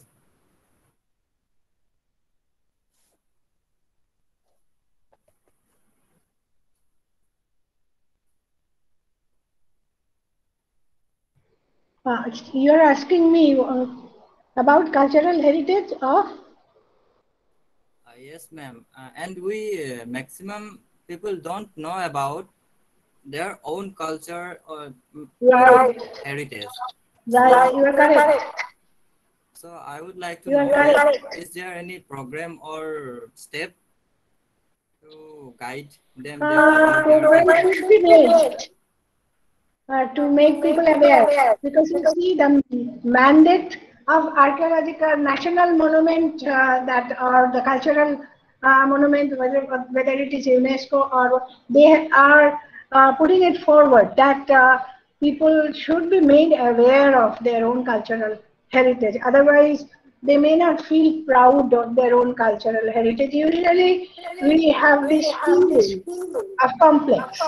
Uh, you're asking me uh, about cultural heritage of? Uh, yes, ma'am. Uh, and we uh, maximum people don't know about their own culture or Right. heritage. Right, So, you are correct. so I would like to You are know that correct. is there any program or step to guide them their Uh, own program heritage? should be made uh, to make people aware, because you see the mandate of archaeological national monument uh, that or the cultural uh, monument, whether, whether it is UNESCO, or they are uh, putting it forward that uh, people should be made aware of their own cultural heritage. Otherwise, they may not feel proud of their own cultural heritage. Usually, we have this feeling of complex.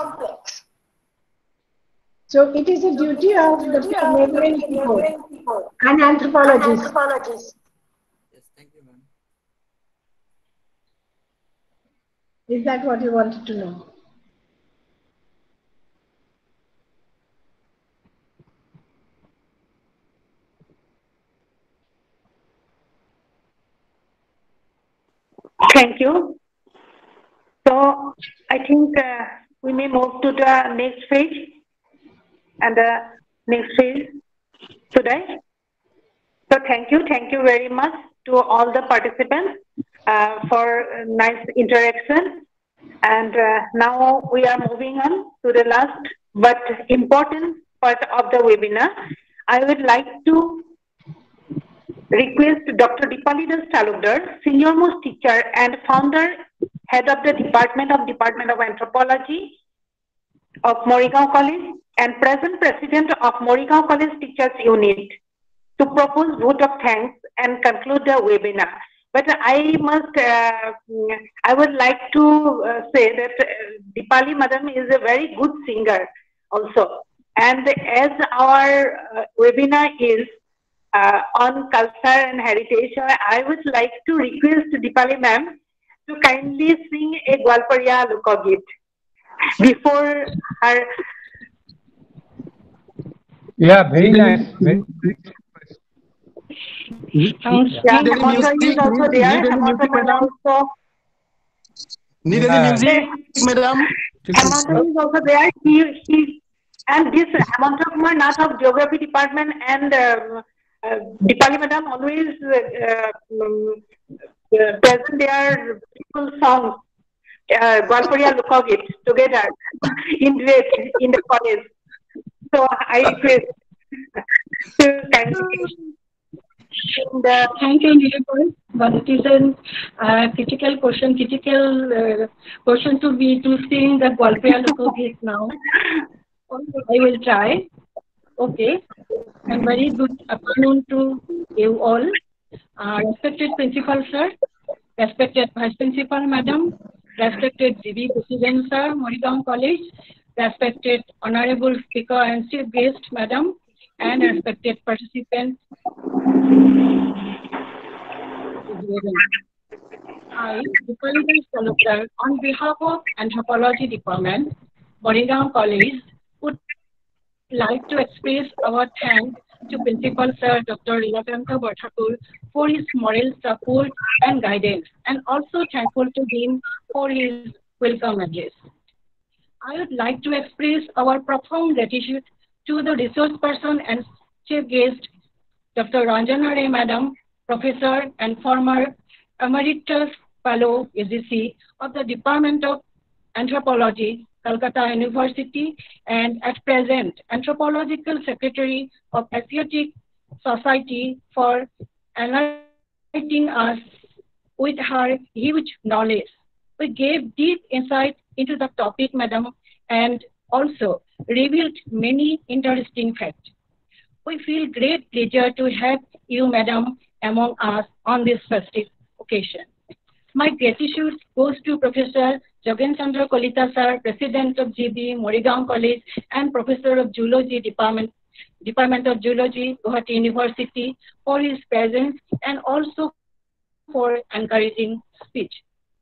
So it is a duty of the neighboring people and anthropologists. Yes, thank you, ma'am. Is that what you wanted to know? Thank you. So I think uh, we may move to the next phase and the next phase today. So thank you. Thank you very much to all the participants uh, for nice interaction. And uh, now we are moving on to the last but important part of the webinar. I would like to request Doctor Dipali Das Talukdar, Senior Most Teacher and Founder, Head of the Department of Department of Anthropology of Morigaon College and present President of Morigaon College Teachers Unit, to propose vote of thanks and conclude the webinar. But I must, uh, I would like to uh, say that uh, Dipali Madam is a very good singer also. And as our uh, webinar is uh, on culture and heritage, I would like to request Dipali Ma'am to kindly sing a Gwalparia Lokagit before her. Yeah, very nice. Very, very Yeah, Hamanta is also there. Hamanta Madam also. Need any music, madam? Hamanta is also there. He, he, and this Hamanta Kumar Nath of Geography Department and uh, uh, Dipali Madam always uh, um, uh, present their people songs, uh, Gwalparia Lokagit together in duet in the college. So I request to thank you. And, uh, thank you, Nilipal. But it is a uh, critical question, critical uh, question to be to sing the Gwalparia Lokagit now. I will try. Okay. And very good afternoon to you all. Uh, respected Principal Sir, respected Vice Principal Madam, respected G B President Sir, Morigaon College, respected Honorable Speaker and Chief Guest Madam, and respected participants. I, Dipali Das Talukdar, on behalf of Anthropology Department, Morigaon College, would like to express our thanks to Principal Sir Doctor Nilakanta Barthakur for his moral support and guidance, and also thankful to him for his welcome address. I would like to express our profound gratitude to the resource person and chief guest, Doctor Ranjana Ray Madam, Professor and former Emeritus Fellow A G C of the Department of Anthropology, Calcutta University, and at present Anthropological Secretary of Asiatic Society, for enlightening us with her huge knowledge. We gave deep insight into the topic, Madam, and also revealed many interesting facts. We feel great pleasure to have you, Madam, among us on this festive occasion. My gratitude goes to Professor Jogen Chandra Kolita Sir, President of G B Morigaon College and Professor of Zoology Department, Department of Zoology, Guwahati University, for his presence and also for encouraging speech.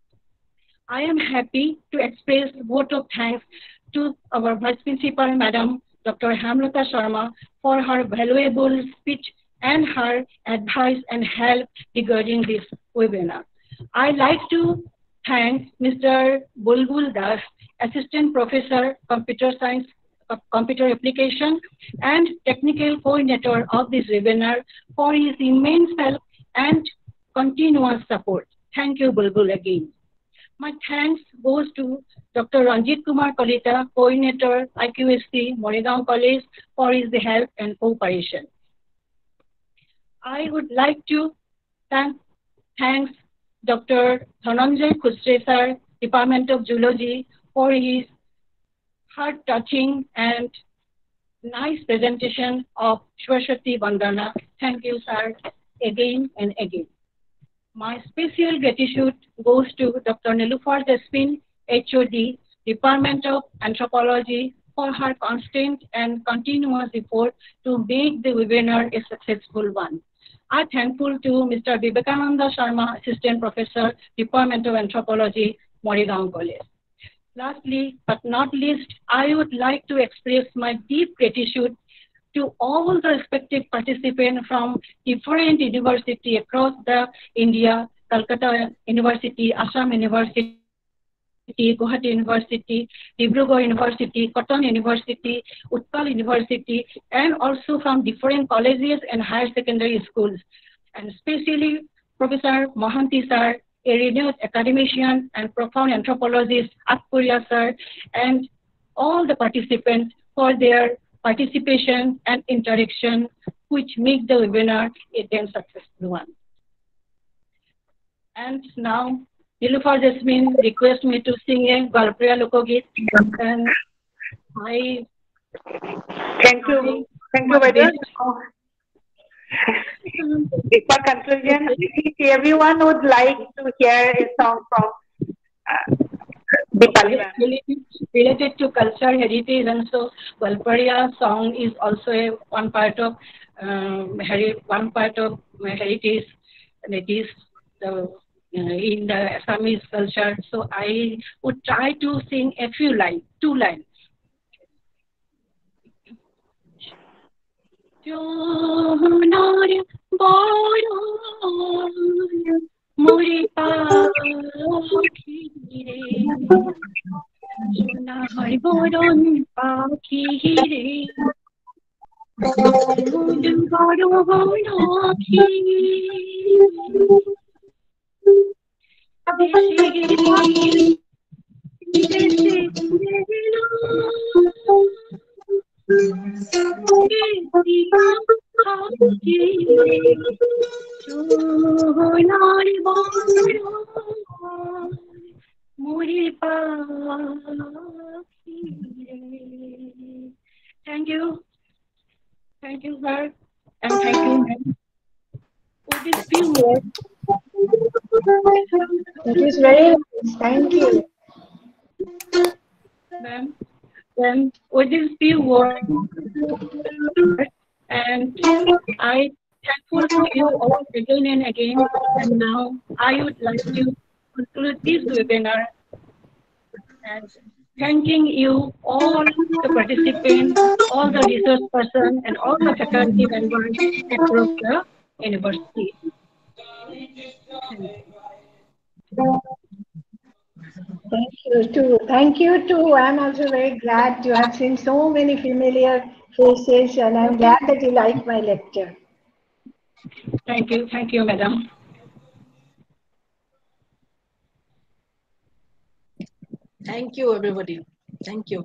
I am happy to express vote of thanks to our Vice Principal, Madam Doctor Hemlata Sharma, for her valuable speech and her advice and help regarding this webinar. I'd like to thank Mister Bulbul Das, Assistant Professor, Computer Science, uh, Computer Application, and Technical Coordinator of this webinar, for his immense help and continuous support. Thank you, Bulbul, again. My thanks goes to Doctor Ranjit Kumar Kolita, Coordinator, I Q S C, Morigaon College, for his help and cooperation. I would like to thank thanks Doctor Dhananjay Khusre sir, Department of Zoology, for his heart-touching and nice presentation of Saraswati Vandana. Thank you, sir, again and again. My special gratitude goes to Doctor Nilufar Jasmine, H O D, Department of Anthropology, for her constant and continuous effort to make the webinar a successful one. I'm thankful to Mister Vivekananda Sharma, Assistant Professor, Department of Anthropology, Morigaon College. Lastly, but not least, I would like to express my deep gratitude to all the respective participants from different universities across the India, Calcutta University, Assam University, Guwahati University, Dibrugarh University, Cotton University, Utkal University, and also from different colleges and higher secondary schools. And especially Professor Mohanty sir, a renowned academician and profound anthropologist, Akpuria sir, and all the participants for their participation and interaction, which make the webinar a damn successful one. And now, Nilufar Jasmine request me to sing a Galpriya Lokogit, and I thank you, thank you very much. Before conclusion, everyone would like to hear a song from uh, Deepali ma'am. Related, related to culture, heritage, and so Galpriya song is also a one part of um, heri one part of heritage, and it is the Uh, in the Assamese culture. So I would try to sing a few lines, two lines. Jonar boro muri pakhi re, jonar boron pakhi re, jonar boro pakhi. Thank you. Thank you, sir. And thank you, ma'am. With this few words, it is very nice. Thank you. Ma'am, then with these few words, and I thankful to you all again and again. And now I would like to conclude this webinar and thanking you all the participants, all the research persons, and all the faculty members across the university. Thank you too. Thank you too. I'm also very glad to have seen so many familiar faces, and I'm glad that you like my lecture. Thank you. Thank you, madam. Thank you, everybody. Thank you.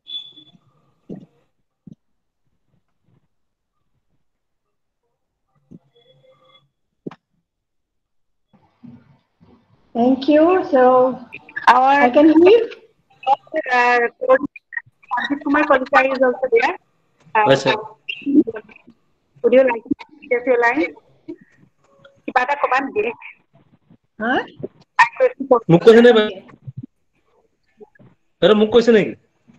Thank you. So our I can hear. Uh, Kumar Kolkar is also there. Uh, Yes, sir. Would you like to say a few lines? Kipata command dire. Huh? Muk question hai bhai. Sir, muk question hai.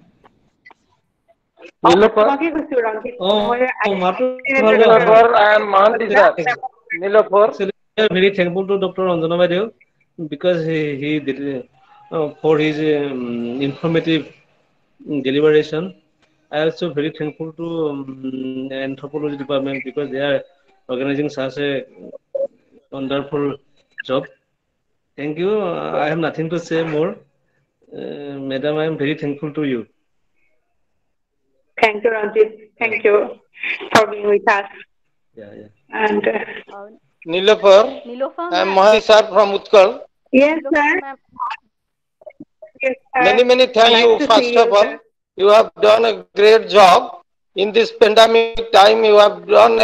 Nilufar. Oh, Martu. Nilufar, I am Mohanty sir. Nilufar. We are very thankful to Doctor Anjana Bhai because he, he did uh, for his um, informative deliberation. I also very thankful to um, anthropology department because they are organizing such a wonderful job. Thank you. I have nothing to say more. Uh, Madam, I am very thankful to you. Thank you, Ranjit. Thank you for being with us. Yeah, yeah. And uh, Nilufar, I am Mohanty sir from Utkal. yes, sir. Yes, sir. Many, many thank Nice you. to First see you, of all, sir. you have done a great job. In this pandemic time, you have done a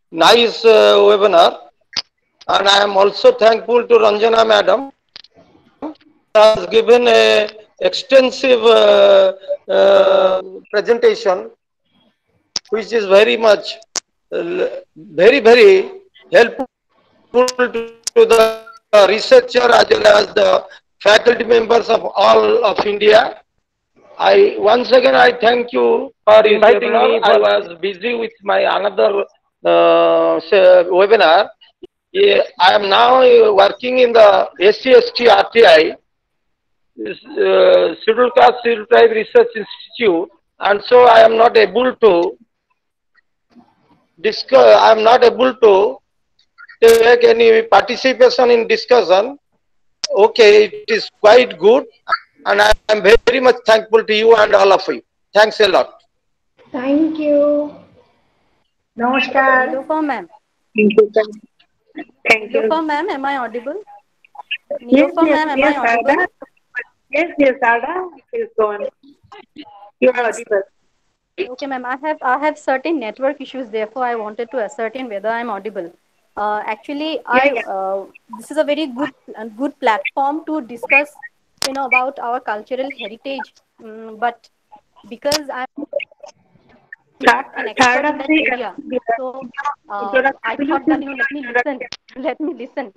nice uh, webinar. And I am also thankful to Ranjana Madam, who has given a extensive uh, uh, presentation, which is very much, uh, very, very helpful to the researcher as well as the faculty members of all of India. I once again I thank you for inviting me. I was busy with my another uh, webinar. Yeah, I am now working in the S C S T R T I, uh, Scheduled Caste Scheduled Tribe Research Institute, and so I am not able to discuss. I am not able to take any participation in discussion. Okay, it is quite good, and I am very much thankful to you and all of you. Thanks a lot. Thank you. Namaskar. Nilofer ma'am. Thank you, sir. Thank you. Nilofer ma'am, am I audible? Yes, Nilofer yes, ma'am, am yes, I audible? Ada. Yes, yes, Ada. Please go on. You are audible. Okay, ma'am. I have I have certain network issues. Therefore, I wanted to ascertain whether I am audible. Uh, actually, Yeah, I yeah. uh, this is a very good uh, good platform to discuss, you know, about our cultural heritage. Um, but because I'm not an expert in that area, so uh, I thought that, you know, let me listen. Let me listen.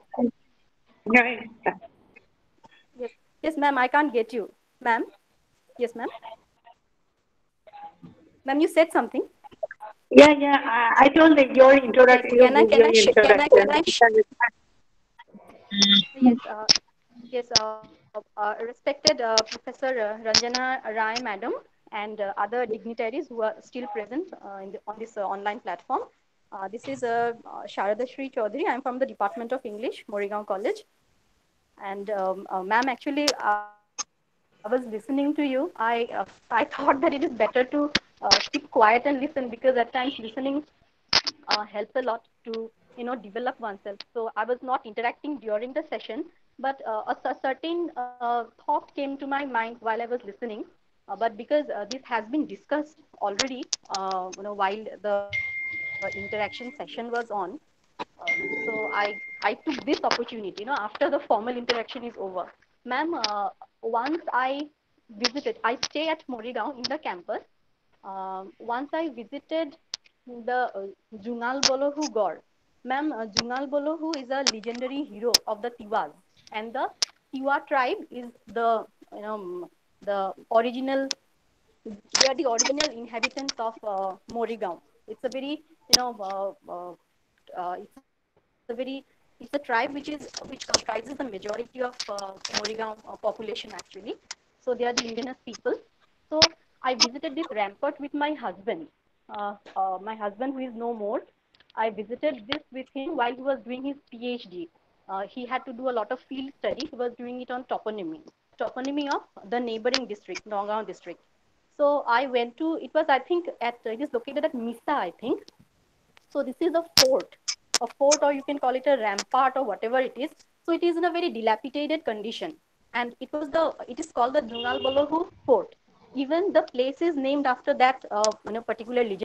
Yes, yes, ma'am. I can't get you, ma'am. Yes, ma'am. Ma'am, you said something. Yeah, yeah. I, I told that your introduction. Can I, you can I, your sh- can I, can I, introduction. yes, uh, yes, uh, uh, respected uh, Professor uh, Ranjana Rai, Madam, and uh, other dignitaries who are still present uh, in the, on this uh, online platform. Uh, this is uh, uh, Sharada Shri Chaudhary. I'm from the Department of English, Morigaon College. And um, uh, ma'am, actually, uh, I was listening to you. I uh, I thought that it is better to uh, keep quiet and listen, because at times listening uh, helps a lot to, you know, develop oneself. So I was not interacting during the session, but uh, a, a certain uh, thought came to my mind while I was listening. Uh, but because uh, this has been discussed already, uh, you know, while the interaction session was on, um, so I I took this opportunity, you know, after the formal interaction is over. Ma'am, uh, once I visited, I stay at Morigaon in the campus. Um, once I visited the uh, Jungal Bolohu God. Ma'am, uh, Jungal Bolohu is a legendary hero of the Tiwas, and the Tiwa tribe is the, you know, the original. They are the original inhabitants of uh, Morigaon. It's a very, you know, uh, uh, uh, it's a very, it's a tribe which is which comprises the majority of uh, Morigaon uh, population actually. So they are the indigenous people. So I visited this rampart with my husband. Uh, uh, my husband, who is no more, I visited this with him while he was doing his PhD. Uh, he had to do a lot of field study. He was doing it on toponymy, toponymy of the neighboring district, Nagaon district. So I went to, it was, I think, at, it is located at Misa, I think. So this is a fort, a fort, or you can call it a rampart or whatever it is. So it is in a very dilapidated condition. And it was the, it is called the Jungal Bolohu Fort. Even the place is named after that, uh, you know, particular legend.